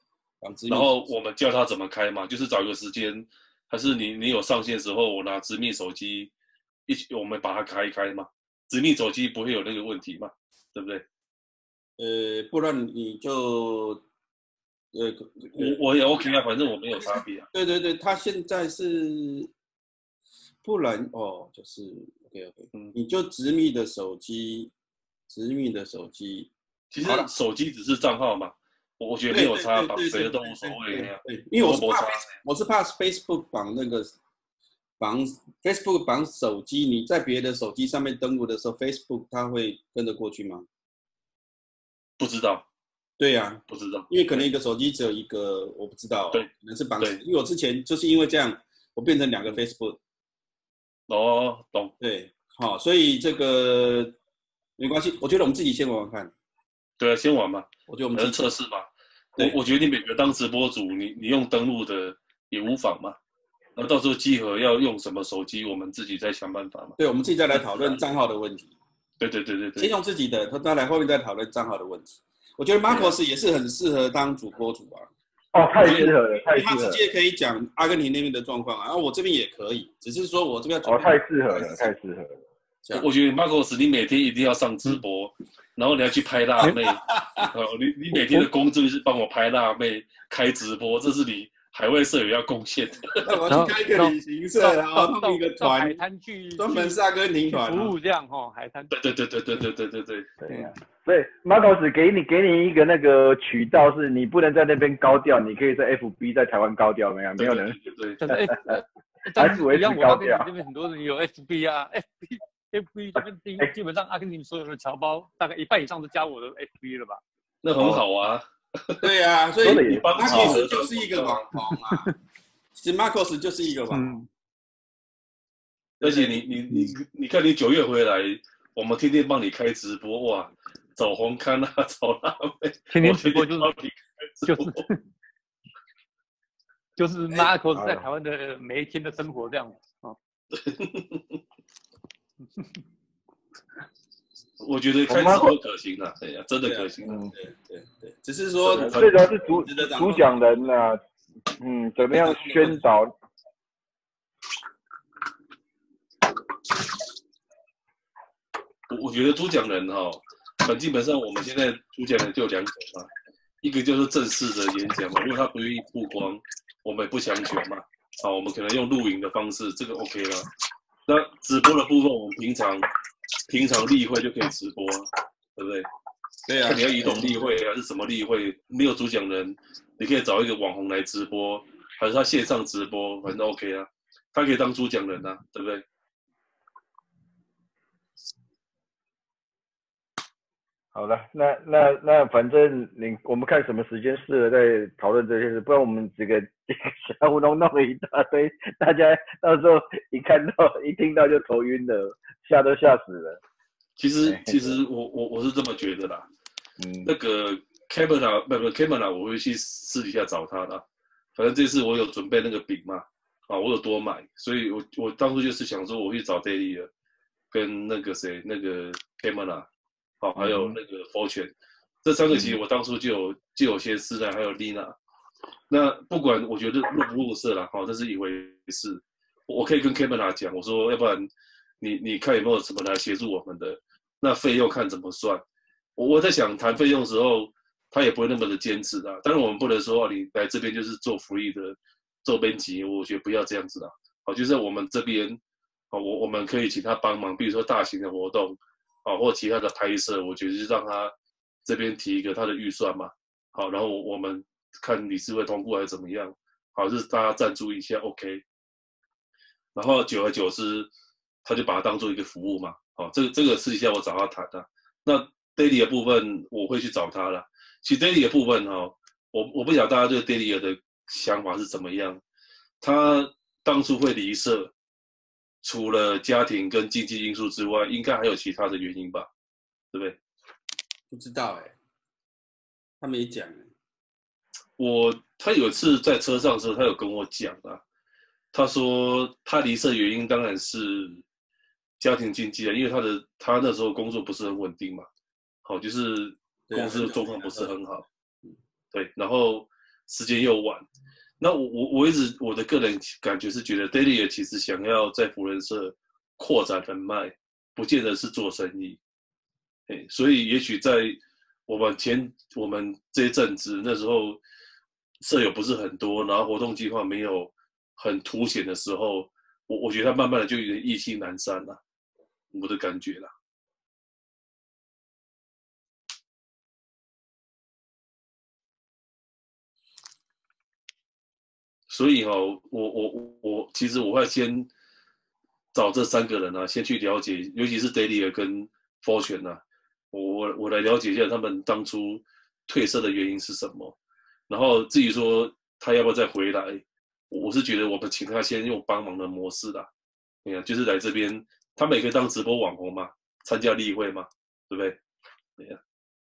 然后我们教他怎么开嘛，就是找一个时间，还是你有上线的时候，我拿直密手機我们把它开一开嘛，直密手機不会有那个问题嘛，对不对？ 不然你就我也 OK 啊，反正我没有差别啊。 对对对，他现在是，不然就是 OK，你就直密的手机，其实手机只是账号嘛，我觉得没有差，绑谁的都无所谓。 因为我是怕 Facebook 绑 Facebook 绑手机，你在别的手机上面登录的时候 ，Facebook 它会跟着过去吗？ 不知道。 对呀， 不知道， 因为可能一个手机只有一个，我不知道， 对， 可能是绑。因为我之前就是因为这样，我变成2个 Facebook。 哦，懂。 对，好，所以这个没关系，我觉得我们自己先玩玩看。 对啊，先玩嘛， 我觉得我们自己测试嘛。我觉得你每个当直播主，你用登录的也无妨嘛。然后到时候集合要用什么手机，我们自己再想办法嘛。 对，我们自己再来讨论账号的问题。 对， 先用自己的，再来后面再讨论账号的问题。我觉得 Marcos 也是很适合当主播主啊。 太适合了，太适合了。 他直接可以讲阿根廷那边的状况啊，然后我这边也可以，只是说我这边太适合了，太适合了。 我觉得 Marcos 你每天一定要上直播，然后你要去拍辣妹，你每天的工作就是帮我拍辣妹、开直播，这是你海外社友要贡献的。 我要去开一个旅行社，然后弄一个团， 海滩去专门是阿根廷团服务这样海滩。 对。 对呀，所以 Marcos 给你一个那个渠道，是你不能在那边高调，你可以在 FB 在台湾高调，没有人。 对。 还是维持高调。 这边很多人有 FB 啊 ，FB 这边基本上阿根廷所有的侨胞大概1半以上都加我的 FB 了吧？ 那很好啊。 对啊，所以 Marcos 就是一个网红啊。其实 Marcos 就是一个网红。 而且你看你9月回来，我们天天帮你开直播哇，找红磡啊，找辣妹， 天天直播就是 Marcos 在台湾的每一天的生活这样啊。 我觉得开直播可行啊，对呀，真的可行。 对，只是说最主要是主讲人啊，怎么样宣导？ 我觉得主讲人基本上我们现在主讲人就2种嘛，一个就是正式的演讲嘛，如果他不愿意曝光，我们也不强求嘛。我们可能用录影的方式，这个 OK 了。那直播的部分，我们平常例会就可以直播，对不对？ 对啊。 看你要移动例会还是什么例会，没有主讲人，你可以找一个网红来直播，还是他线上直播，反正 OK 啊，他可以当主讲人啊，对不对？ 好了，那反正我们看什么时间适合再讨论这些事，不然我们几个瞎胡弄了一大堆，大家到时候一听到就头晕了，吓死了。 其实我是这么觉得啦。那个 Camera 我会去私底下找他的，反正这次我有准备那个饼嘛，我有多买，所以我当初就是想说我去找 Daily 跟那个谁那个 Camera。还有那个 Fortune， 这3个其实我当初就有先试了，还有 Lina。那不管我觉得入不入社啦，这是一回事。我可以跟 Camera 讲，我说要不然你看有没有什么来协助我们的，那费用看怎么算。我在想谈费用的时候，他也不会那么的坚持的。当然我们不能说你来这边就是做free的做编辑，我觉得不要这样子啦。就是我们这边我们可以请他帮忙，比如说大型的活动。或其他的拍摄，我觉得是让他这边提一个他的预算嘛，然后我们看理事会通过还是怎么样，就是大家赞助一下 OK， 然后久而久之，他就把它当做一个服务嘛，这个私底下我找他谈的。那 Daily 的部分我会去找他了。其实 Daily 的部分我不晓得大家对 Daily 的想法是怎么样，他当初会离社。除了家庭跟经济因素之外，应该还有其他的原因吧，对不对？ 不知道他没讲他有一次在车上的时候，他有跟我讲啊，他说他离社原因当然是家庭经济因为他那时候工作不是很稳定嘛，就是公司的状况不是很好，对，然后时间又晚。那我一直我的个人感觉是觉得 Dalier 其实想要在福人社扩展人脉，不见得是做生意。所以也许在我们这一阵子那时候社友不是很多，然后活动计划没有很凸显的时候，我觉得他慢慢的就有点意兴阑珊了，我的感觉啦。所以我其实我会先找这3个人啊，先去了解，尤其是 Dalier 跟 Fortune 啊，我来了解一下他们当初退社的原因是什么。然后至于说他要不要再回来，我是觉得我们请他先用帮忙的模式啦，就是来这边，他们也可以当直播网红嘛，参加例会嘛，对不对？对呀。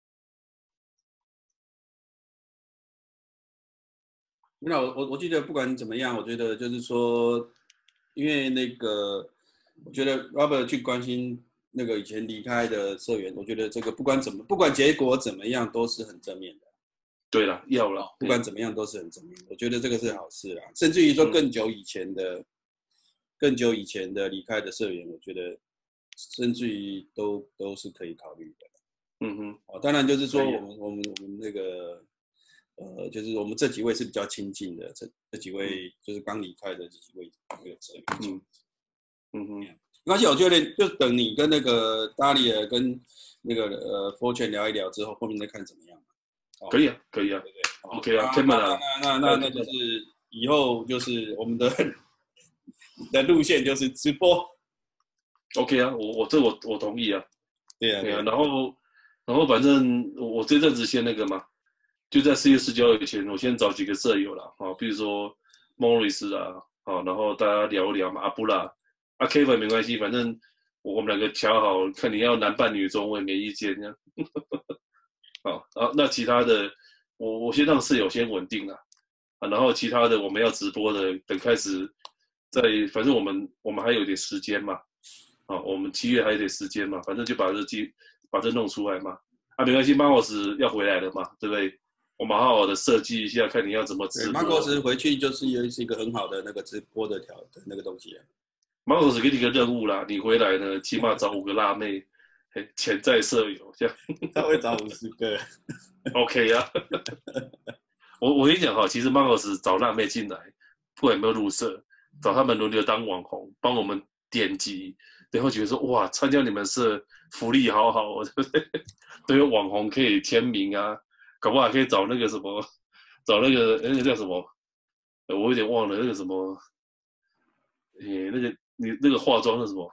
那我记得不管怎么样，我觉得就是说，因为那个，我觉得 Robert 去关心那个以前离开的社员，我觉得这个不管结果怎么样，都是很正面的。 对了，要了， 不管怎么样都是很正面的，我觉得这个是好事啦。甚至于说更久以前的离开的社员，我觉得甚至于都是可以考虑的。当然就是说我们那个。就是我们这几位是比较亲近的，这几位就是刚离开的这几位那个社员。没关系，我觉得就等你跟那个 Dalier 跟那个Fortune 聊一聊之后，后面再看怎么样。 可以啊，可以啊，对不对 ？OK 啊，天门啊， 那就是以后就是我们的路线就是直播。 OK 啊，我同意啊。 对啊， 然后反正我这阵子先那个嘛。就在4月19号以前，我先找几个舍友啦，比如说 Morris 啊，然后大家聊一聊嘛，阿布拉、Kevin 没关系，反正我们2个调好，看你要男扮女装我也没意见这样。那其他的我先让舍友先稳定啦，然后其他的我们要直播的，等开始反正我们还有点时间嘛，我们7月还有点时间嘛，反正就把这弄出来嘛，没关系 ，Marcos 要回来了嘛，对不对？我们好好的设计一下，看你要怎么直播。 Marcos 回去就是一个很好的那个直播的那个东西。 Marcos 给你一个任务啦，你回来呢，起码找5个辣妹，潜在舍友这样。 他会找50个。 OK 啊。我跟你讲哈，其实 Marcos 找辣妹进来，不管有没有入社，找他们轮流当网红，帮我们点击，然后觉得说哇，参加你们社福利好好，对不对？都有网红可以签名啊。搞不好还可以找那个什么，找那个叫什么，我有点忘了那个什么，那个化妆的什么，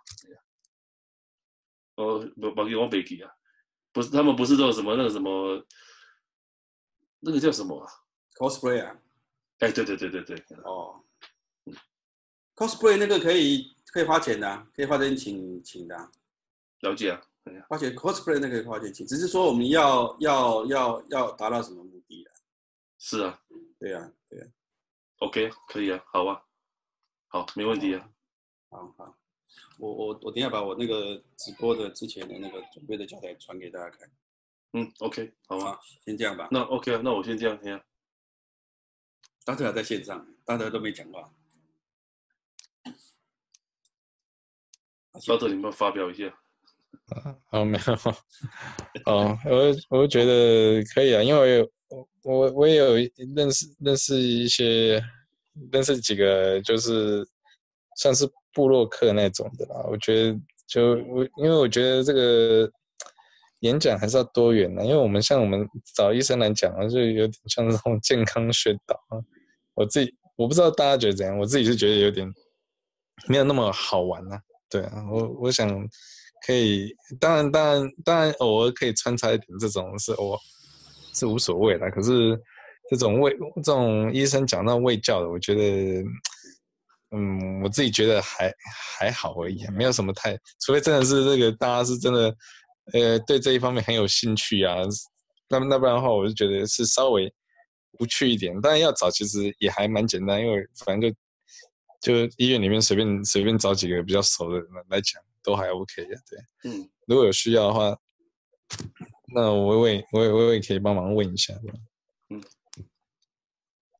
我没记啊，不是他们不是都有什么那个什么，那个叫什么啊 ？cosplay 啊？ 对。 cosplay 那个可以花钱的啊，可以花钱请的啊。 了解啊。 花钱 cosplay 那个花钱请，只是说我们要达到什么目的啊？ 是啊， 对啊。 OK， 可以啊，好啊，好，没问题啊。 好，我等一下把我那个直播的之前的那个准备的教材传给大家看。 OK， 好啊， 先这样吧。 那 OK 啊，那我先这样听啊。 大家还在线上，大家都没讲话。 到这里面发表一下。 没有，我觉得可以啊，因为我也有认识几个，就是算是部落客那种的啦。我觉得因为我觉得这个演讲还是要多元的，因为我们找医生来讲就有点像这种健康宣导啊。我不知道大家觉得怎样，我自己是觉得有点没有那么好玩啊。对啊，我想。可以，当然，偶尔可以穿插一点这种是无所谓的。可是这种医生讲到卫教的，我觉得，我自己觉得还好而已，没有什么除非真的是这个大家是真的，对这一方面很有兴趣啊，那不然的话，我就觉得是稍微无趣一点。当然要找其实也还蛮简单，因为反正就医院里面随便找几个比较熟的人来讲。都还 OK 的，对，如果有需要的话，那我也可以帮忙问一下，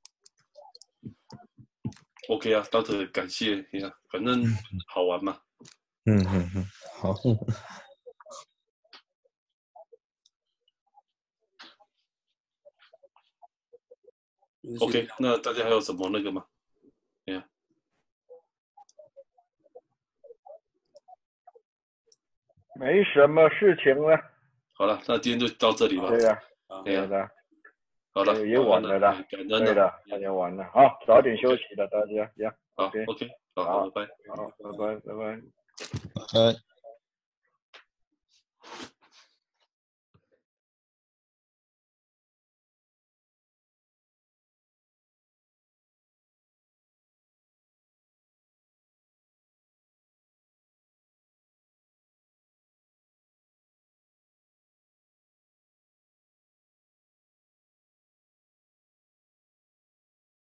OK 啊 ，Doctor 感谢呀，反正好玩嘛。 好。 OK， 那大家还有什么那个吗？ 没什么事情了。 好了，那今天就到这里吧。 对呀， 对呀。 好了， 也晚了啦。 对的，也晚了。好，早点休息了，大家呀。 好 ，OK， 好，拜拜。 好，拜拜。